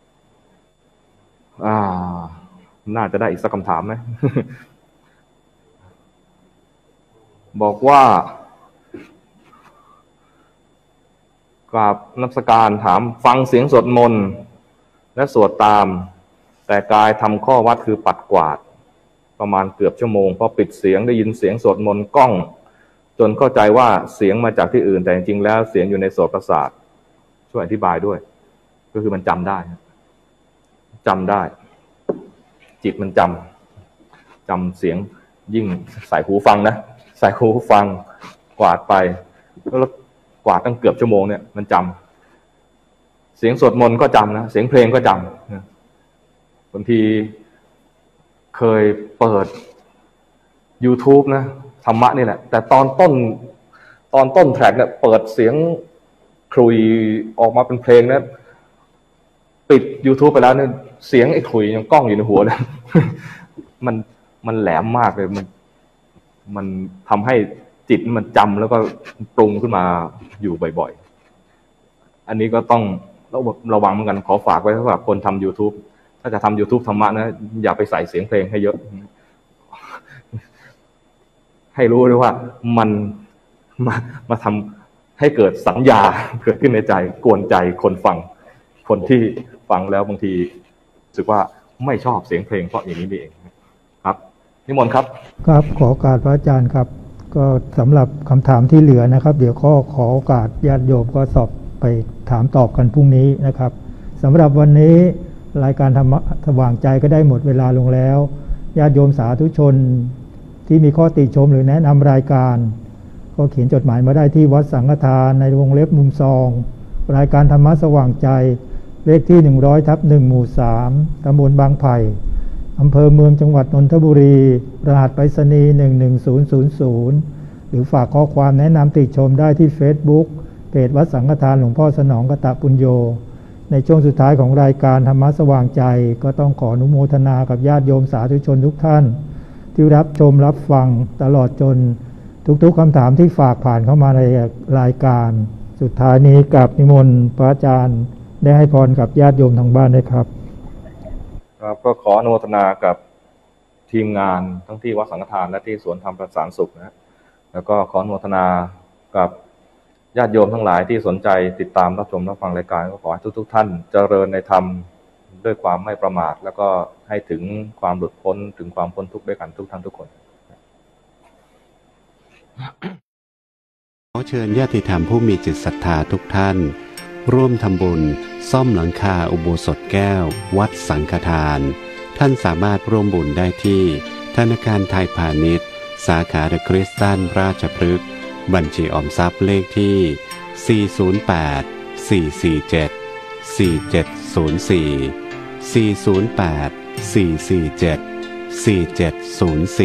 อ่าน่าจะได้อีกสักคำถามไหม บอกว่ากราบนมัสการถามฟังเสียงสวดมนต์และสวดตามแต่กายทำข้อวัดคือปัดกวาดประมาณเกือบชั่วโมงพอปิดเสียงได้ยินเสียงสวดมนต์ก้องจนเข้าใจว่าเสียงมาจากที่อื่นแต่จริงๆแล้วเสียงอยู่ในโสตประสาทช่วยอธิบายด้วยก็คือมันจำได้จำได้จิตมันจำจำเสียงยิ่งใส่หูฟังนะใส่หูฟังกวาดไปแล้วกวาดตั้งเกือบชั่วโมงเนี่ยมันจำเสียงสวดมนต์ก็จำนะเสียงเพลงก็จำบางทีเคยเปิด YouTube นะธรรมะนี่แหละแต่ตอนต้นตอนต้นแทร็กเนี่ยเปิดเสียงครุยออกมาเป็นเพลงนะปิด YouTube ไปแล้วเนี่ยเสียงไอ้ขลุยยังก้องอยู่ในหัวเลยมันมันแหลมมากเลยมันมันทำให้จิตมันจำแล้วก็ปรุงขึ้นมาอยู่บ่อยๆอันนี้ก็ต้องระวังเหมือนกันขอฝากไว้สำหรับคนทำ YouTube ถ้าจะทำ YouTube ธรรมะนะอย่าไปใส่เสียงเพลงให้เยอะให้รู้ด้วยว่ามันมามาทำให้เกิดสัญญาเกิดขึ้นในใจกวนใจคนฟังคนที่ฟังแล้วบางทีรู้สึกว่าไม่ชอบเสียงเพลงเพราะอย่างนี้นี่เองครับนิมนต์ครับครับขอโอกาสพระอาจารย์ครับก็สำหรับคำถามที่เหลือนะครับเดี๋ยวข้อขอโอกาสญาติโยมก็สอบไปถามตอบกันพรุ่งนี้นะครับสำหรับวันนี้รายการธรรมะสว่างใจก็ได้หมดเวลาลงแล้วญาติโยมสาธุชนที่มีข้อติชมหรือแนะนำรายการก็เขียนจดหมายมาได้ที่วัดสังฆทานในวงเล็บมุมซองรายการธรรมะสว่างใจเลขที่หนึ่งร้อยทับหนึ่งหมู่สามตำบลบางไผ่อำเภอเมืองจังหวัดนนทบุรีรหัสไปรษณีย์หนึ่งหนึ่งศูนย์ศูนย์ศูนย์หรือฝากข้อความแนะนำติชมได้ที่ Facebook เพจวัดสังฆทานหลวงพ่อสนองกตปุญโญในช่วงสุดท้ายของรายการธรรมะสว่างใจก็ต้องขออนุโมทนากับญาติโยมสาธุชนทุกท่านที่รับชมรับฟังตลอดจนทุกๆคำถามที่ฝากผ่านเข้ามาในรายการสุดท้ายนี้กราบนิมนต์พระอาจารย์ได้ให้พรกับญาติโยมทางบ้านด้วยครับครับก็ขออนุโมทนากับทีมงานทั้งที่วัดสังฆทานและที่สวนธรรมประสานสุขนะแล้วก็ขออนุโมทนากับญาติโยมทั้งหลายที่สนใจติดตามรับชมรับฟังรายการก็ขอให้ทุกๆท่านเจริญในธรรมด้วยความไม่ประมาทแล้วก็ให้ถึงความหลุดพ้นถึงความพ้นทุกข์ด้วยกันทุกท่านทุกคนขอเชิญญาติธรรมผู้มีจิตศรัทธาทุกท่านร่วมทำบุญซ่อมหลังคาอุโบสถแก้ววัดสังฆทานท่านสามารถร่วมบุญได้ที่ธนาคารไทยพาณิชย์สาขาเดอะคริสตัลราชพฤกษ์บัญชีออมทรัพย์เลขที่สี่ ศูนย์ แปด สี่ สี่ เจ็ด สี่ เจ็ด ศูนย์ สี่ สี่ ศูนย์ แปด สี่ สี่ เจ็ด สี่ เจ็ด ศูนย์ สี่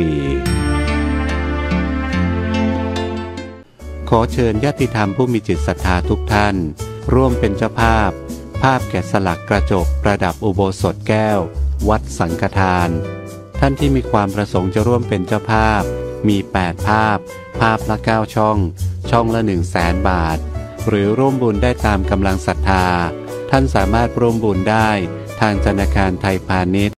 ขอเชิญญาติธรรมผู้มีจิตศรัทธาทุกท่านร่วมเป็นเจ้าภาพภาพแกะสลักกระจกประดับอุโบสถแก้ววัดสังฆทานท่านที่มีความประสงค์จะร่วมเป็นเจ้าภาพมีแปดภาพภาพละเก้าช่องช่องละหนึ่งแสนบาทหรือร่วมบุญได้ตามกำลังศรัทธาท่านสามารถร่วมบุญได้ทางธนาคารไทยพาณิชย์